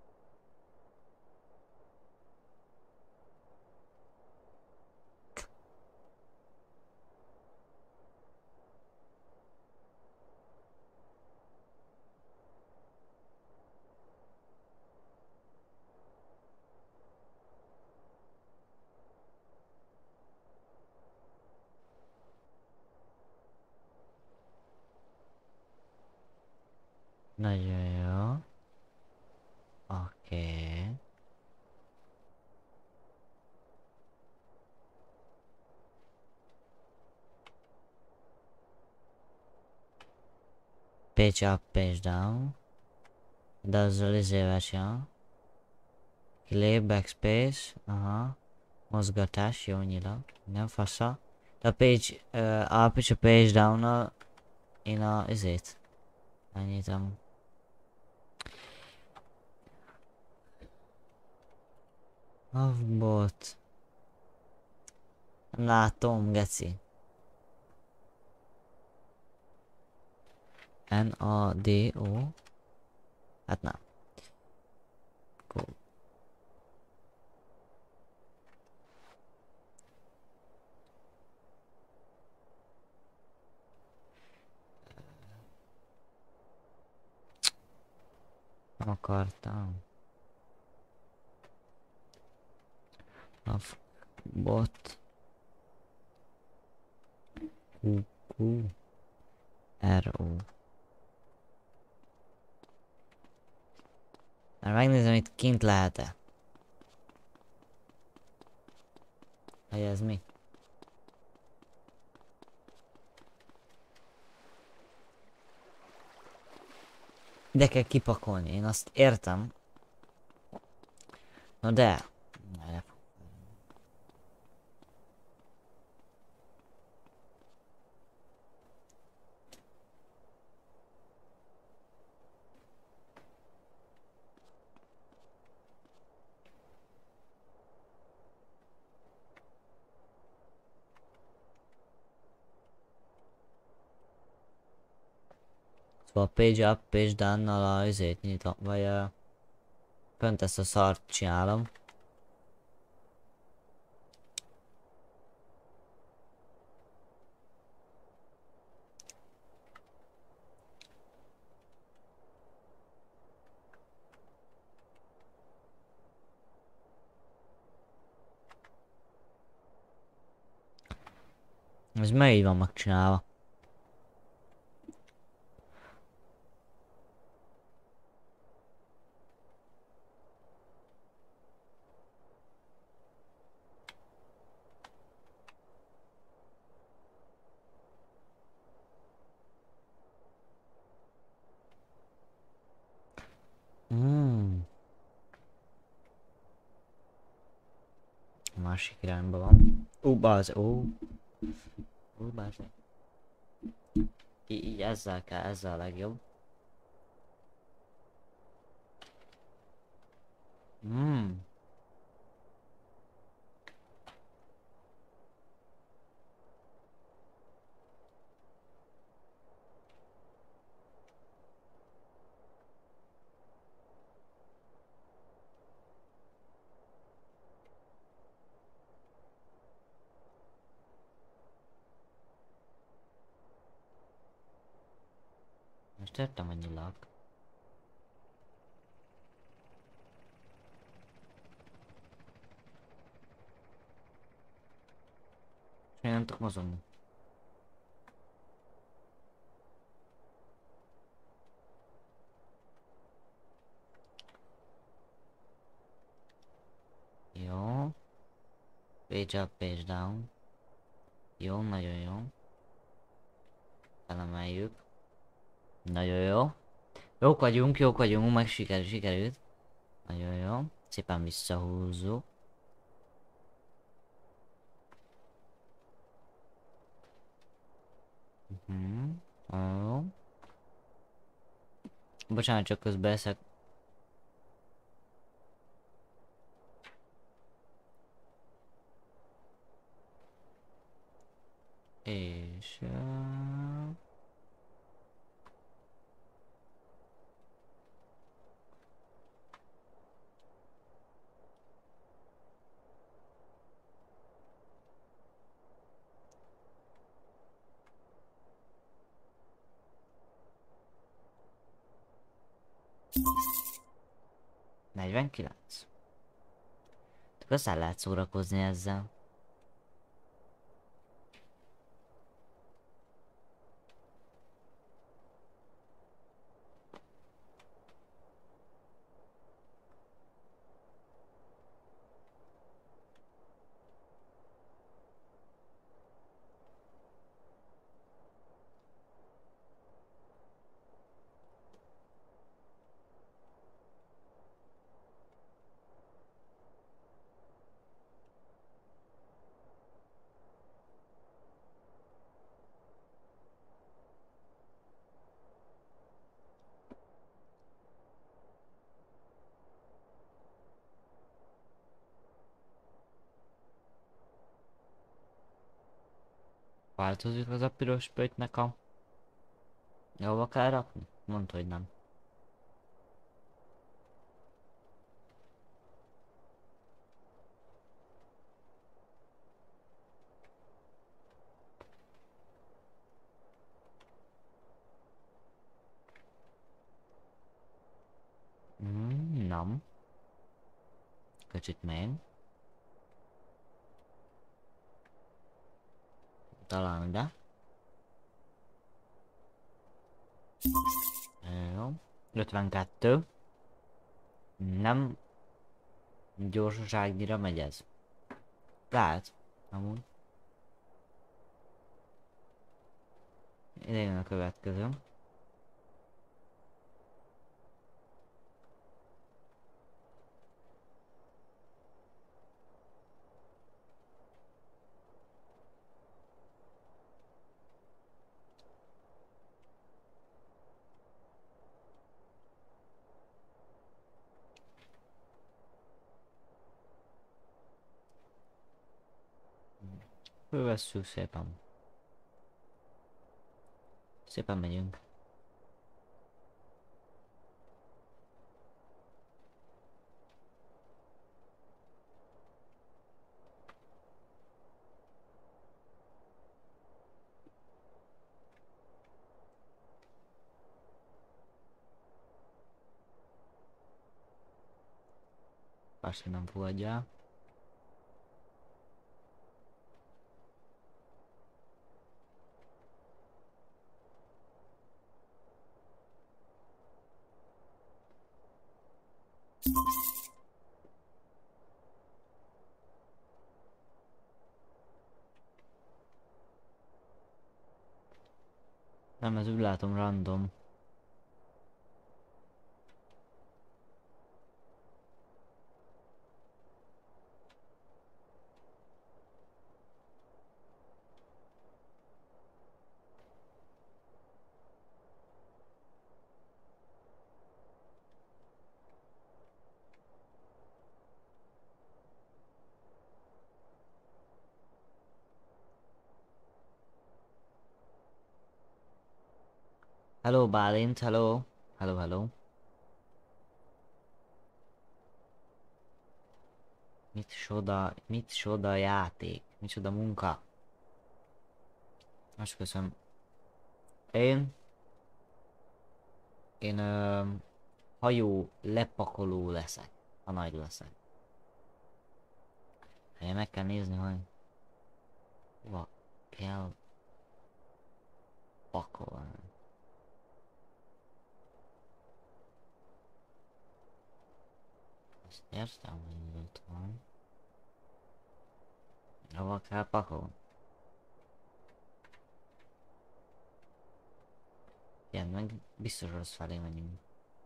Nagyon jó. Oké. Okay. Page up, page down. De azzal izével csinál. Kilép, backspace. Aha. Mozgatás, jó nyilag. Nem fasza. De a page uh, up és a page down-nal én a izét. Megnyitom. Avbot. Nem látom, geci. N A D O. Hát nem. Cool. Nem akartam. Avbot. Q Q R O. Már megnézem, itt kint lehet-e. Hogy ez mi? De kell kipakolni, én azt értem. Na de... Szóval page up, page down-nal a izét nyitom, vagy a... Pont ezt a szart csinálom. Ez meg így van megcsinálva. Hmm. Másik irányba van. Ú, bazd, ó. Ú, bazd. Í- így ezzel kell, ezzel a legjobb. Hmm. Most értem, hogy nyilag. És én nem tudok mozogni. Page up, page down. Jó, nagyon jó. Felemeljük. Nagyon jó. Jók vagyunk, jók vagyunk, meg sikerült, sikerült. Nagyon jó. Szépen visszahúzzuk. Uh-huh. Jó. Bocsánat, csak közben eszek. És... Uh... negyvenkilenc. Köszön lehet szórakozni ezzel. Változik az a piros pöttynek a... Jobba kell rakni? Mondta, hogy nem. Mm, nem. Kicsit még. Talán ide. Jó. ötvenkettő. Nem gyorsaságnira megy ez. Lehet. Amúgy. Ide jön a következő. Fölvesszük szépen. Szépen megyünk. Pasti nem fogadja el. Nem, ez úgy látom random. Hello Bálint, hello. Hello, hello. Mit soda, mit soda játék? Mit soda munka? Most köszönöm. Én... Én ö, hajó lepakoló leszek. Ha nagy leszek. Hát meg kell nézni, hogy... Hova kell... pakolni. Ezt értem, hogy ott van. Hova kell pakolni? Igen, meg biztos rossz felé megyünk.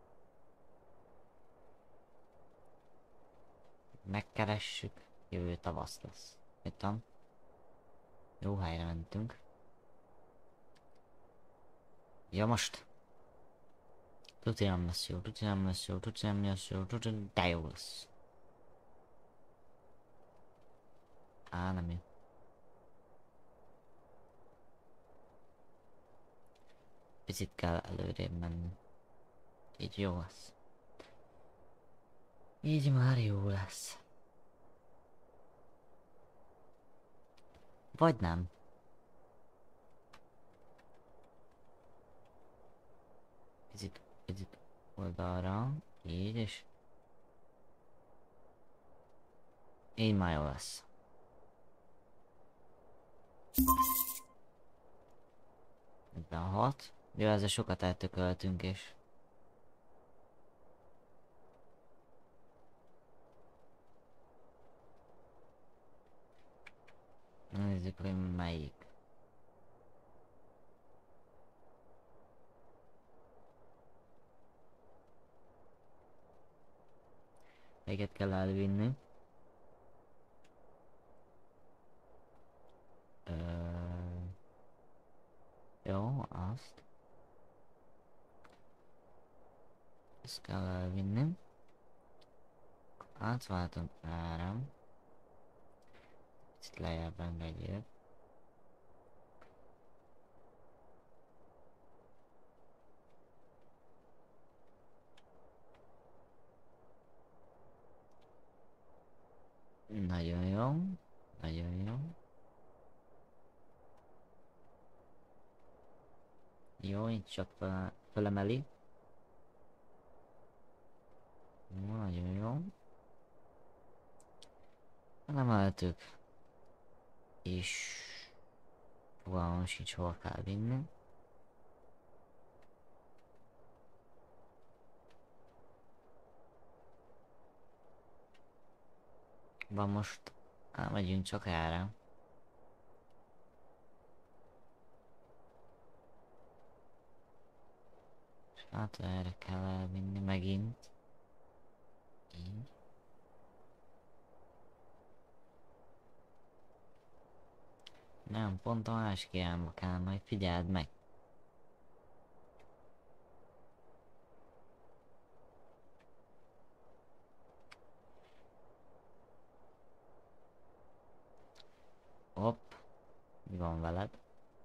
Megkeressük, jövő tavasz lesz. Mit tudom? Jó helyre mentünk. Ja most. Tuti nem lesz jó, tuti nem lesz jó, tuti nem lesz jó, tuti de jó lesz. Á, nem jó. Picit kell előrébb menni. Így jó lesz. Így már jó lesz. Vagy nem. Picit, picit oldalra. Így és... Így már jó lesz. negyvenhat. Jó, ezzel sokat eltököltünk és... Nézzük, hogy melyik. Melyiket kell elvinni. Ö... Jó, azt. Ezt kell elvinni. Átváltom erre. Itt lejjebb engedjék. Nagyon jó. Nagyon jó. Jó, itt csak fel, felemeli. Jó, nagyon jó. Felemeltük. És... fogalmam sincs hova kell vinni. Van most... elmegyünk csak erre. És hát erre kell elvinni megint. Így. Nem, pont a másik irányba kell, majd figyeld meg. Hopp. Mi van veled?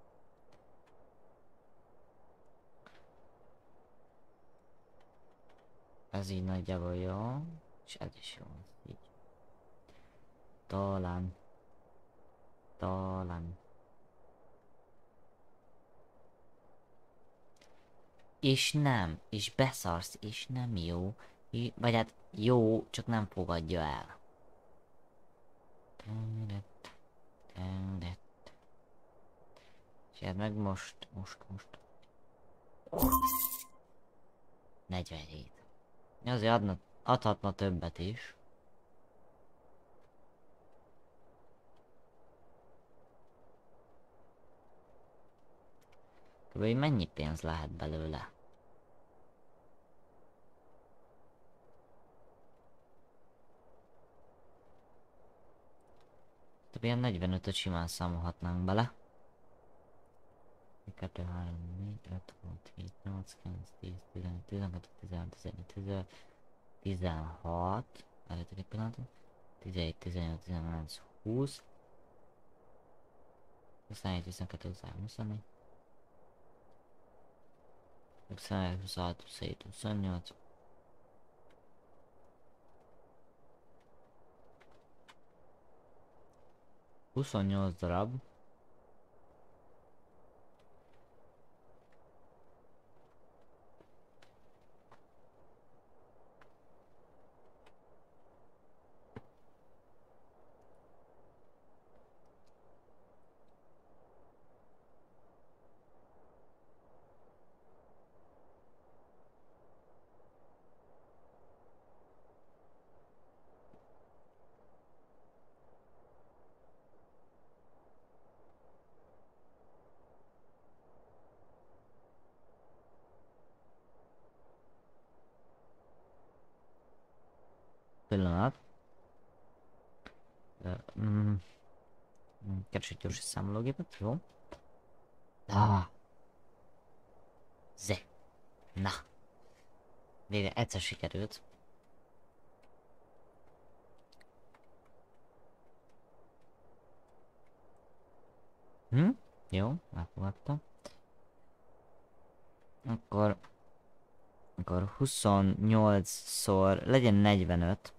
Ez így nagyjából jó. És ez is jó. Így. Talán. Talán. És nem. És beszarsz. És nem jó. I- Vagy hát jó, csak nem fogadja el. Töndet. Töndet. És hát meg most. Most, most. negyvenhét. Azért adna, adhatna többet is. Kb. Mennyi pénz lehet belőle? Több ilyen negyvenötöt simán számolhatnánk bele. kettő, három, négy, öt, hat, hét, nyolc, kilenc, tíz, tizenegy, tizenkettő, tizenhat, tizenöt, tizenhat, tizenhat, előtt egy pillanatot, tizenegy, tizennyolc, tizenkilenc, húsz, huszonegyed, huszonkettő, huszonhárom, huszonnégy, huszonöt, huszonhat, huszonhét, huszonnyolc, huszonnyolc darab. Pillanat. Mm, keresek gyors számológépet, jó? Ah, ze. Na. Végre egyszer sikerült. Hm? Jó, elfogadtam. Akkor... Akkor huszonnyolcszor legyen negyvenöt.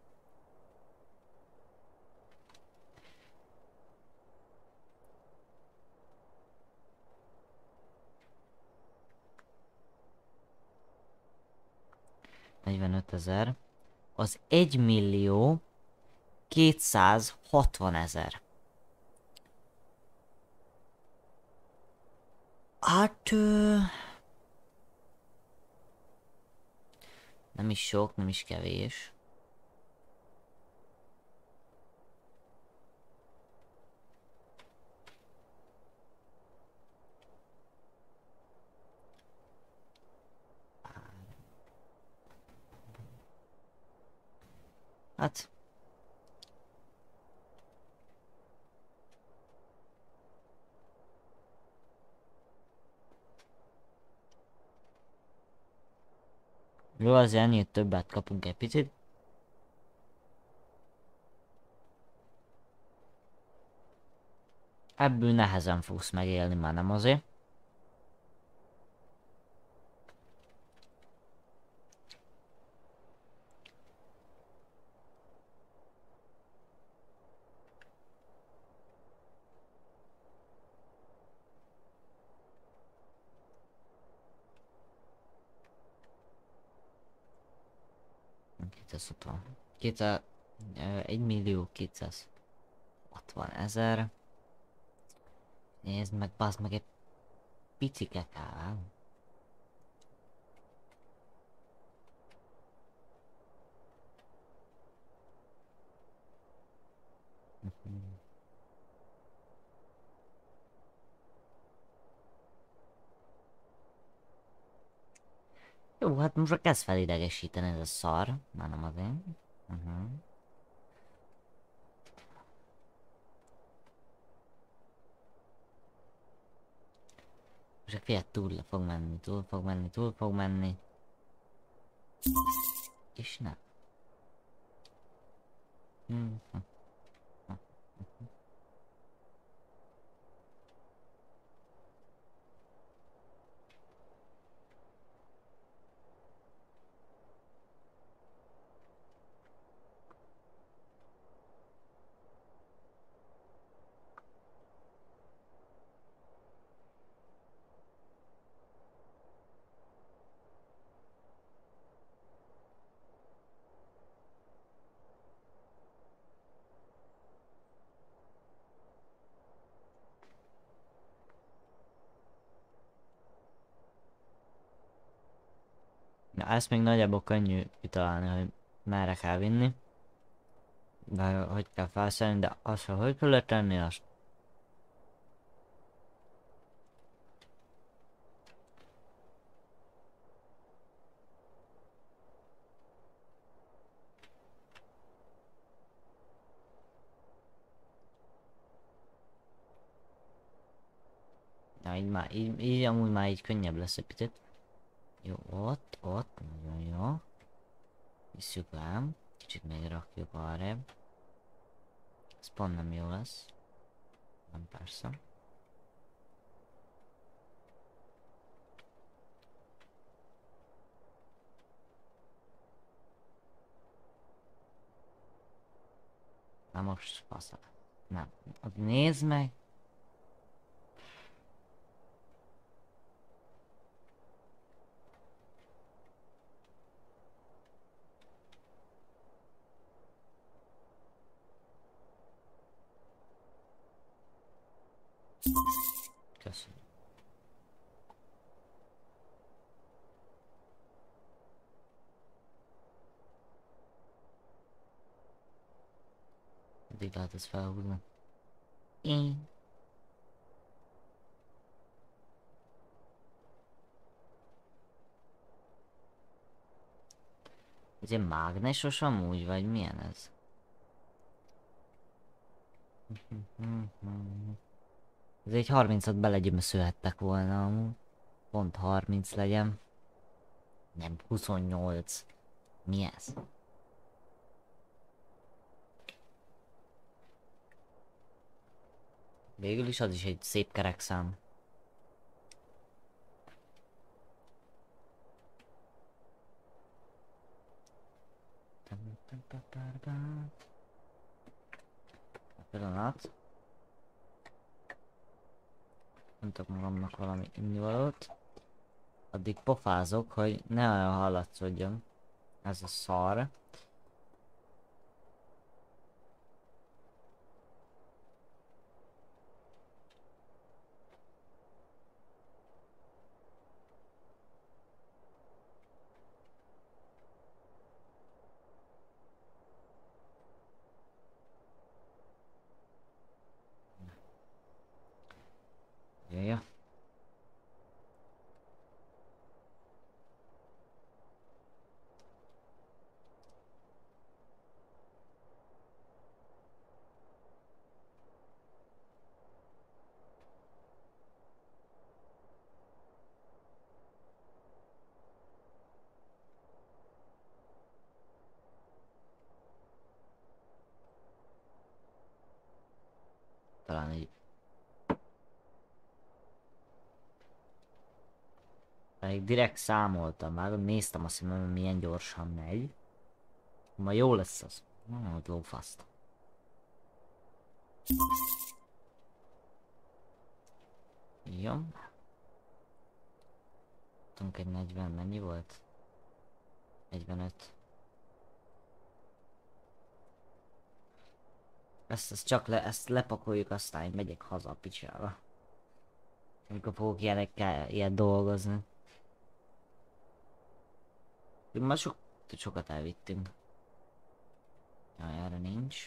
negyvenöt ezer. Az egy millió kétszázhatvan ezer. Hát... Ö... Nem is sok, nem is kevés. Hát... Jó, azért ennél többet kapunk egy picit. Ebből nehezen fogsz megélni, már nem azért. kétszázhatvan. kétszáz... egy millió kétszázhatvan ezer. Nézd meg, bazd meg, egy picike kell. Jó, hát most kezd felidegesíteni ez a szar. Már nem azért. Uh-huh. Most figyelj, túl fog menni, túl fog menni, túl fog menni. És nem. Hmm. Na, ezt még nagyjából könnyű kitalálni, hogy merre kell vinni. De hogy kell felszállni, de azt, hogy hogy kell tenni, azt... Na, így már, így, így amúgy már így könnyebb lesz egy picit. Jó, ott, ott, nagyon jó. Visszük ám. Kicsit még rakjuk arrébb. Ez pont nem jó lesz. Nem persze. Na most faszal. Nem. Nézd meg. Köszönöm. Eddig lehet ezt felhúzni. Én. Ez egy mágnesos amúgy, vagy milyen ez? Ez egy harmincat belegyömöszölhettek volna amúgy. Pont harminc legyen. Nem, huszonnyolc. Mi ez? Végül is az is egy szép kerek szám. Pillanat. Mondok magamnak valami innivalót. Addig pofázok, hogy ne olyan hallatszódjon. Ez a szar. Jöjjön. Talán egy... Még direkt számoltam már, néztem azt, hogy milyen gyorsan megy. Ma jó lesz az. Na, hogy lófaszt. Jó. Tudunk egy negyven, mennyi volt? negyvenöt. Ezt, ezt csak le, ezt lepakoljuk, aztán megyek haza a picsába. Amikor fogok ilyenekkel, ilyet dolgozni. Már sok, sokat elvittünk. Jaj, erre nincs.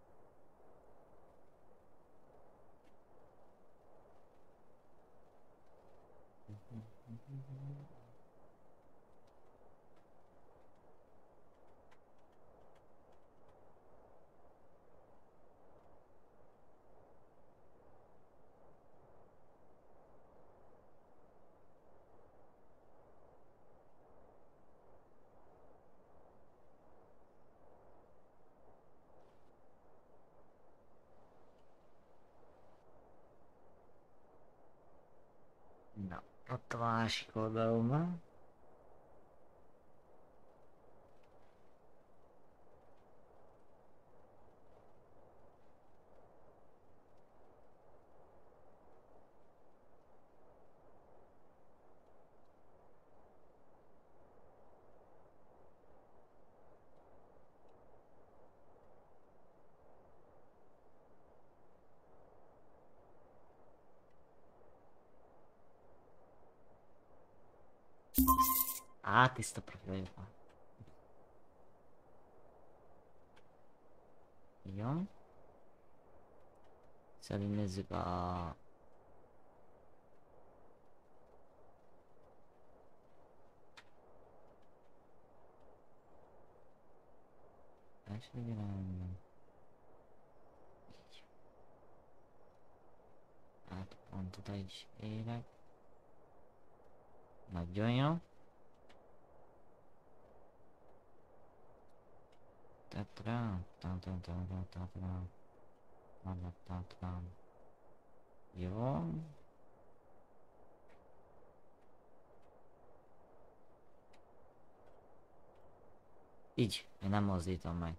Na, ott a másik oldalon van. Á, tiszta profil van. Jó. Szerintem nézzük a... Első irányban. Így. Hát pont oda is érek. Nagyon jó. Tatra, tatra, tatra, tatra, tatra, tatra. Jó. Így, én nem mozdítom meg.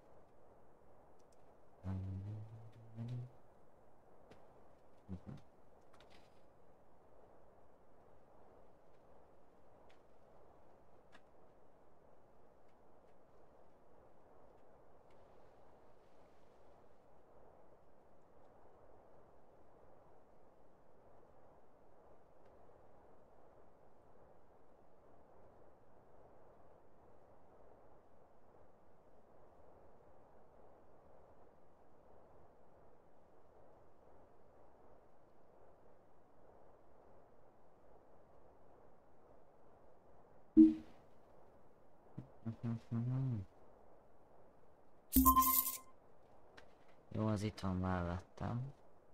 Jó, az itt van mellettem.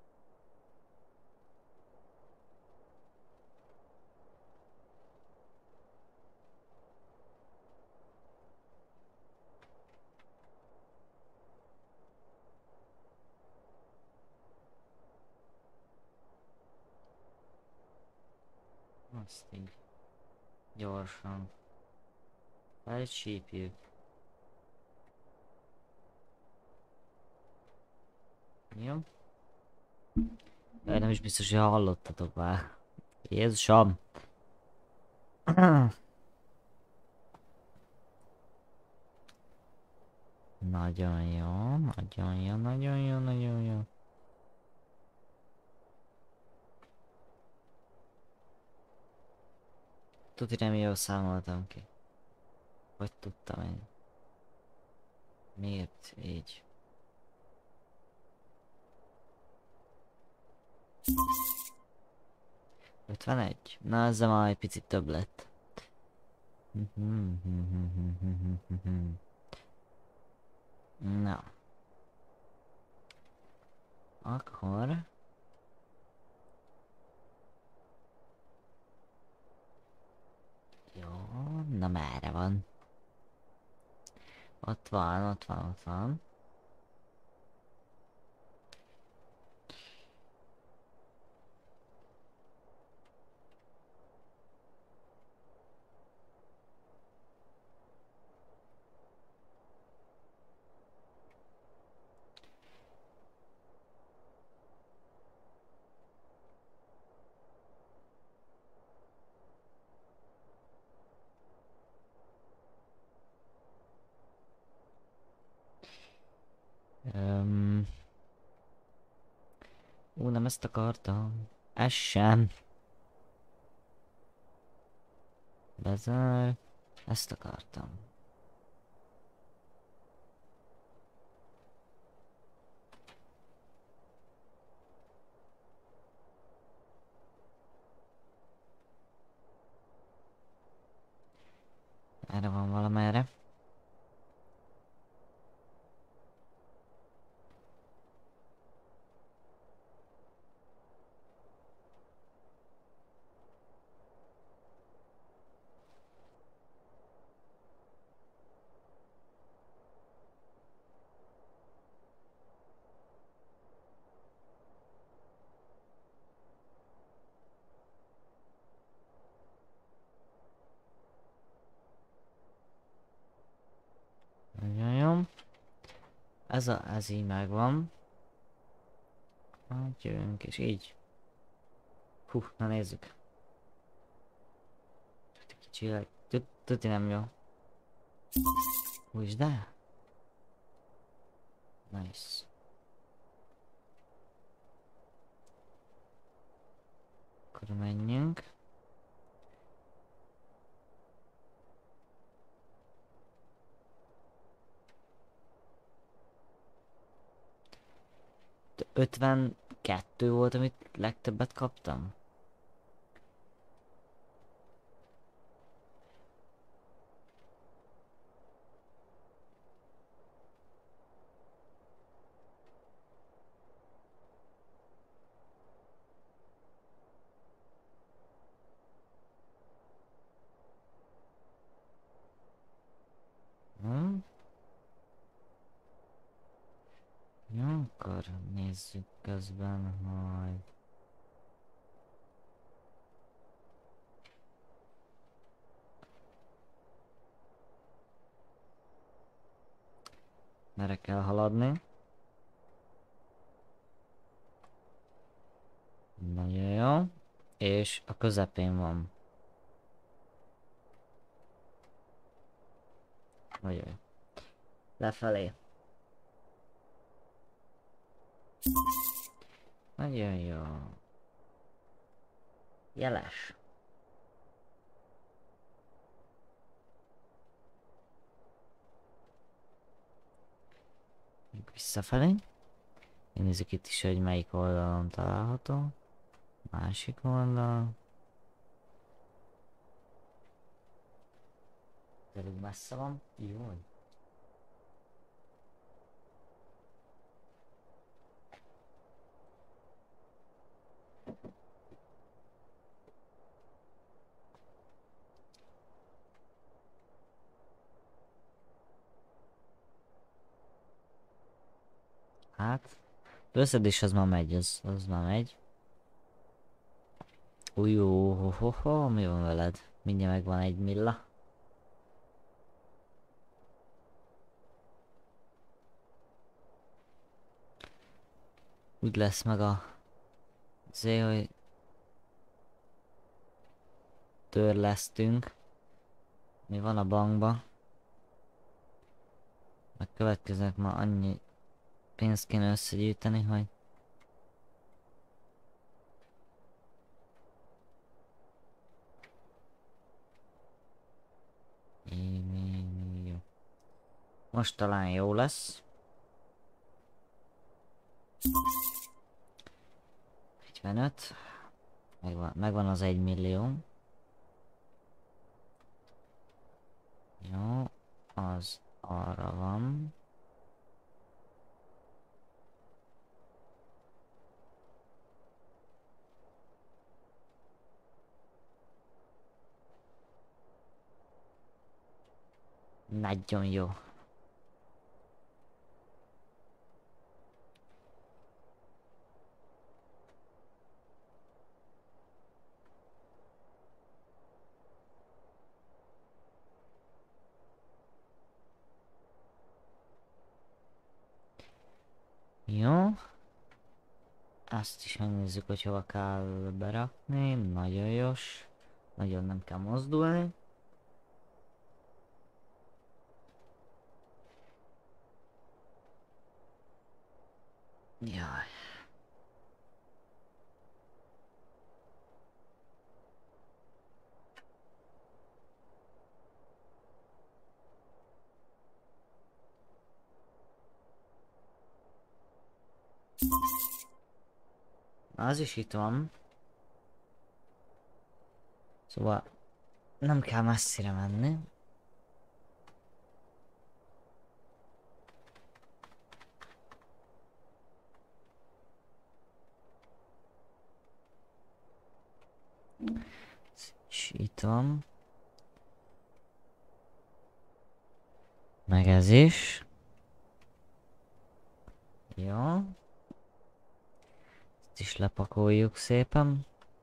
Azt így gyorsan felcsípjük. Jó. De nem is biztos, hogy hallottatok már. Jézusom! Nagyon jó, nagyon jó, nagyon jó, nagyon jó. Tudj, nem jól számoltam ki. Hogy tudtam én? Miért így? ötvenegy? Na, ezzel már egy picit több lett. Na. Akkor... Jó, na merre van? Ott van, ott van, ott van. Um, Ú, nem ezt akartam. Ez sem. Bezár. Ezt akartam. Erre van valamerre. Nagyon jó. Ez, a, ez így megvan. Hát jövünk és így. Hú, na nézzük. Kicsileg. Tuti nem jó. Úgyis de. Nice. Akkor menjünk. ötvenkettő volt, amit legtöbbet kaptam. Hm? Jó, akkor nézzük közben, hogy... merre kell haladni. Nagyon jó. És a közepén van. Nagyon jó. Lefelé. Nagyon jó. Jeles. Visszafelé. Én nézzük itt is, hogy melyik oldalon található. Másik oldal. elég messze van. Jó. Hát, összedés az már megy, az, az már megy. Új, jó, ho, ho, ho, mi van veled? Mindjárt megvan egy milla. Úgy lesz meg a... Azért, hogy... Törlesztünk. Mi van a bankba? Meg következnek ma annyi pénzt kéne összegyűjteni, hogy... Jó. Most talán jó lesz. negyvenöt. Megvan, megvan az egy millió. Jó. Az arra van. Nagyon jó. Jó. Azt is megnézzük, hogy hova kell berakni. Nagyon jós. Nagyon nem kell mozdulni. Jaj. Az is itt van. Szóval nem kell messzire menni. És itt van. Meg ez is. Jó. Ezt is lepakoljuk szépen.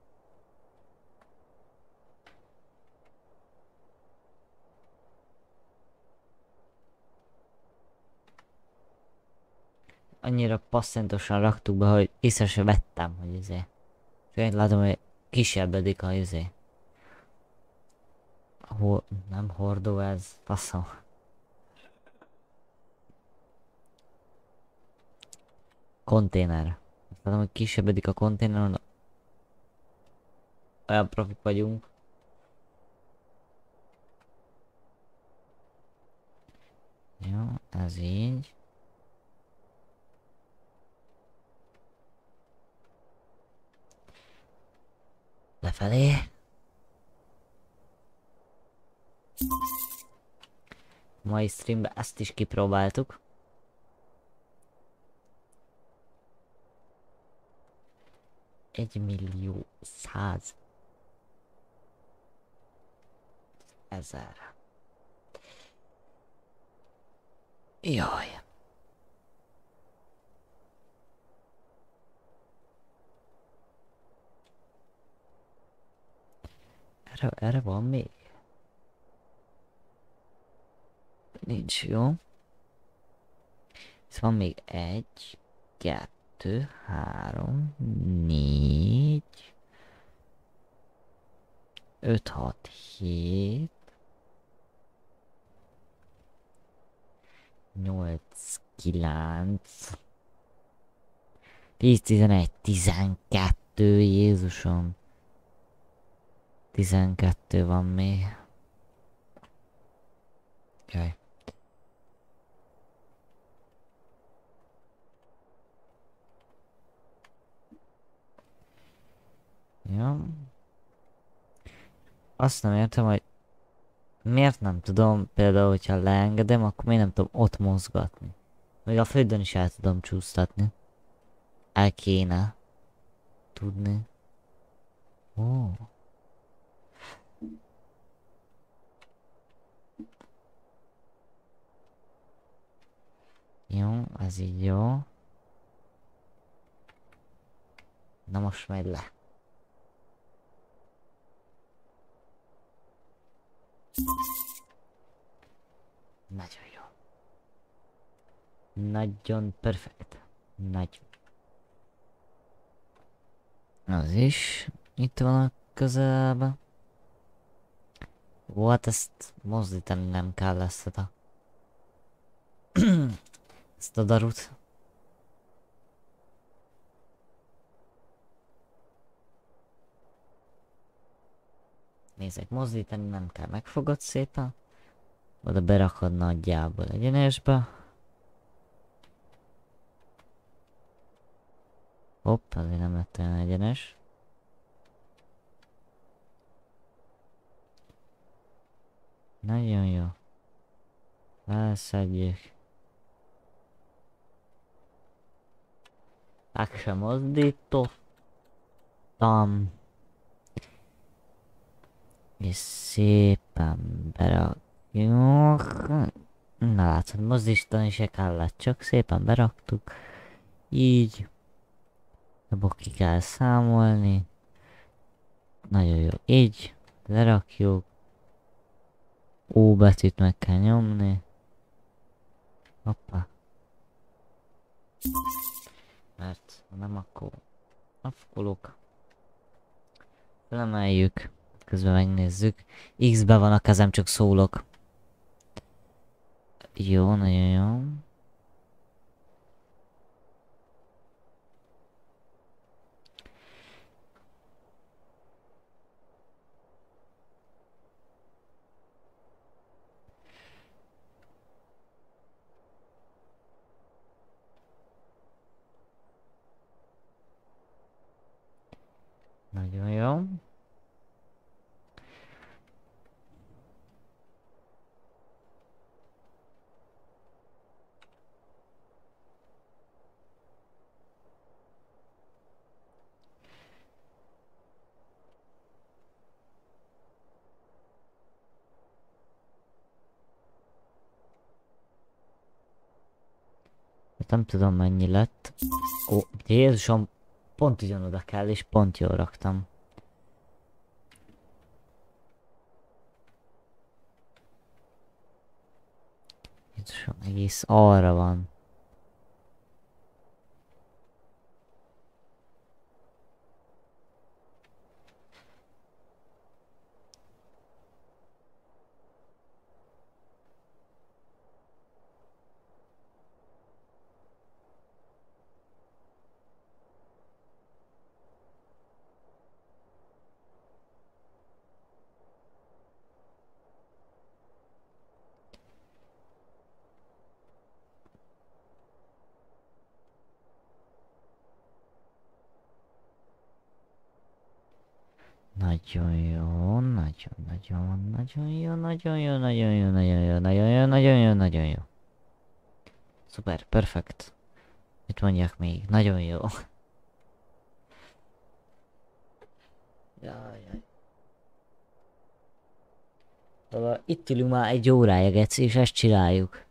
Annyira passzentosan raktuk be, hogy észre se vettem, hogy izé. Én látom, hogy kisebbedik a izé. Ho nem hordó ez, faszom. Konténer. Látom, hogy kisebbedik a konténer. Olyan profik vagyunk. Jó, ez így. Lefelé. Mai streamben ezt is kipróbáltuk. Egy millió száz ezer. Jaj. Erre, erre van még? Nincs, jó? Ez van még egy, kettő, három, négy, öt, hat, hét, nyolc, kilenc, tíz, tizenegy, tizenkettő, Jézusom. tizenkettő van még. Jaj. Ja. Azt nem értem, hogy Miért nem tudom, például, hogyha leengedem, akkor miért nem tudom ott mozgatni? Még a földön is el tudom csúsztatni. El kéne tudni. Ó. Jó, ez így jó. Na most megy le. Nagyon jó. Nagyon perfekt. Nagyon. Az is itt van a közelben. Volt, ezt mozdítani nem kell ezt a... ezt a darut. Nézzek, mozdítani nem kell, megfogod szépen. Oda berakod nagyjából egyenesbe. Hopp, azért nem lett olyan egyenes. Nagyon jó. Felszedjük. Meg sem mozdítottam. És szépen berakjuk. Na látszod, mozdítani se kellett, csak szépen beraktuk. Így. Ebből ki kell számolni. Nagyon jó. Így. Lerakjuk. Ó betűt meg kell nyomni. Hoppá. Mert nem akkor afkolok. Felemeljük. Közben megnézzük. X-be van a kezem, csak szólok. Jó, nagyon jó. Nagyon jó. Nem tudom mennyi lett. Ó, Jézusom, pont ugyanoda kell, és pont jól raktam. Jézusom, egész arra van. Nagyon jó, nagyon, nagyon, nagyon jó, nagyon jó, nagyon jó, nagyon jó, nagyon jó, nagyon jó, nagyon jó. Szuper, perfekt. Mit mondják még? Nagyon jó. Jaj, jaj. Szóval itt ülünk már egy órája, geci, és ezt csináljuk.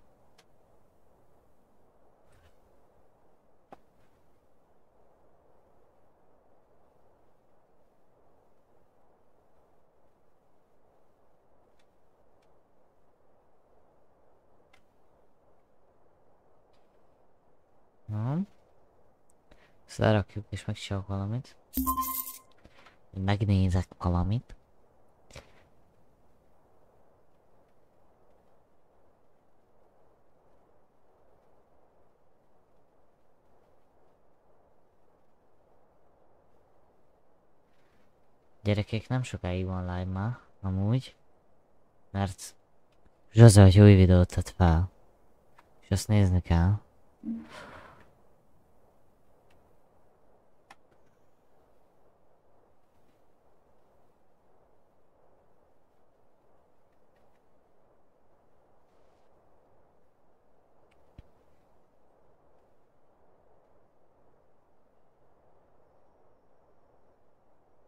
Na. Ezt lerakjuk és megcsinálok valamit. Megnézek valamit. Gyerekek, nem sokáig van live már, amúgy. Mert Zsaza, hogy új videót tett fel. És azt nézni kell.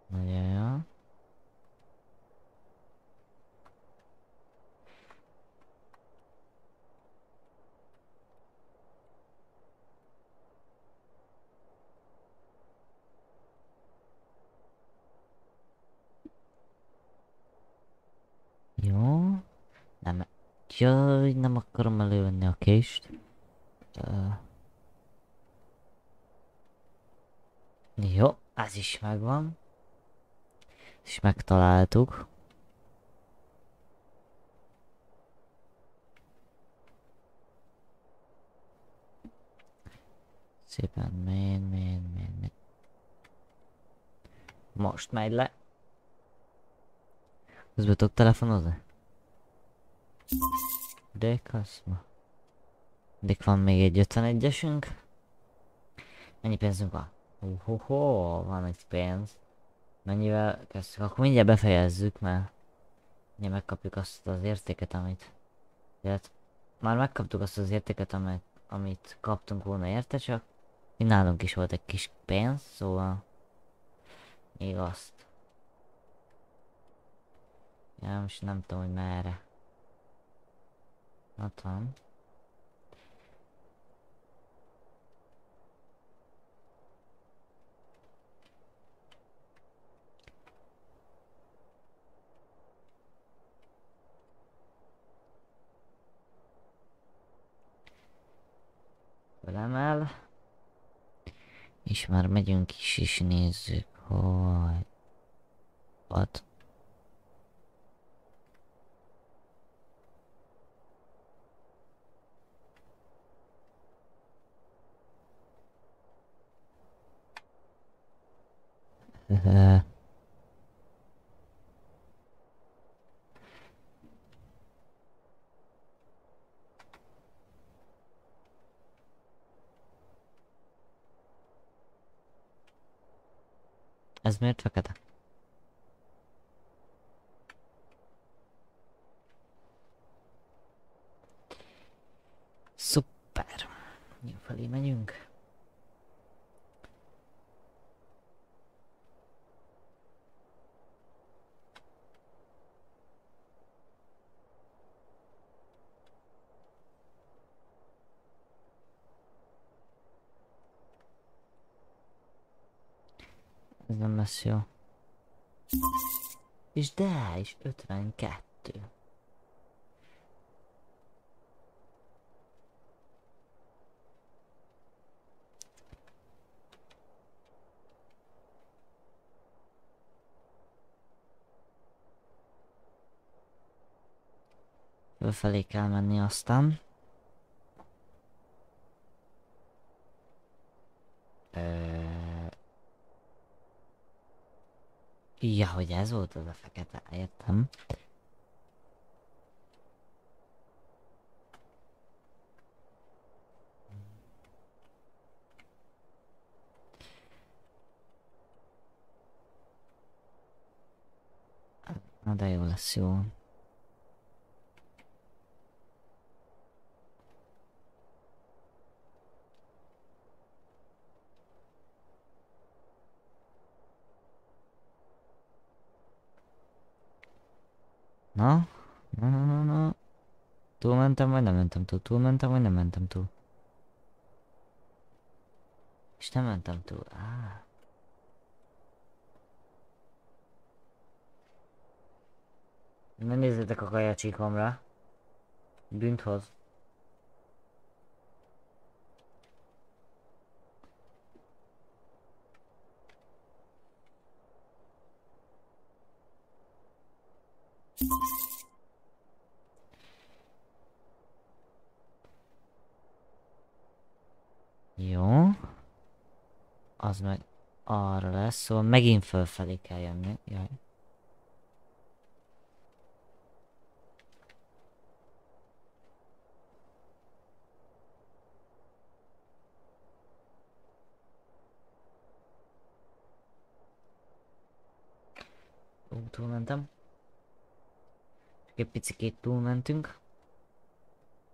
Nagyon jó. Jó. Nem. Jaj, nem akarom elővenni a kést. Uh, jó, ez is megvan. Ezt is megtaláltuk. Szépen, mén, mén, mén, mén. Most megy le. Közben tudok telefonozni? De kaszma. De van még egy ötvenegyesünk. Mennyi pénzünk van? Ho, ho, van egy pénz. Mennyivel kezdtük? Akkor mindjárt befejezzük, mert mindjárt megkapjuk azt az értéket, amit... Illetve már megkaptuk azt az értéket, amit, amit kaptunk volna érte, csak nálunk is volt egy kis pénz, szóval... Még azt. Ja, most nem tudom, hogy merre. Ott van. Felemel. És már megyünk is, és nézzük, hogy... Ott. Ez miért fekete? Szuper. Jó, felé megyünk. Ez nem lesz jó. És de, és ötvenkettő. Fölfelé kell menni aztán. Ö... Ja, hogy ez volt az a fekete, értem. Na de jó lesz, jó. Na? Na, na, na, na. Túlmentem, vagy nem mentem túl? Túlmentem, vagy nem mentem túl? És nem mentem túl. Á. Ne nézzétek a kajacsíkomra. Bűnt hoz. Jó. Az meg arra lesz, szóval megint fölfelé kell jönni. Jaj. Ó, túlmentem. Csak egy picikét túlmentünk.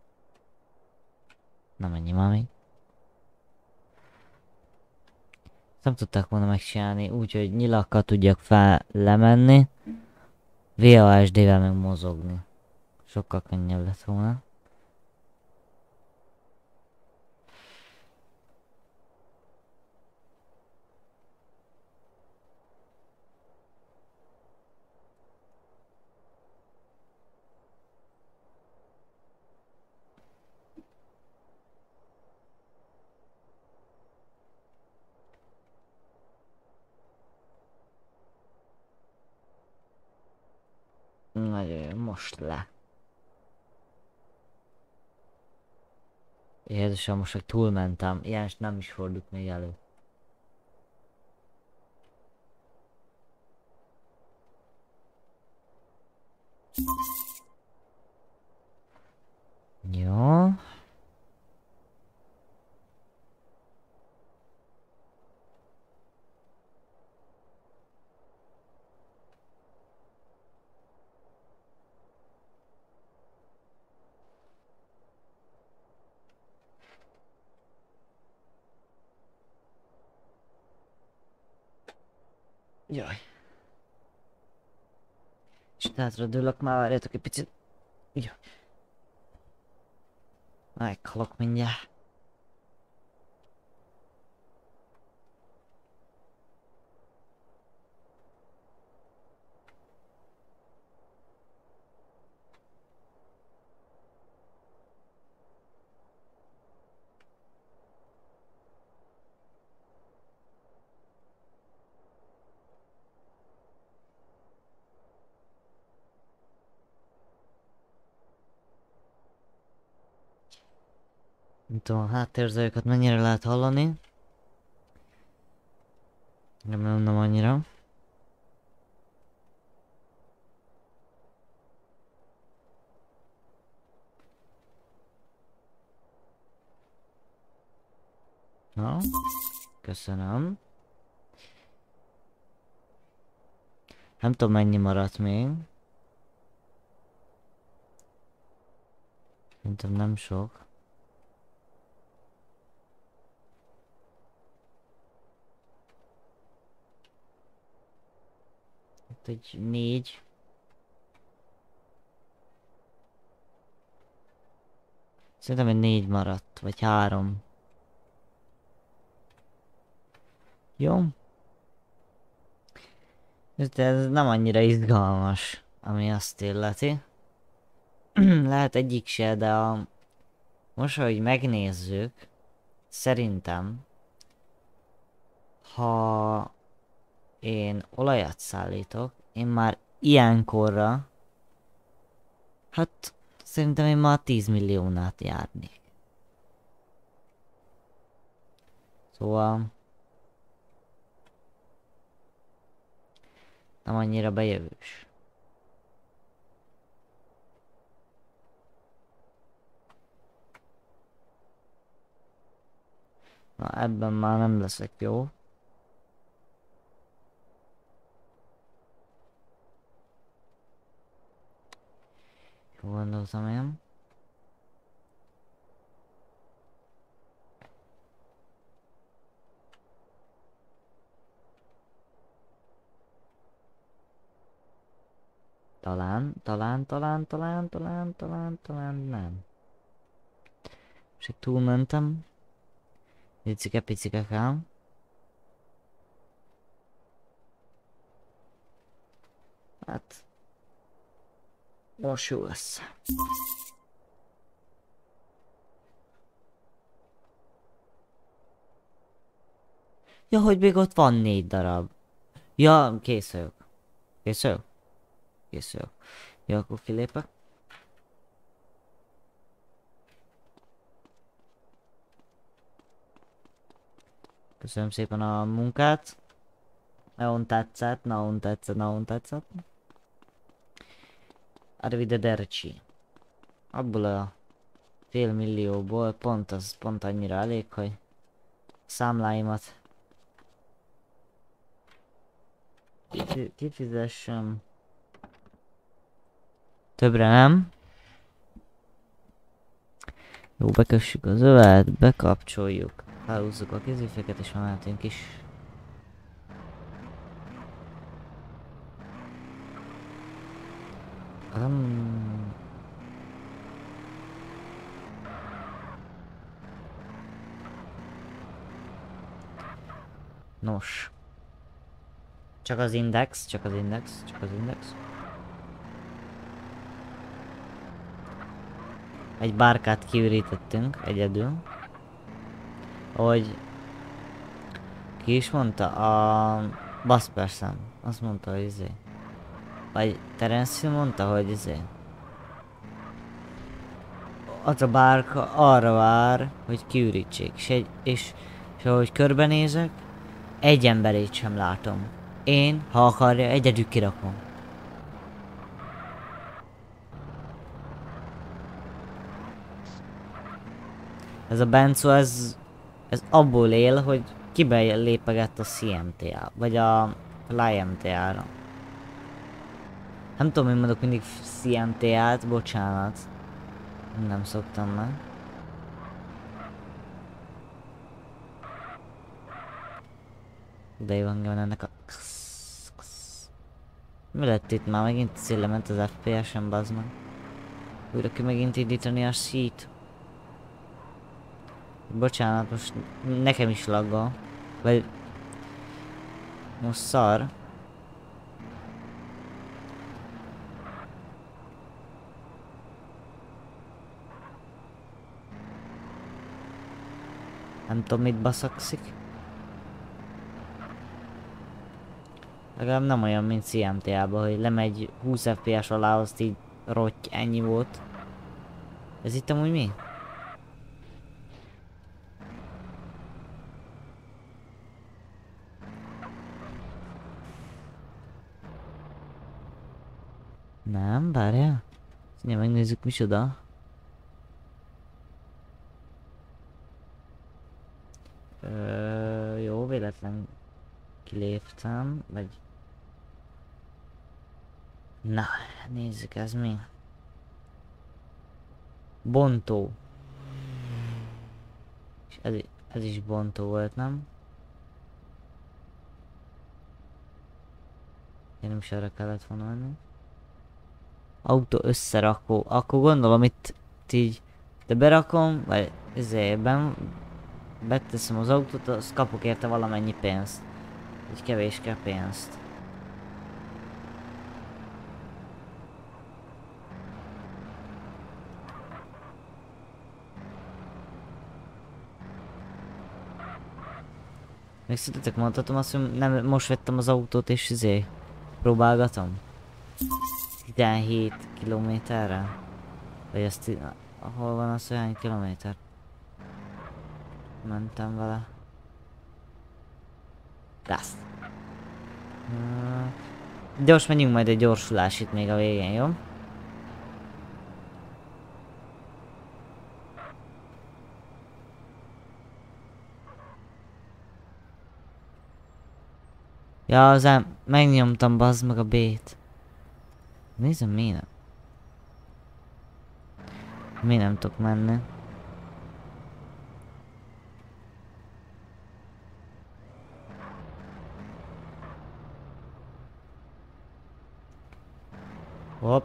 Na mennyi már még? Nem tudták volna megcsinálni, úgyhogy nyilakkal tudjak fel lemenni. vé á es dé-vel meg mozogni. Sokkal könnyebb lett volna. Nagyon jó, most le. Jézusom, most meg túlmentem. Ilyen nem is fordult még elő. Jó. Jaj. És hátra dőlök, már várjátok egy picit. Jaj. Meghalok mindjárt. Nem tudom, a háttérzajokat mennyire lehet hallani. Remélem nem annyira. Na, köszönöm. Nem tudom mennyi maradt még. Szerintem nem sok. Itt egy négy. Szerintem egy négy maradt, vagy három. Jó. De ez nem annyira izgalmas, ami azt illeti. Lehet egyik se, de a... most, ahogy megnézzük, szerintem, ha én olajat szállítok, én már ilyenkorra, hát szerintem én már tíz milliónát járnék. Szóval nem annyira bejövős. Na, ebben már nem leszek jó. Jó gondoltam én. Talán, talán, talán, talán, talán, talán, talán nem. És túlmentem. Picike, picike kell. Hát... most jó lesz. Ja, hogy még ott van négy darab. Ja, kész vagyok. Kész vagyok? Kész vagyok. Jó, akkor kilépek. Köszönöm szépen a munkát. Nagyon tetszett, nagyon tetszett, nagyon tetszett. Arrivederci. Abból a fél millióból pont az pont annyira elég, hogy számláimat kifizessem. Többre nem. Jó, bekössük az övet, bekapcsoljuk, felhúzzuk a kéziféket és mehetünk is. Um, nos. Csak az index, csak az index, csak az index. Egy bárkát kiürítettünk egyedül. Hogy... Ki is mondta? A... Baspersen. Azt mondta, hogy izé. Vagy Terence Hill mondta, hogy izé. Az a bárka arra vár, hogy kiürítsék. És, egy, és, és ahogy körbenézek, egy emberét sem látom. Én, ha akarja, egyedül kirakom. Ez a Benzo, ez, ez abból él, hogy kibe lépegett a cé em té á, vagy a Fly em té á-ra. Nem tudom, én mondok mindig cé em té á-t, bocsánat. Nem szoktam meg. De jó hangja van ennek a... Mi lett itt már? Megint szélement az ef pé es-en, bazd meg. Újra ki megint indítani a sheet. Bocsánat, most nekem is laggol. Vagy... Most szar. Nem tudom, mit baszakszik. Legalább nem olyan, mint cé em té á-ba, hogy lemegy húsz ef pé es alá, azt így rotty, ennyi volt. Ez itt amúgy mi? Nem, várjál. Szóval megnézzük micsoda. Ö, jó, véletlen kiléptem, vagy... Na, nézzük, ez mi? Bontó. És ez, ez is bontó volt, nem? Én nem is arra kellett volna menni. Autó összerakó. Akkor gondolom itt, itt így... De berakom, vagy ezében... Beteszem az autót, azt kapok érte valamennyi pénzt. Így kevéske pénzt. Még szerintetek mondhatom azt, hogy nem most vettem az autót és izé próbálgatom? tizenhét kilométerre? Vagy azt... Hol van az, hogy hány kilométer? Mentem vele. Gázt. De most menjünk majd egy gyorsulás itt még a végén, jó? Ja, az ám megnyomtam, bazd meg a B-t. Nézem, mi nem? Mi nem tudok menni? Hopp.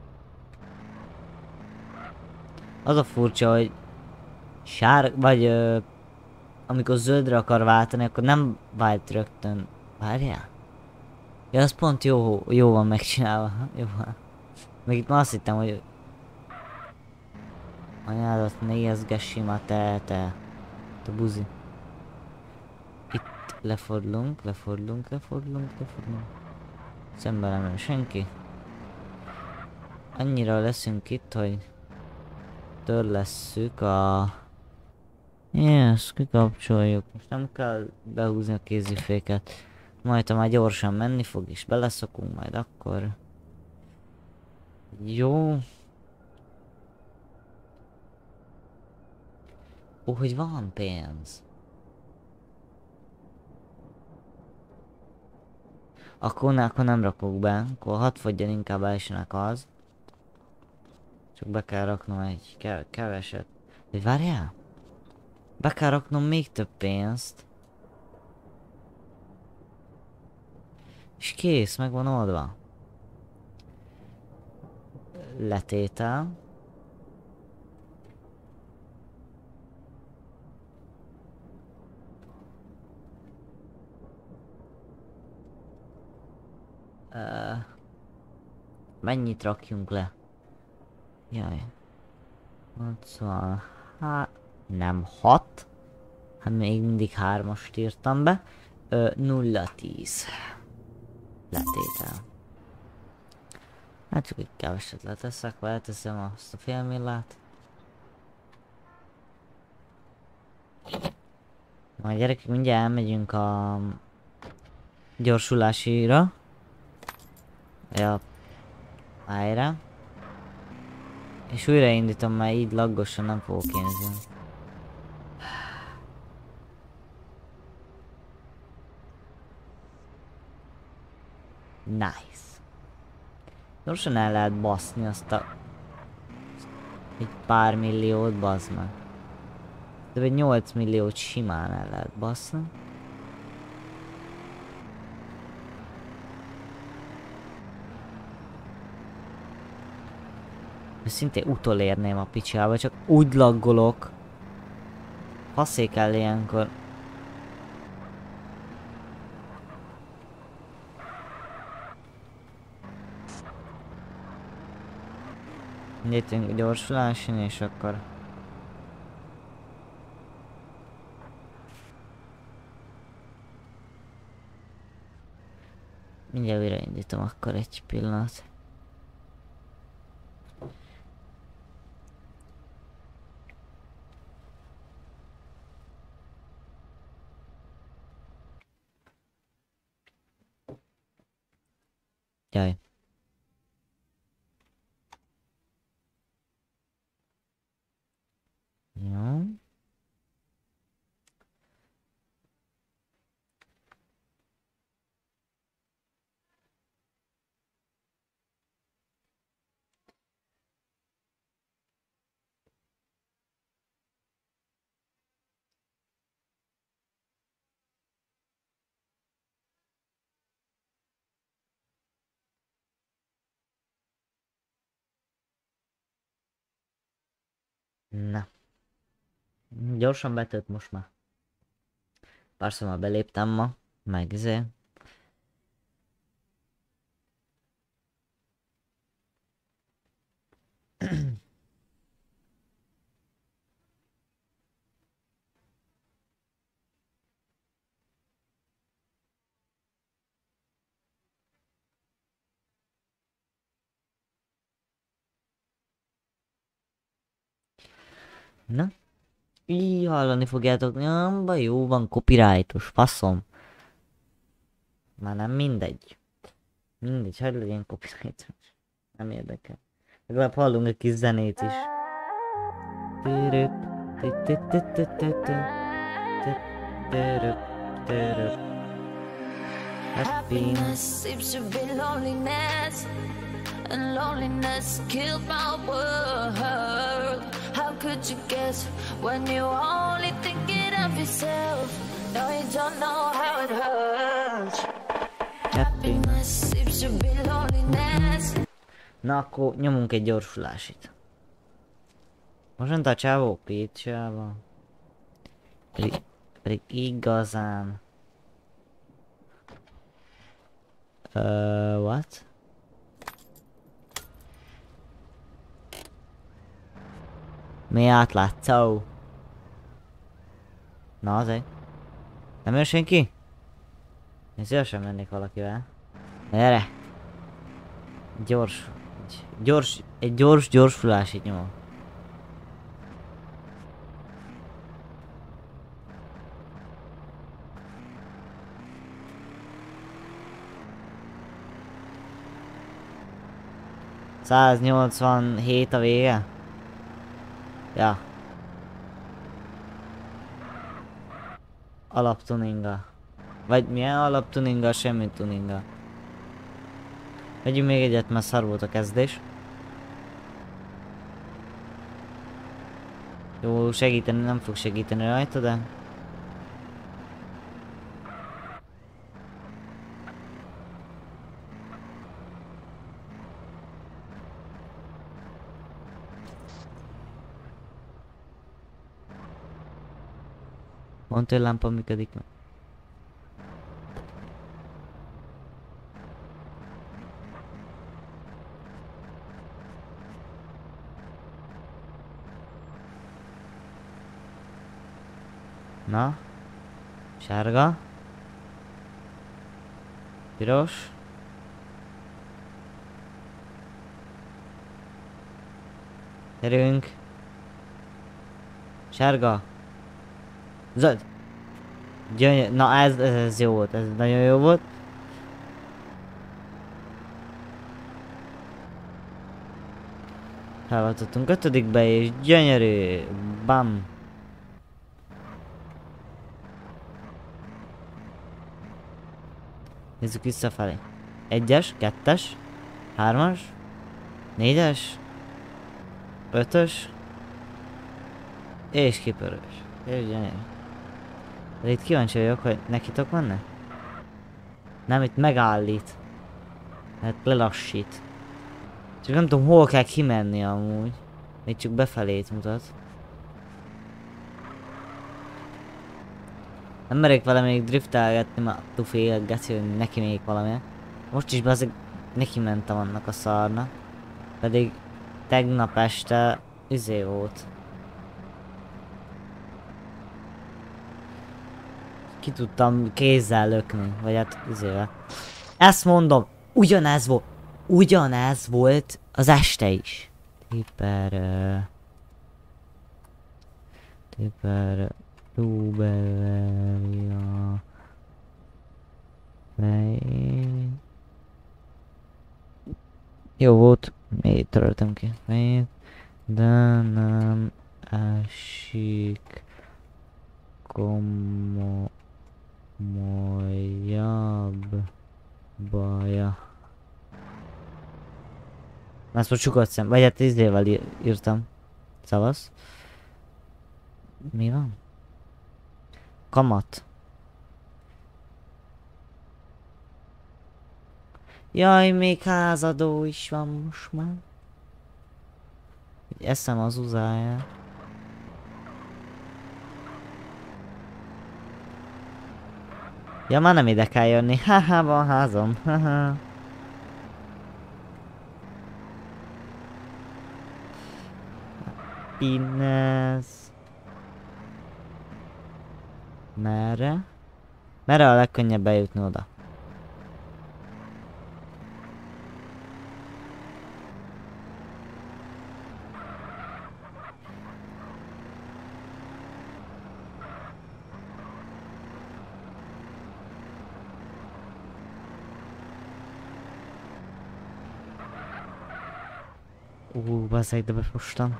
Az a furcsa, hogy sár, vagy ö, amikor zöldre akar váltani, akkor nem vált rögtön. Várjál? Ja, az pont jó, jó van megcsinálva. Jó van. Meg itt már azt hittem, hogy... Anyádat nézgessi ma te, te. Te buzi. Itt lefordulunk, lefordulunk, lefordulunk, lefordulunk. Szemben nem jön senki. Annyira leszünk itt, hogy... Törlesszük a... Yes, kikapcsoljuk. Most nem kell behúzni a kéziféket. Majd ha már gyorsan menni fog és beleszokunk majd akkor. Jó. Ó, hogy van pénz. Akkor, ne, akkor nem rakok be. Akkor hadd fogjon inkább elsőnek az. Csak be kell raknom egy ke keveset. Vagy várjál? Be kell raknom még több pénzt. És kész, meg van oldva. letétel. Uh, mennyit rakjunk le? Jaj. hatvan. Hát nem hat. Hát még mindig hármast írtam be. Ö, nulla tíz. Letétel. Hát csak egy keveset leteszek, leteszem azt a fél millát. Majd gyerekek, mindjárt elmegyünk a gyorsulásira. Ja, helyre. És újraindítom, mert így laggosan nem fogok énezni. Nice. Gyorsan el lehet baszni azt a... egy pár milliót, bazd meg. De egy nyolc milliót simán el lehet baszni. Szintén utolérném a picsába, csak úgy laggolok. Faszé kell ilyenkor. Nyitünk gyorsuláson és akkor... Mindjárt újraindítom akkor egy pillanat. Jaj. Jó. Na. Gyorsan betölt most már. Persze már beléptem ma, meg izé. Na. Így hallani fogjátok, jamba jó van, copyrightos, faszom. Már nem mindegy. Mindegy, hogy legyen copyrightos. Nem érdekel. Legalább hallunk egy kis zenét is. Happiness seems to be loneliness, and loneliness killed my world. How could you guess when you're only thinking of yourself? No, you don't know how it hurts. Happiness seems to be loneliness. Na akkor nyomunk egy gyorsulásit. Most a csávó picsába. Pedig, pedig igazán. Uh, what? Mi átlátszó? Na azért. Nem jön senki? Én szívesen mennék valakivel. Gyere! Gyors. Egy gyors, egy gyors gyorsulásit nyomom. száznyolcvanhét a vége? Ja. Alaptuninga. Vagy milyen alaptuninga, semmi tuninga. Vegyünk még egyet, mert szar volt a kezdés. Jó, segíteni nem fog segíteni rajta, de... Mondd, hogy lámpa működik meg. Na? Sárga? Piros? Gyerünk! Sárga! Zöld! Gyönyör... Na ez, ez jó volt, ez nagyon jó volt. Felváltottunk ötödikbe és gyönyörű! Bam! Nézzük visszafelé. Egyes, kettes, hármas, négyes, ötös, és kipörös. És gyönyörű. De itt kíváncsi vagyok, hogy nekitok menne? Nem, itt megállít. Hát lelassít. Csak nem tudom, hol kell kimenni amúgy. Itt csak befelét mutat. Nem merek vele még driftelgetni, már attól félek, geci, hogy neki még valami. Most is bezeg neki mentem annak a szarnak. Pedig tegnap este izé volt. Ki tudtam kézzel lökni, vagy hát izével. Ezt mondom, ugyanez volt, ugyanez volt az este is. Tipper... Uh, Tipper... Blueberry-a... Jó volt, még töröltem ki fejét, de nem esik komolyabb baja. Ezt most sokat szem, vagy hát izével írtam. Szavasz. Mi van? Kamat. Jaj, még házadó is van most már. Eszem az uzáját. Ja, már nem ide kell jönni. Haha, van házam. Haha. Happiness. Merre? Merre a legkönnyebb bejutni oda? Ú, basszeg, de befostam.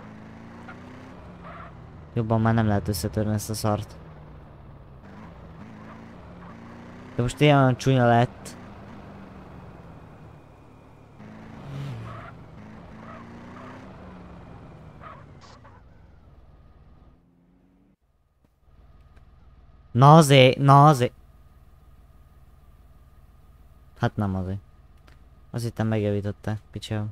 Jobban már nem lehet összetörni ezt a szart. De most ilyen csúnya lett. Na azért, na azért. Hát nem azért. Azt hittem megjavították, picsám.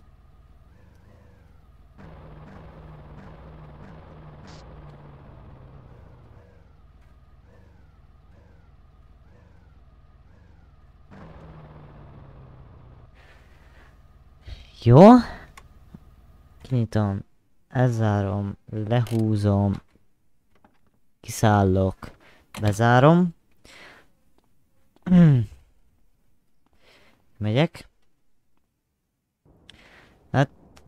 Jó. Kinyitom. Elzárom. Lehúzom. Kiszállok. Bezárom. Megyek. Hát.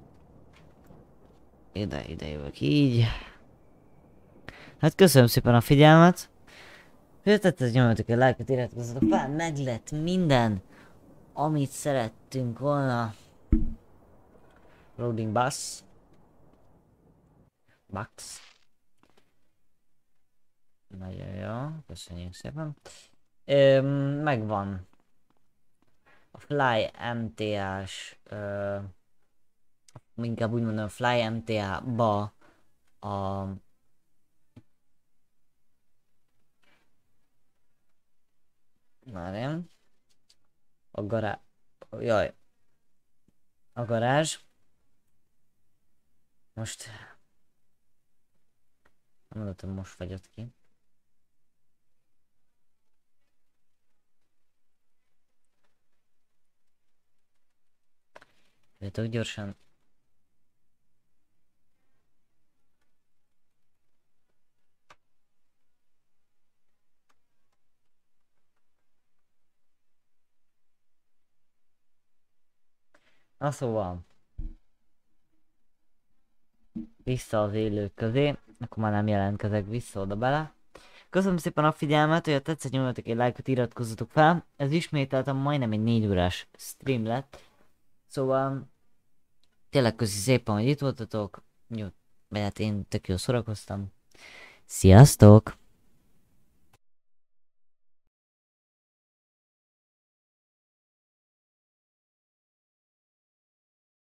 Ide, ide jövök így. Hát köszönöm szépen a figyelmet. Ha tetszett, nyomjatok egy lájkot, iratkozzatok fel, meg lett minden, amit szerettünk volna. Loading bus. Bucks. Nagyon jó, köszönjük szépen. Öm, megvan. A Fly em té á-s, ö, inkább úgy mondom, Fly em té á-ba a Várjál. A garázs. Jaj. A garázs. Most... Nem mondhatom, most fagyott ki. Jöttök gyorsan. Na szóval. Vissza az élők közé. Akkor már nem jelentkezek vissza oda bele. Köszönöm szépen a figyelmet, hogy a tetszett, nyomjatok egy lájkot, iratkozzatok fel. Ez ismételtem majdnem egy négy órás stream lett. Szóval tényleg köszi szépen, hogy itt voltatok. Jó, mert hát én tök jól szórakoztam. Sziasztok!